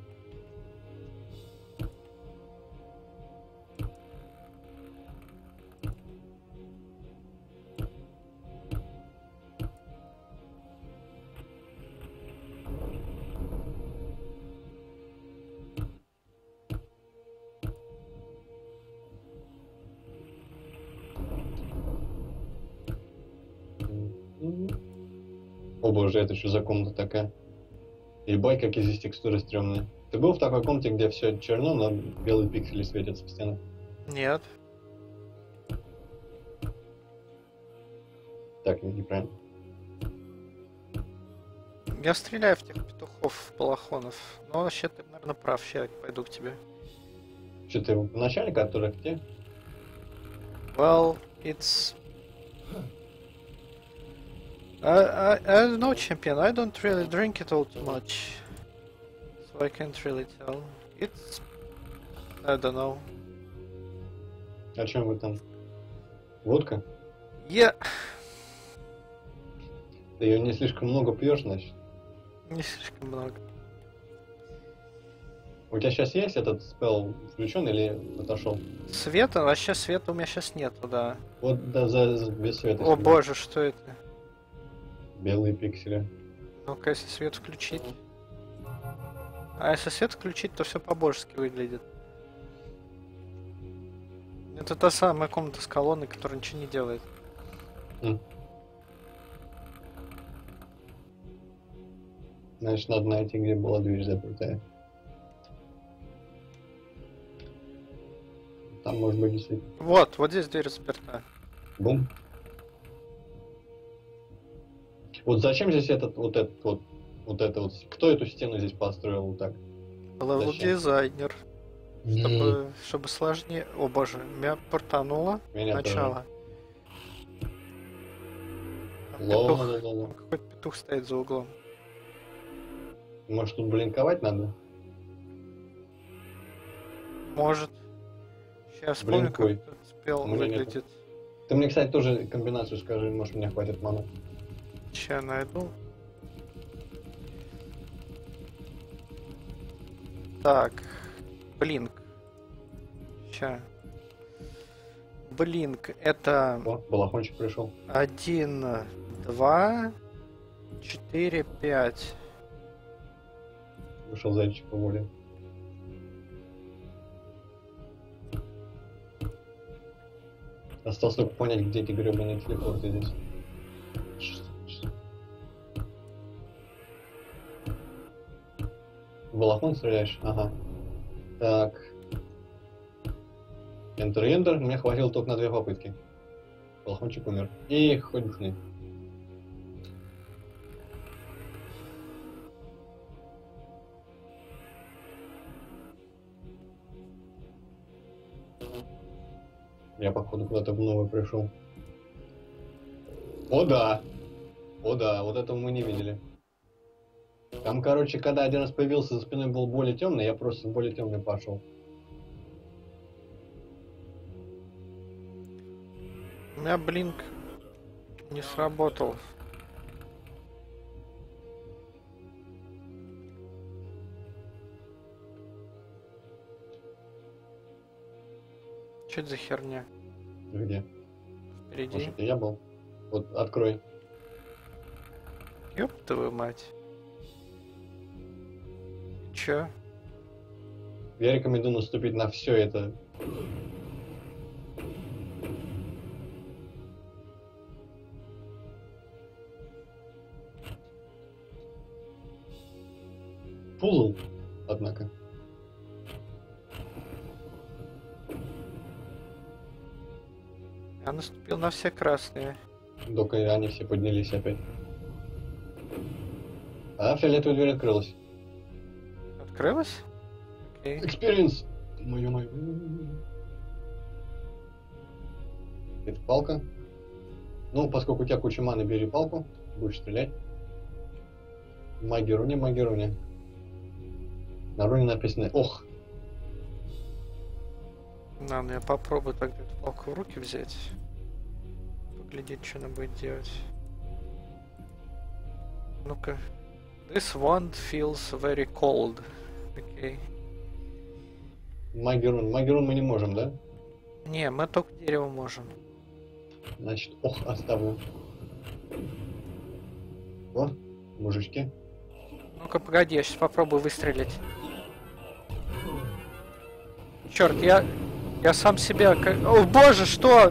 О боже, это что за комната такая? Ебать, какие здесь текстуры стрёмные. Ты был в такой комнате, где все черно, но белые пиксели светятся в стенах? Нет. Так, неправильно. Я стреляю в тех петухов, балахонов. Но вообще ты, наверное, прав. Сейчас я пойду к тебе. Что ты в начале, который где? Well, it's... I, I, I don't know, champion. I don't really drink it all too much. So I can't really tell. It's... I don't know. О чем вы там? Водка? Yeah. Ты ее не слишком много пьешь, значит? Не слишком много. У тебя сейчас есть этот спел включен или отошел? Света? Вообще света у меня сейчас нету, да. Вот да, за, за- без света. О сюда. боже, что это? Белые пиксели. Ну-ка, если свет включить. А если свет включить, то все по-божески выглядит. Это та самая комната с колонной, которая ничего не делает. М. Значит, надо найти, где была дверь запертая. Там может быть действительно. Вот, вот здесь дверь заперта. Бум. Вот зачем здесь этот, вот этот вот, вот это вот, кто эту стену здесь построил вот так? Левел Зачем? дизайнер. Чтобы, чтобы сложнее... О боже, меня портануло. Меня Начало. А тоже. петух- Ла-ла-ла-ла. Какой-то петух стоит за углом. Может тут блинковать надо? Может. Сейчас вспомню, как Блин, этот спел у меня нету. выглядит. Ты мне, кстати, тоже комбинацию скажи, может мне хватит маны. Сейчас найду. Так. Блинк. Ща. Блинк. Это О, балахончик пришел. один, два, четыре, пять. Вышел зайчик по воле. Осталось только понять, где эти гребаные телепорты здесь. В балахон стреляешь? Ага. Так. Enter, Enter. Мне хватило только на две попытки. Балахончик умер. И хоть бы хны. Я, походу, куда-то в новое пришел. О, да! О, да, вот этого мы не видели. Там, короче, когда один раз появился, за спиной был более темный, я просто более темный пошел. У меня блинк не сработал. Что это за херня? Где? Впереди. Может, это я был? Вот, открой. Ёб твою мать. Чё? Я рекомендую наступить на все это. Пузл, однако. Я наступил на все красные. Только они все поднялись опять. А фиолетовая дверь открылась. Открылась? Окей. Experience! Мою мою. Это палка. Ну, поскольку у тебя куча маны, бери палку. Будешь стрелять. Маги руни, маги руни. На руне написано «Ох». Ладно, я попробую тогда эту палку в руки взять. Поглядеть, что она будет делать. Ну-ка. This wand feels very cold. Окей. Маги рун. Маги рун мы не можем, да? Не, мы только дерево можем. Значит, ох, оставлю. О, мужички. Ну-ка, погоди, я сейчас попробую выстрелить. Черт, я... Я сам себя... О, боже, что?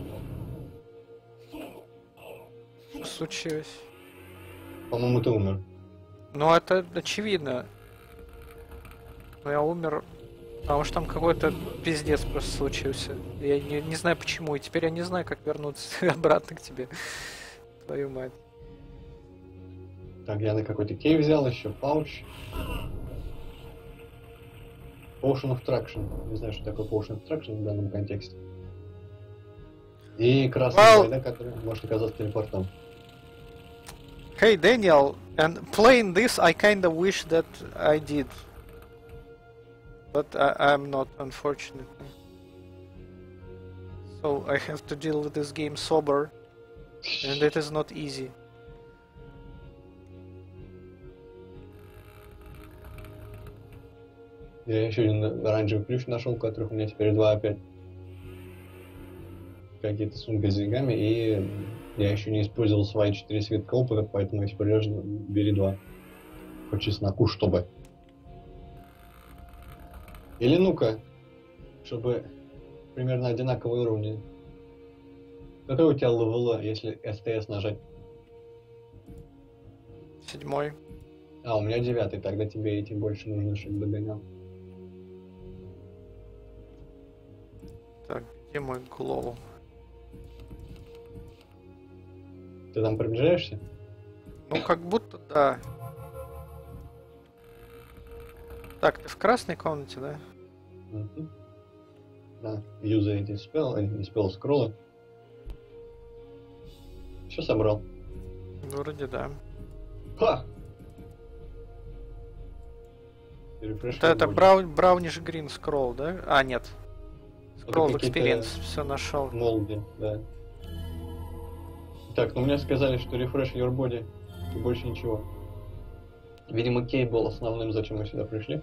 Что случилось? По-моему, ты умер. Ну, это очевидно. Но я умер... Потому что там какой-то пиздец просто случился. Я не, не знаю почему, и теперь я не знаю, как вернуться обратно к тебе. Твою мать. Так, я на какой-то кей взял, еще пауч. Potion of Traction. Не знаю, что такое Potion of Traction в данном контексте. И красная Well... война, которая может оказаться телепортом. Hey, Daniel, and playing this, I kinda wish that I did. But I, I'm not, unfortunately. So I have to deal with this game sober, and it is not easy. Я еще один оранжевый ключ нашел, которых у меня теперь два опять. Какие-то сумки с деньгами, и я еще не использовал свои четыре свитка опыта, поэтому если придешь, бери два. По чесноку, чтобы. Или ну-ка, чтобы примерно одинаковые уровни. Какой у тебя левела, если эс тэ эс нажать? Седьмой. А, у меня девятый, тогда тебе эти больше нужно, чтобы догонял. Так, где мой глоу? Ты там приближаешься? Ну, как будто да. Так, ты в красной комнате, да? Угу. Да, юзай эти спел, не спел скроллы. Все собрал. Вроде да. Ха! Refresh Это, это your body. брау, брауниш грин скролл, да? А, нет. Скролл Это какие-то experience, все нашел. Молди, да. Так, ну мне сказали, что refresh your body и больше ничего. Видимо, кей был основным, зачем мы сюда пришли.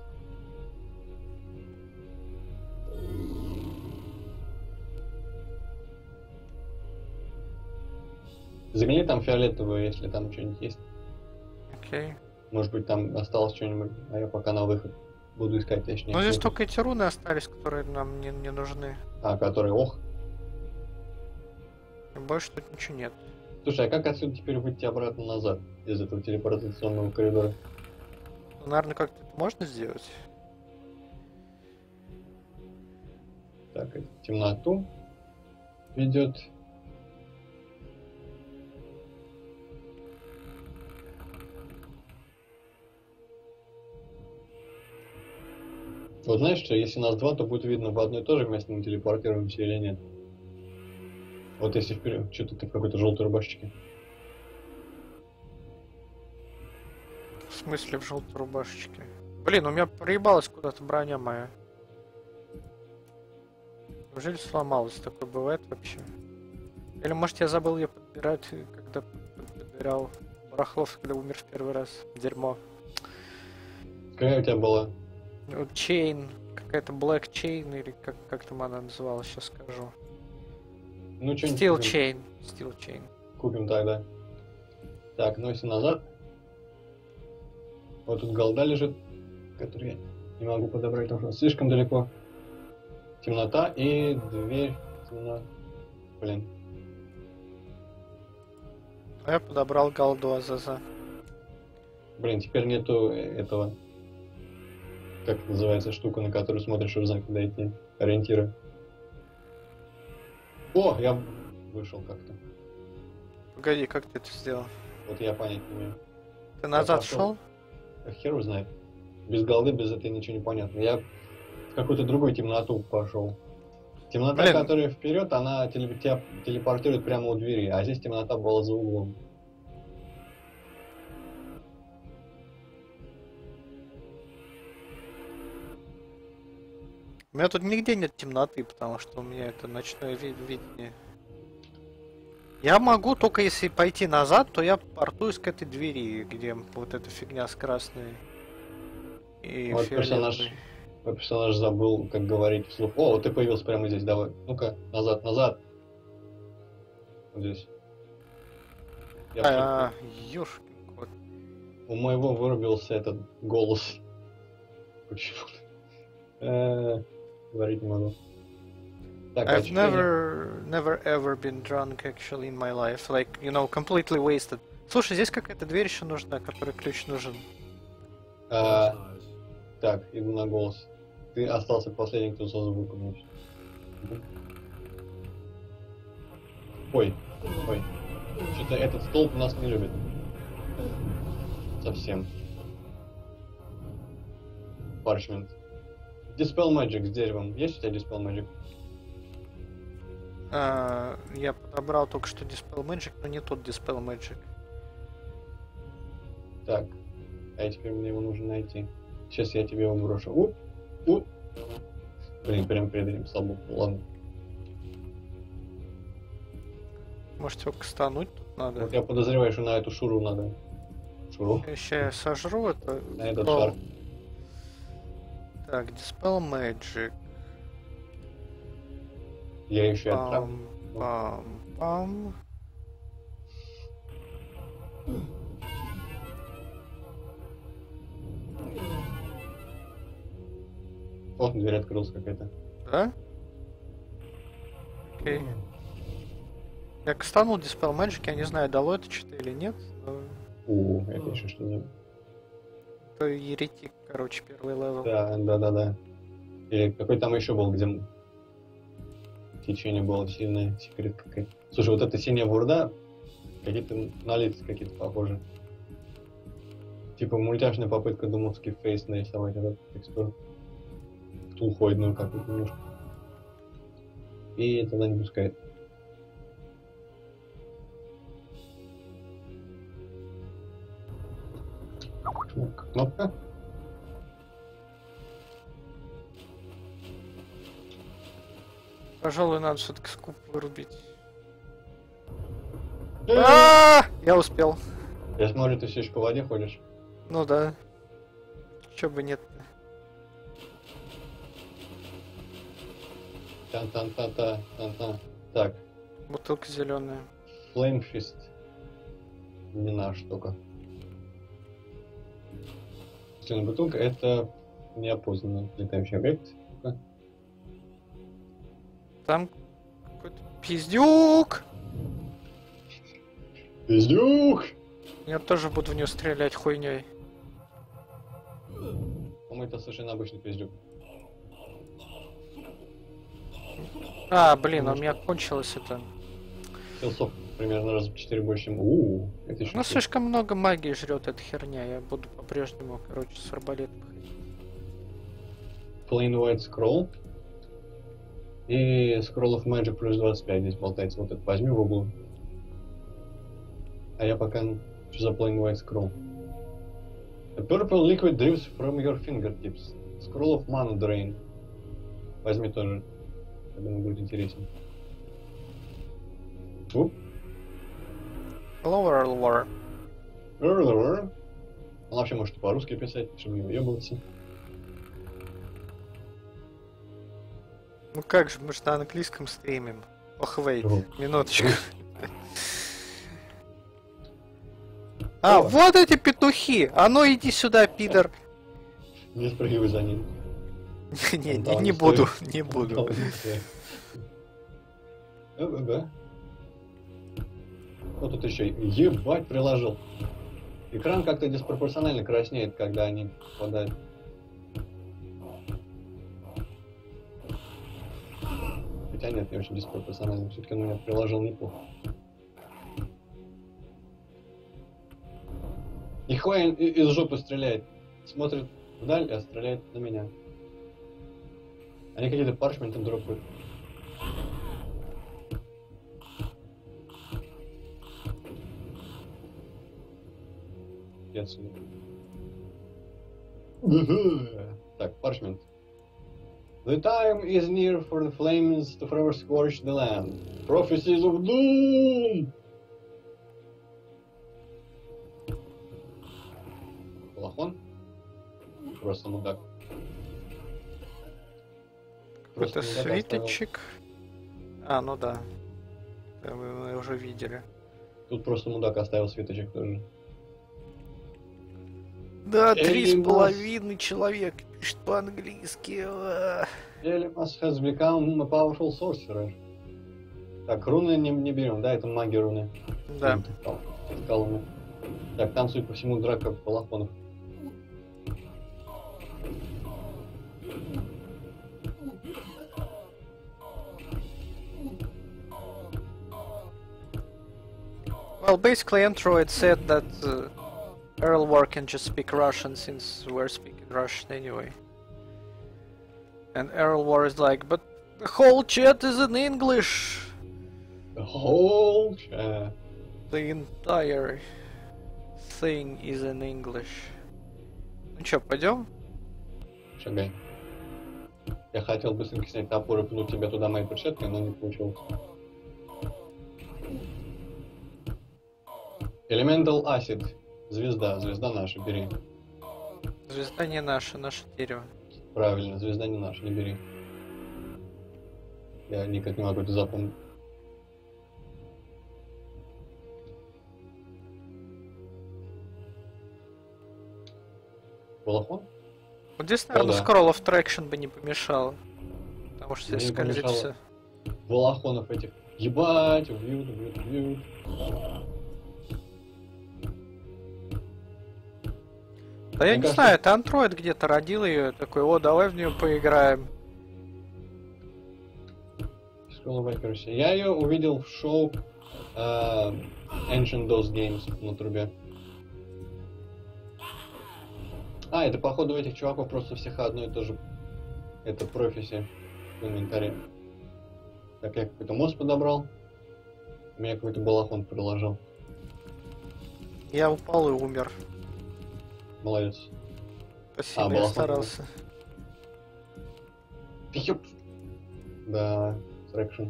Загляни там фиолетовую, если там что-нибудь есть. Окей. Может быть, там осталось что-нибудь, а я пока на выход буду искать, точнее. Ну здесь что-то. только эти руны остались, которые нам не, не нужны. А, которые ох. Больше тут ничего нет. Слушай, а как отсюда теперь выйти обратно назад из этого телепортационного коридора? Ну, наверное, как-то это можно сделать. Так, это в темноту ведет. Вот знаешь что, если нас два, то будет видно, в одно и то же место мы телепортируемся или нет. Вот если вперед, что-то ты в какой-то желтой рубашечке. В смысле в желтой рубашечке? Блин, у меня проебалась куда-то броня моя. Неужели сломалась? Такое бывает вообще? Или может я забыл ее подбирать, когда подбирал барахлов, когда умер в первый раз? Дерьмо. Какая у тебя была? Вот Chain, какая-то Black Chain, или как, как там она называлась, сейчас скажу. Ну, что-нибудь Steel купим. Chain. Steel Chain. Купим тогда. Так, ну если назад. Вот тут голда лежит, которую я не могу подобрать, потому что слишком далеко. Темнота и дверь. Темно. Блин. А я подобрал голду Азаза. Блин, теперь нету этого. Как это называется штука, на которую смотришь, чтобы знать, куда идти. Ориентиры. О, я вышел как-то. Погоди, как ты это сделал? Вот я понять не умею. Ты назад пошел. шел? А хер его знает. Без голды, без этой ничего не понятно. Я в какую-то другую темноту пошел. Темнота, Блин. которая вперед, она теле- тебя телепортирует прямо у двери, а здесь темнота была за углом. У меня тут нигде нет темноты, потому что у меня это ночное ви- видение. Я могу, только если пойти назад, то я портуюсь к этой двери, где вот эта фигня с красной и Вот персонаж, фиолетовой. мой персонаж забыл, как говорить вслух. О, вот ты появился прямо здесь, давай. Ну-ка, назад, назад. Вот здесь. Я А, ёшкин кот. всё- У моего вырубился этот голос. Почему? Э, Говорить не могу. Так, I've очевидно. never, never ever been drunk actually in my life. Like, you know, completely wasted. Слушай, здесь какая-то дверь еще нужна, которой ключ нужен. А, так, иду на голос. Ты остался последний, кто сразу выпрыгнуть. Ой, ой. Что-то этот столб нас не любит. Совсем. Парчмент. Dispel Magic с деревом. Есть у тебя Dispel Magic? А, я подобрал только что Dispel Magic, но не тот Dispel Magic. Так. А теперь мне его нужно найти. Сейчас я тебе его брошу. У, у. Блин, прям перед этим столбом. Ладно. Может, его кастануть тут надо? Вот я подозреваю, что на эту шуру надо. Шуру. Сейчас я сожру это. На этот О, шар. Так, Dispel Magic. Я еще и отправлю. Пам, пам, пам. Вот дверь открылась какая-то. Да? Окей. Я кастанул Dispel Magic, я не знаю, дало это что-то или нет. Но У, это еще что за... это еретик, короче, первый левел. Да, да, да, да. Или какой там еще был, где течение было сильное, секрет какой. Слушай, вот эта синяя бурда, какие-то на лица какие-то похожи. Типа мультяшная попытка думовский фейс нарисовать этот текстуру. Тулхоидную какую-то немножко. И тогда не пускает. Кнопка. Пожалуй, надо все-таки скуп вырубить. Э, А, я успел. Я смотрю, ты все еще по воде ходишь. Ну да. Чё бы нет. Тан-тан-та-та, тан-тан. Так, Бутылка зеленая. Flame Fist. Не наша штука. Следующая бутылка — это неопознанный летающий объект. Там какой-то пиздюк. Пиздюк! Я тоже буду в нее стрелять хуйней. По-моему, это совершенно обычный пиздюк. А, блин, у меня кончилось это. Хилсов примерно раз в четыре больше, чем... Ууу, это еще... Ну, слишком много магии жрет эта херня. Я буду по-прежнему, короче, с арбалетом ходить. Plain White Scroll. И Scroll of Magic плюс двадцать пять здесь болтается. Вот это возьми в углу. А я пока... Что за Plain White Scroll? A purple liquid drips from your fingertips. Scroll of Mana Drain. Возьми тоже. Я думаю, будет интересно. Оп. Lower lore. Он вообще может и по-русски писать, чтобы не уебываться. Ну как же, мы же на английском стримим. Ох, вейт, Чего? минуточку. А, вот эти петухи! А ну иди сюда, пидор! Не спрыгивай за ним. Не, не, не буду, не буду. Да. Вот тут еще ебать приложил. Экран как-то диспропорционально краснеет, когда они попадают. Хотя нет, не очень диспропорционально. Все-таки он меня приложил неплохо. Нихуя из жопы стреляет. Смотрит вдаль, а стреляет на меня. Они какие-то парчменты дропают. Отсюда. Так, парчмент. The time is near for the flames to forever scorch the land. Prophecies of doom! Балахон? Просто мудак. Это мудак свиточек. А, ну да. Это мы, мы уже видели. оставил. Тут просто мудак оставил свиточек тоже. Да, три с Элимас. половиной человек пишет по-английски. а. Элимас has become a powerful sorcerer. Так, руны не, не берем, да? Это маги руны. Да. Скалами. Так, там, судя по всему, драка балахонов. Well, basically, Android said that uh, Earl War can just speak Russian since we're speaking Russian anyway. And Earl War is like, but the whole chat is in English. The whole chat. The entire thing is in English. Ну чё, пойдем? Шагай. Я хотел быстренько снять топор и пнуть тебя туда моей перчаткой, но не получилось. Elemental Acid. Звезда. Звезда наша, бери. Звезда не наша, наше дерево. Правильно, звезда не наша, не бери. Я никак не могу это запомнить. Балахон? Вот здесь, наверное, да. Scroll of Traction бы не помешало. Потому что Мне здесь не скользит помешало. все. Балахонов этих. Ебать, убьют, убьют, убьют. Да я Мне не кажется- знаю, это андроид где-то родил ее, такой, о, давай в нее поиграем. Scroll of Accuracy. Я ее увидел в шоу э, Ancient DOS Games на трубе. А, это походу у этих чуваков просто всех одно и то же. Это профессия в инвентаре. Так, я какой-то мост подобрал. У меня какой-то балахон приложил. Я упал и умер. Молодец. Спасибо, А, я балахон старался. Ёп. Да, трекшн.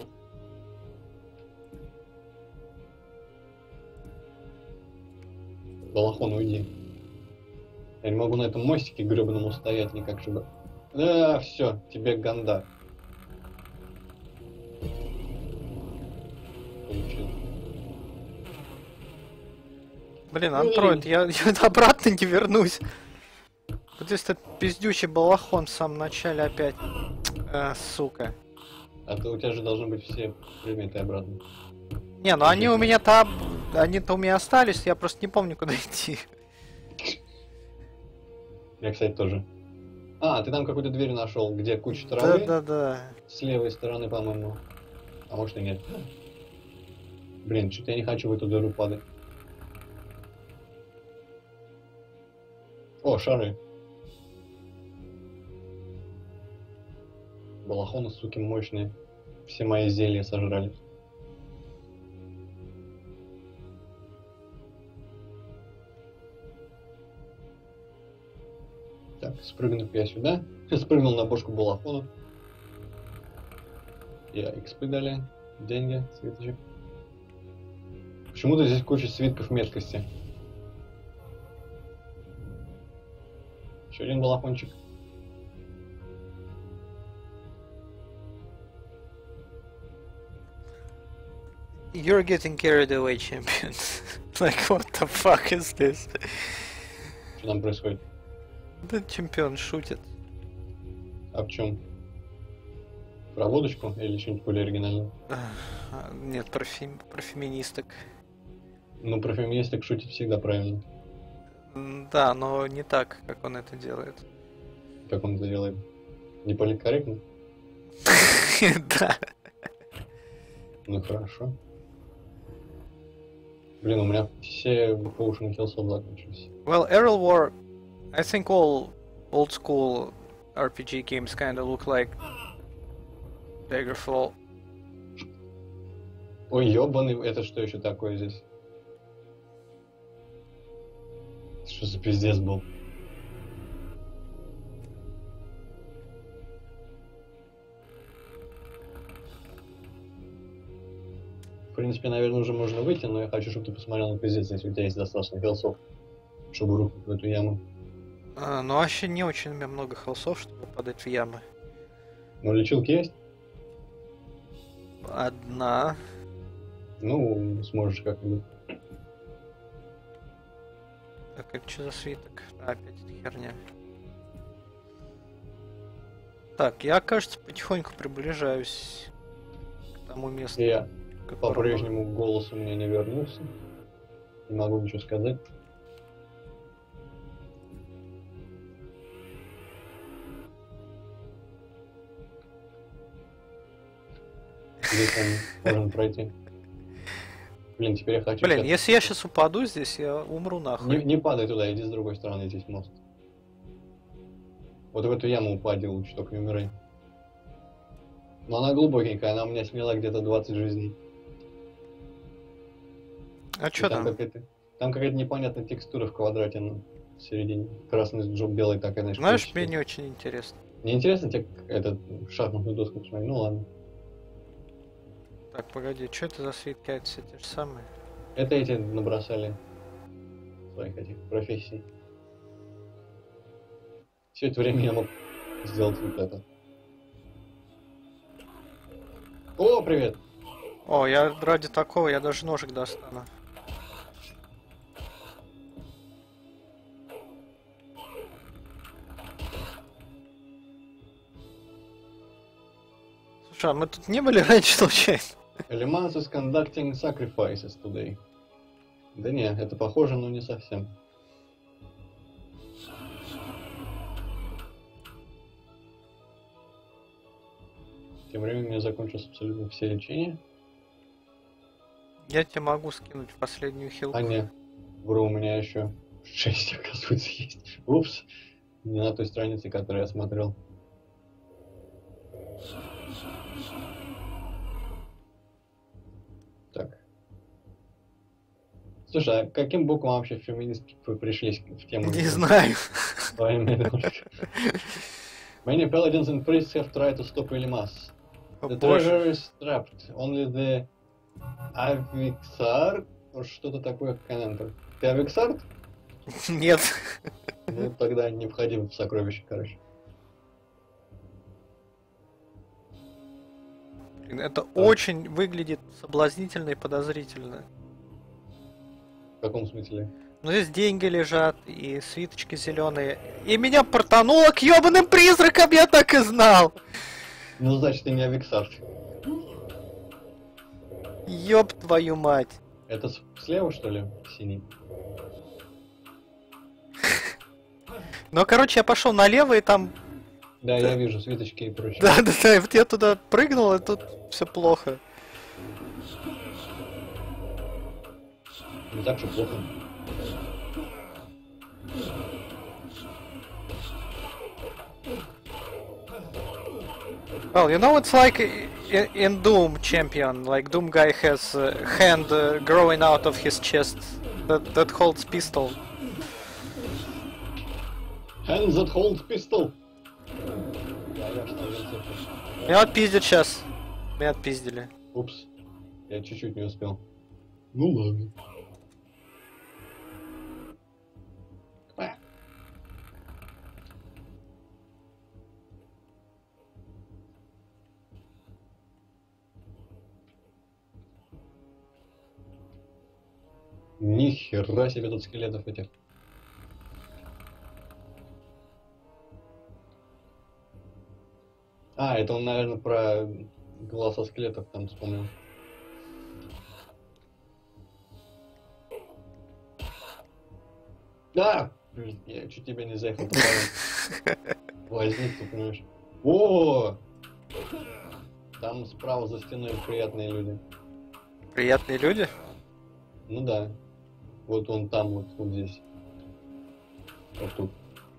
Балахон, уйди. Я не могу на этом мостике гребаному стоять никак, чтобы... Да, все, тебе ганда. Получил. Блин, андроид, я, я обратно не вернусь. Вот здесь этот пиздючий балахон в самом начале опять. А, сука. А то у тебя же должны быть все предметы обратно. Не, ну они у меня там Они-то у меня остались, я просто не помню, куда идти. Я, кстати, тоже. А, ты там какую-то дверь нашел, где куча травы? Да-да-да. С левой стороны, по-моему. А может и нет. Блин, что-то я не хочу в эту дыру падать. О, шары. Балахоны, суки, мощные. Все мои зелья сожрали. Так, спрыгнув я сюда. Спрыгнул на бошку балахона. Я экспы дали. Деньги, свиточек. Почему-то здесь куча свитков меткости. Еще один балахончик. You're getting carried away, champion. Like, what the fuck is this? Что там происходит? Да чемпион шутит. А в чем? Про водочку или что-нибудь более оригинальное? А, Нет, про, фем... про феминисток. Ну, про феминисток шутить всегда правильно. М, Да, но не так, как он это делает. Как он это делает? Не политкорректно? Да. Ну, хорошо. Блин, у меня все Potion Killsword закончились. Well, Aerial War, I think all old school R P G games kind of look like Daggerfall. Ой, ёбаный, это что еще такое здесь? Что за пиздец был? В принципе, наверное, уже можно выйти, но я хочу, чтобы ты посмотрел на пиздец, если у тебя есть достаточно хелсов, чтобы рухнуть в эту яму. А, ну вообще не очень у меня много холсов, чтобы падать в ямы. Ну, лечилки есть? Одна. Ну, сможешь как-нибудь. Так, это что за свиток? А, опять эта херня. Так, я, кажется, потихоньку приближаюсь к тому месту. Я к которому- по-прежнему голос у меня не вернулся. Не могу ничего сказать. Здесь мы можем пройти. Блин, теперь я хочу... Блин, сейчас- если я сейчас упаду здесь, я умру нахуй. Не, не падай туда, иди с другой стороны, здесь мост. Вот в эту яму упади лучше, только не умирай. Но она глубокенькая, она у меня сняла где-то двадцать жизней. А И что там? там? Какая-то, там какая-то непонятная текстура в квадрате на середине. Красный джоб, белый такая, знаешь, Знаешь, клетчатая. мне не очень интересно. Не интересно тебе этот шахматную доску посмотреть? Ну ладно. Так, погоди, что это за свитки? Это все те же самые? Это эти набросали своих этих профессий. Все это время я мог сделать вот это. О, привет! О, я ради такого, я даже ножик достану. Слушай, а мы тут не были раньше случайно? Elements is conducting sacrifices today. Да не, это похоже, но не совсем. Тем временем у меня закончилось абсолютно все лечения. Я тебе могу скинуть последнюю хилку. А не, вру, у меня еще шесть, оказывается, есть. Упс, не на той странице, которую я смотрел. Так. Слушай, а каким боком вообще феминистки вы пришли в тему? Не знаю. Своими ножками? Many paladins and priests have tried to stop Elimas. О, The боже. treasure is trapped. Only the Avixar, что-то такое, Канентер. Ты Авиксар? Нет. Ну, тогда не входи в сокровище, короче. Блин, это очень выглядит соблазнительно и подозрительно. В каком смысле? Но здесь деньги лежат и свиточки зеленые. И меня портануло к ебаным призракам, я так и знал. Ну, значит, ты не Авиксар. Ёб твою мать. Это с- слева, что ли, синий? Ну, короче, я пошел налево, и там... Да, я вижу свиточки и прочее. Да, да, да, вот я туда прыгнул, и тут все плохо. Не так, что плохо. Well, you know, it's like in, in Doom Champion, like Doom guy has a hand uh, growing out of his chest that, that holds pistol. Hands that hold pistol! Да, я что, я цифры. Меня отпиздят сейчас. Меня отпиздили. Упс. Я чуть-чуть не успел. Ну ладно. А. Нихера себе тут скелетов этих. А, это он, наверное, про голоса скелетов там вспомнил. Да! Блин, я чуть тебя не заехал по дороге. Возник, ты понимаешь. О! Там справа за стеной приятные люди. Приятные люди? Ну да. Вот он там, вот, вот здесь. Вот тут.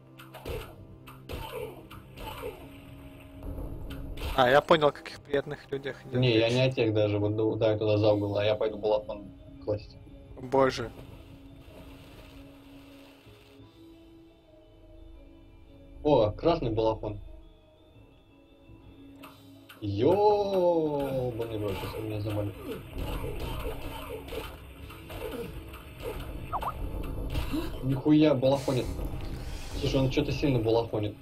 А, я понял, о каких приятных людях идет Не, я речь. не о тех даже, вот да, да, туда за угол, а я пойду балафон класть. Боже. О, красный балафон. Ёбаный в рот, сейчас меня замали. Нихуя балафонит. Слушай, он что-то сильно балафонит.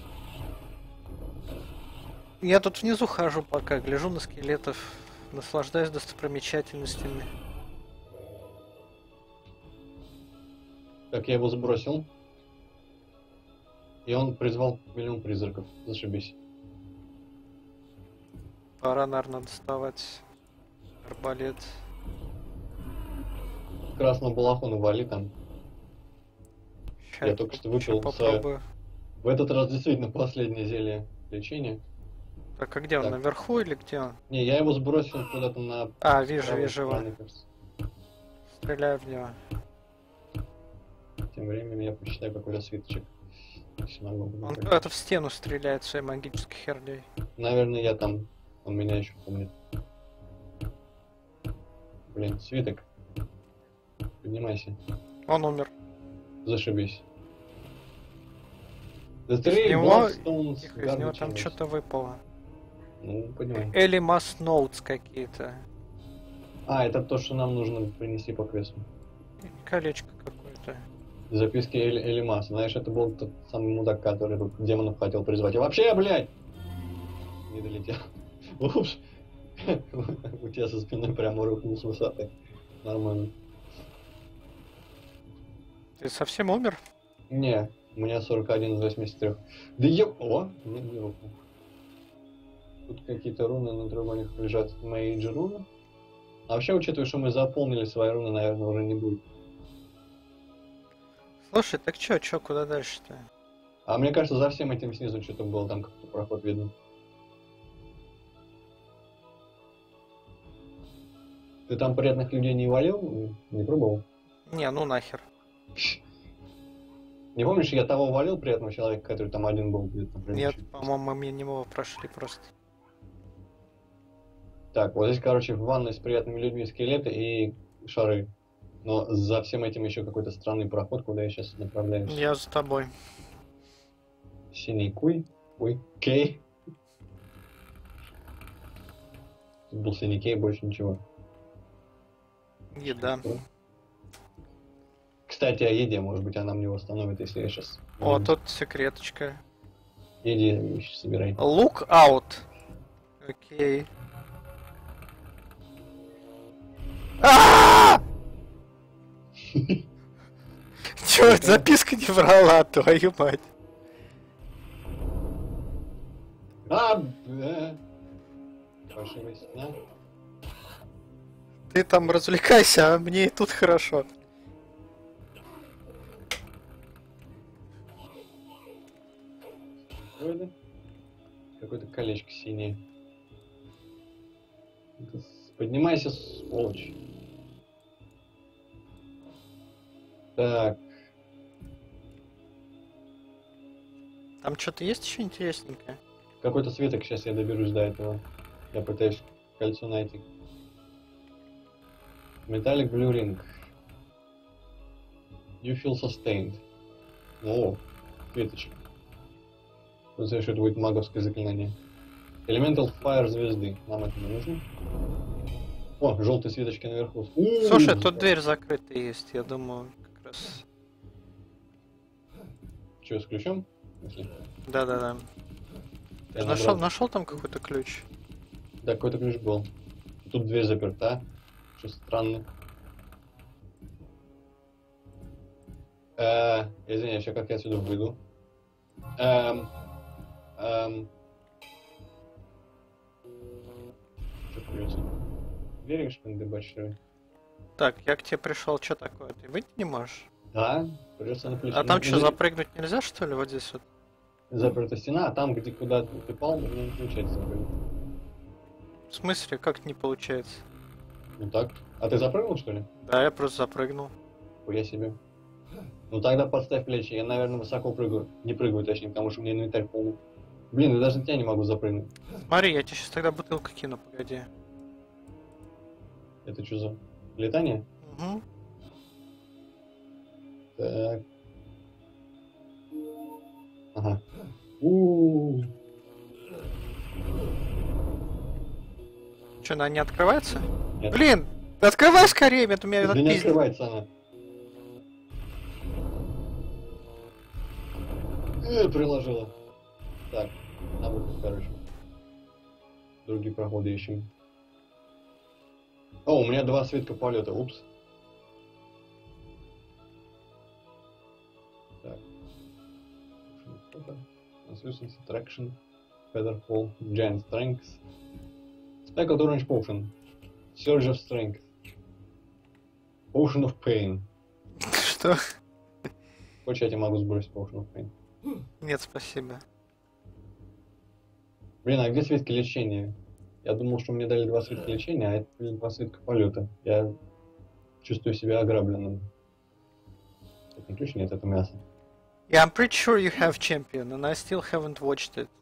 Я тут внизу хожу пока, гляжу на скелетов, наслаждаюсь достопримечательностями. Так, я его сбросил. И он призвал миллион призраков. Зашибись. Пора, наверное, доставать арбалет. Красного балахона вали там. Ща Я только что выпил ща свое- попробую. В этот раз действительно последнее зелье лечения. Так, а где он, Так. наверху или где он? Не, я его сбросил куда-то на... А, вижу, правую вижу его. сторону, кажется. Стреляю в него. Тем временем я посчитаю какой-то свиточек. Если могу. Он куда-то в стену стреляет своей магической херней. Наверное, я там. Он меня еще помнит. Блин, свиток. Поднимайся. Он умер. Зашибись. The Из three него- bloodstones Тихо, из него garbage там in что-то выпало. Ну, поднимай. Элимас Ноутс какие-то. А, это то, что нам нужно принести по квесту. Колечко какое-то. Записки Эль Элимаса. Знаешь, это был тот самый мудак, который тут демонов хотел призвать. И вообще, блядь! Не долетел. Упс. У тебя со спиной прямо рухнул с высоты. Нормально. Ты совсем умер? Не, у меня сорок один из восьмидесяти трёх. Да ёп... О, не, не рухнул. Тут какие-то руны на древних лежат. Мейджи руны. А вообще, учитывая, что мы заполнили свои руны, наверное, уже не будет. Слушай, так чё, чё, куда дальше-то? А мне кажется, за всем этим снизу что-то было, там какой-то проход видно. Ты там приятных людей не валил? Не пробовал? Не, ну нахер. Не помнишь, я того валил приятного человека, который там один был где-то? Нет, по-моему, мы мимо его прошли просто. Так, вот здесь, короче, в ванной с приятными людьми скелеты и шары. Но за всем этим еще какой-то странный проход, куда я сейчас направляюсь. Я за тобой. Синий куй. Ой, кей. Тут был синий кей, больше ничего. Еда. Кстати, о еде, может быть, она мне восстановит, если я сейчас... О, тут секреточка. Иди, вещи собирай. Look out. Окей. А! Чё, записка не врала, твою мать. А, да. Пошивайся, да? Ты там развлекайся, а мне и тут хорошо. Какое-то какое-то колечко синее. Это с- Поднимайся, сволочь. Так, Там что-то есть еще интересненькое? какой-то свиток, сейчас я доберусь до этого. Я пытаюсь кольцо найти. Metallic Blue Ring. You feel sustained. О, светочка. Знаешь, что это будет маговское заклинание. Elemental Fire звезды. Нам это не нужно. О, желтые светочки наверху. У-у-у, Слушай, тут дверь закрыта есть, я думаю, как раз... Что, с ключом? Если- Да-да-да. Ты Я же нашел, набрал. нашел там какой-то ключ? Да, какой-то ключ был. Тут дверь заперта. Что странно. Э, извиняюсь, а как я отсюда выйду? Эм, эм. Что придется? Двери шпинды большие. Так, я к тебе пришел, что такое? Ты выйти не можешь? Да, придется на плечи. А там Ну, что, или запрыгнуть нельзя, что ли, вот здесь вот? Заперта стена, а там, где куда ты пал, мне не получается запрыгнуть. В смысле, как не получается? Ну так. А ты запрыгнул, что ли? Да, я просто запрыгнул. Хуя себе. Ну тогда подставь плечи. Я, наверное, высоко прыгаю. Не прыгаю, точнее, потому что у меня инвентарь полный. Блин, я даже на тебя не могу запрыгнуть. Смотри, я тебе сейчас тогда бутылку кину, погоди. Это что за летание? Угу. Так. Ага. У-у-у. Что, она не открывается? Нет. Блин, да открывай скорее, это у меня Да не отпиздит. открывается она. Э, приложила. Так, на выход, короче. Другие проходы ищем. О, у меня два свитка полета, упс. Так. Translucence, Attraction, Feather Fall, Giant Strength, Speckled Orange Potion, Surge of Strength, Potion of Pain. Что? Хочешь, я тебе могу сбросить Potion of Pain? Нет, спасибо. Блин, а где свитки лечения? Я думал, что мне дали два свитка лечения, а это блин, два свитка полета. Я чувствую себя ограбленным. Это не ключ, нет, это мясо. Yeah, I'm pretty sure you have champion, and I still haven't watched it.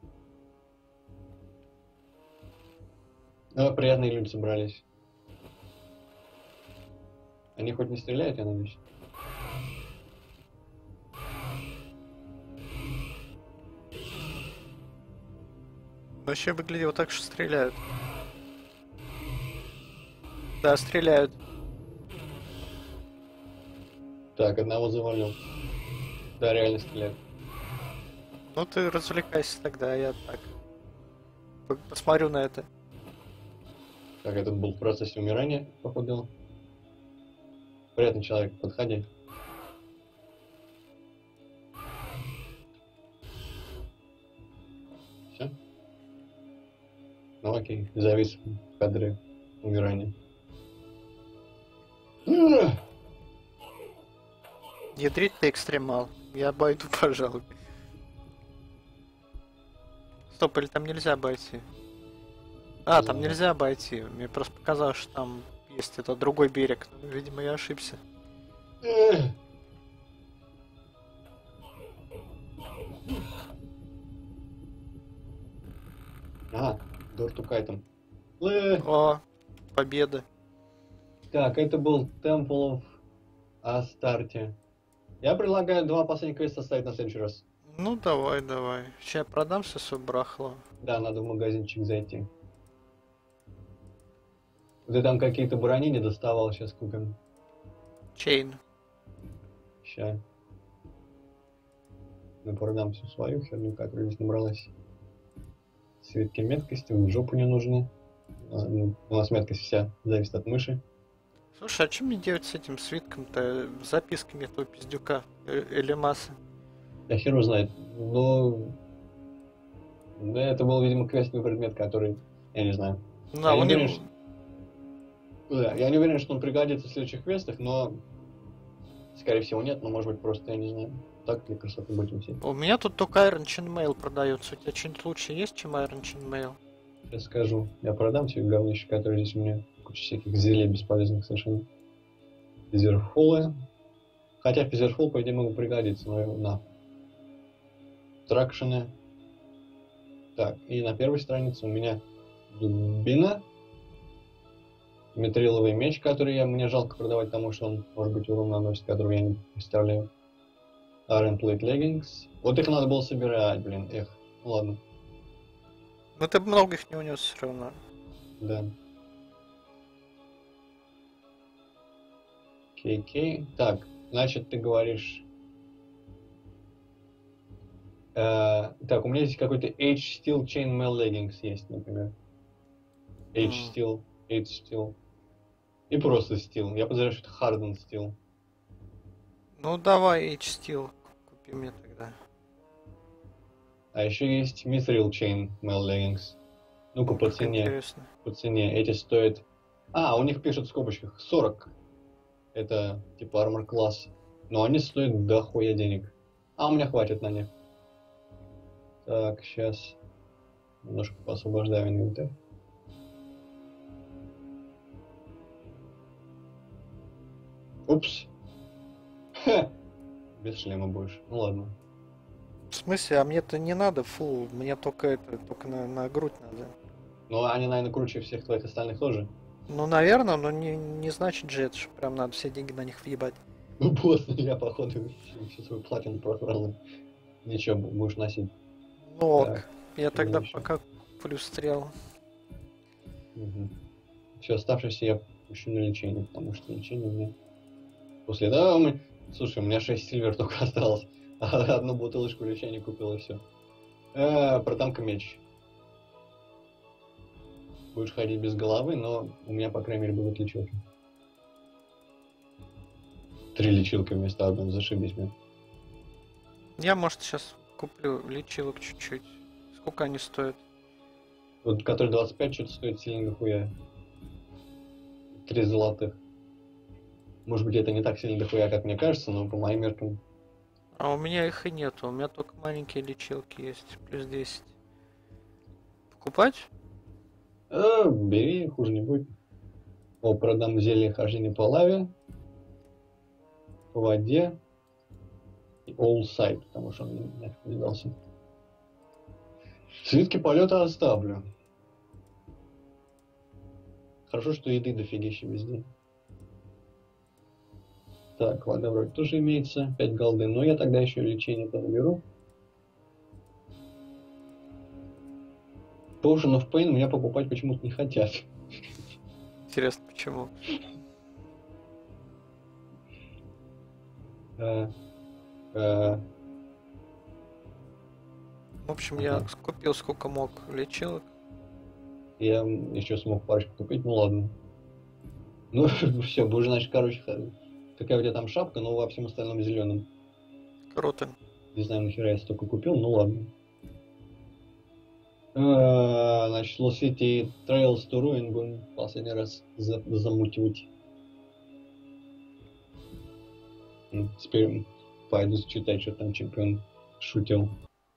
Ну, приятные люди собрались. Они хоть не стреляют, я надеюсь? Вообще выглядело так, что стреляют. Да, стреляют. Так, одного завалил. Да, реально стреляют. Ну ты развлекайся тогда, я так. п- Посмотрю на это. Так, этот был в процессе умирания, походу. Приятный человек, подходи. Все? Ну окей, завис в кадре умирания. Ugh! Ядрить ты экстремал. Я обойду, пожалуй. Стоп, или там нельзя обойти? А, там знаю. нельзя обойти. Мне просто показалось, что там есть этот другой берег. Ну, видимо, я ошибся. Ugh! Ага, Дорту Кайтон. Ugh! О, победа. Так, это был Temple of Astarte. Я предлагаю два последних квеста ставить на следующий раз. Ну давай, давай. Сейчас я продам все свое барахло. Да, надо в магазинчик зайти. Ты там какие-то брони не доставал, сейчас купим. Чейн. Ща. Ну, продам всю свою херню, которая здесь набралась. Свитки меткости в жопу не нужны. А, ну, у нас меткость вся зависит от мыши. Слушай, а что мне делать с этим свитком-то? Записками этого пиздюка? Э- Элемаса. Я хер его знает. Но... Да, это был, видимо, квестовый предмет, который... Я не знаю. Да, Я он не не... уверен, что- Да, я не уверен, что он пригодится в следующих квестах, но... Скорее всего нет, но может быть просто, я не знаю. Так для красоты будем все. У меня тут только Iron Chainmail продается. У тебя что-нибудь лучше есть, чем Iron Chainmail? Сейчас скажу. Я продам все говнище, которые здесь у меня. Куча всяких зелий бесполезных совершенно. Физерфолы. Хотя физерфол, по идее, могут пригодиться, но на. Тракшены. Так, и на первой странице у меня дубина. Метриловый меч, который я, мне жалко продавать, потому что он, может быть, урон наносит, которого я не представляю. Iron Plate Leggings. Вот их надо было собирать, блин, эх. Ну ладно. Но ты много их не унес все равно. Да. Кей Кей. Так, значит, ты говоришь... Э, так, у меня здесь какой-то H-Steel Chainmail Leggings есть, например. H-Steel, H-Steel. И просто Steel. Я подозреваю, что это Hardened Steel. Ну давай H-Steel купи мне тогда. А еще есть Mithril Chainmail Leggings. Ну-ка, Ну, по как цене. интересно. По цене. Эти стоят... А, у них пишут в скобочках сорок. Это типа армор класс. Но они стоят дохуя денег. А у меня хватит на них. Так, сейчас немножко поосвобождаю инвентарь. Упс. Ха. Без шлема больше. Ну ладно. В смысле, а мне-то не надо, фу, мне только это, только на, на грудь надо. Ну, они, наверное, круче всех твоих остальных тоже. Ну, наверное, но не, не значит же это, что прям надо все деньги на них въебать. Ну, поздно, я, походу, всю свою платину просрал. Ничего, будешь носить. Ну ок, Так, я тогда еще. пока плюс стрел. Угу. Все оставшееся я пущу на лечение, потому что лечение у меня... После этого мы... Слушай, у меня шесть сильвер только осталось. А одну бутылочку лечения купил и все. Э, продам-ка меч. Будешь ходить без головы, но у меня, по крайней мере, будут лечилки. Три лечилки вместо одной, зашибись мне. Я, может, сейчас куплю лечилок чуть-чуть. Сколько они стоят? Вот, который двадцать пять, что-то стоит сильно дохуя. Три золотых. Может быть, это не так сильно дохуя, как мне кажется, но по моим меркам... А у меня их и нету, у меня только маленькие лечилки есть, плюс десять. Покупать? Э, бери, хуже не будет. О, продам зелье хождения по лаве, по воде и all sight, потому что он мне нафиг не дался. Свитки полета оставлю. Хорошо, что еды дофигища везде. Так, вода вроде тоже имеется. пять голды, но я тогда еще лечение тоже беру. Potion of Pain меня покупать почему-то не хотят. Интересно, почему? Э, э, В общем, Ага. я купил сколько мог лечилок. Я еще смог парочку купить, ну ладно. Ну все, будешь, значит, короче, х- какая у тебя там шапка, но во всем остальном зеленом. Круто. Не знаю, нахера я столько купил, ну ладно. Э, Значит, Lost City Trails to Ruin будем последний раз за- замутивать. М, Теперь пойду читать, что там чемпион шутил.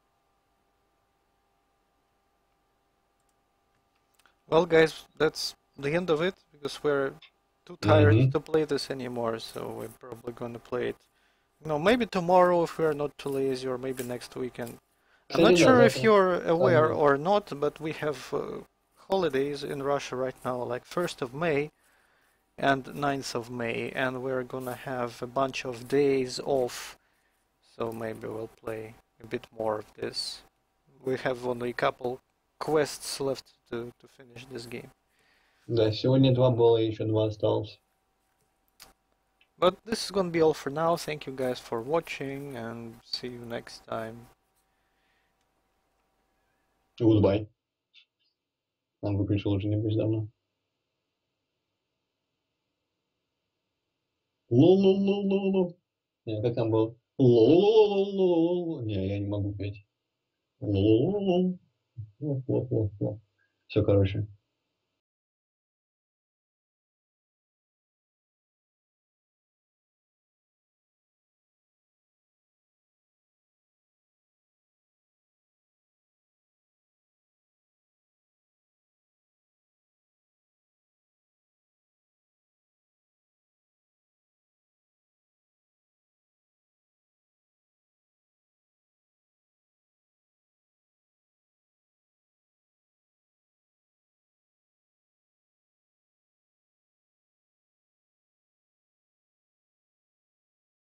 Well, guys, that's the end of it because we're too tired Mhm. to play this anymore, so we're probably gonna play it. No, maybe tomorrow if we're not too lazy, or maybe next weekend. I'm not Кстати, да, sure if завтра. you're aware Ага. or not, but we have uh, holidays in Russia right now, like first of May and ninth of May, and we're gonna have a bunch of days off, so maybe we'll play a bit more of this. We have only a couple quests left to, to finish this game. Да, сегодня два было, еще два осталось. But this is gonna be all for now. Thank you guys for watching, and see you next time. Goodbye. Он выключил уже небось давно. Лу-лу-лу-лу-лу. Не, как там было? Лу-лу-лу-лу-лу. Не, я не могу петь. Лу-лу-лу. Все, короче.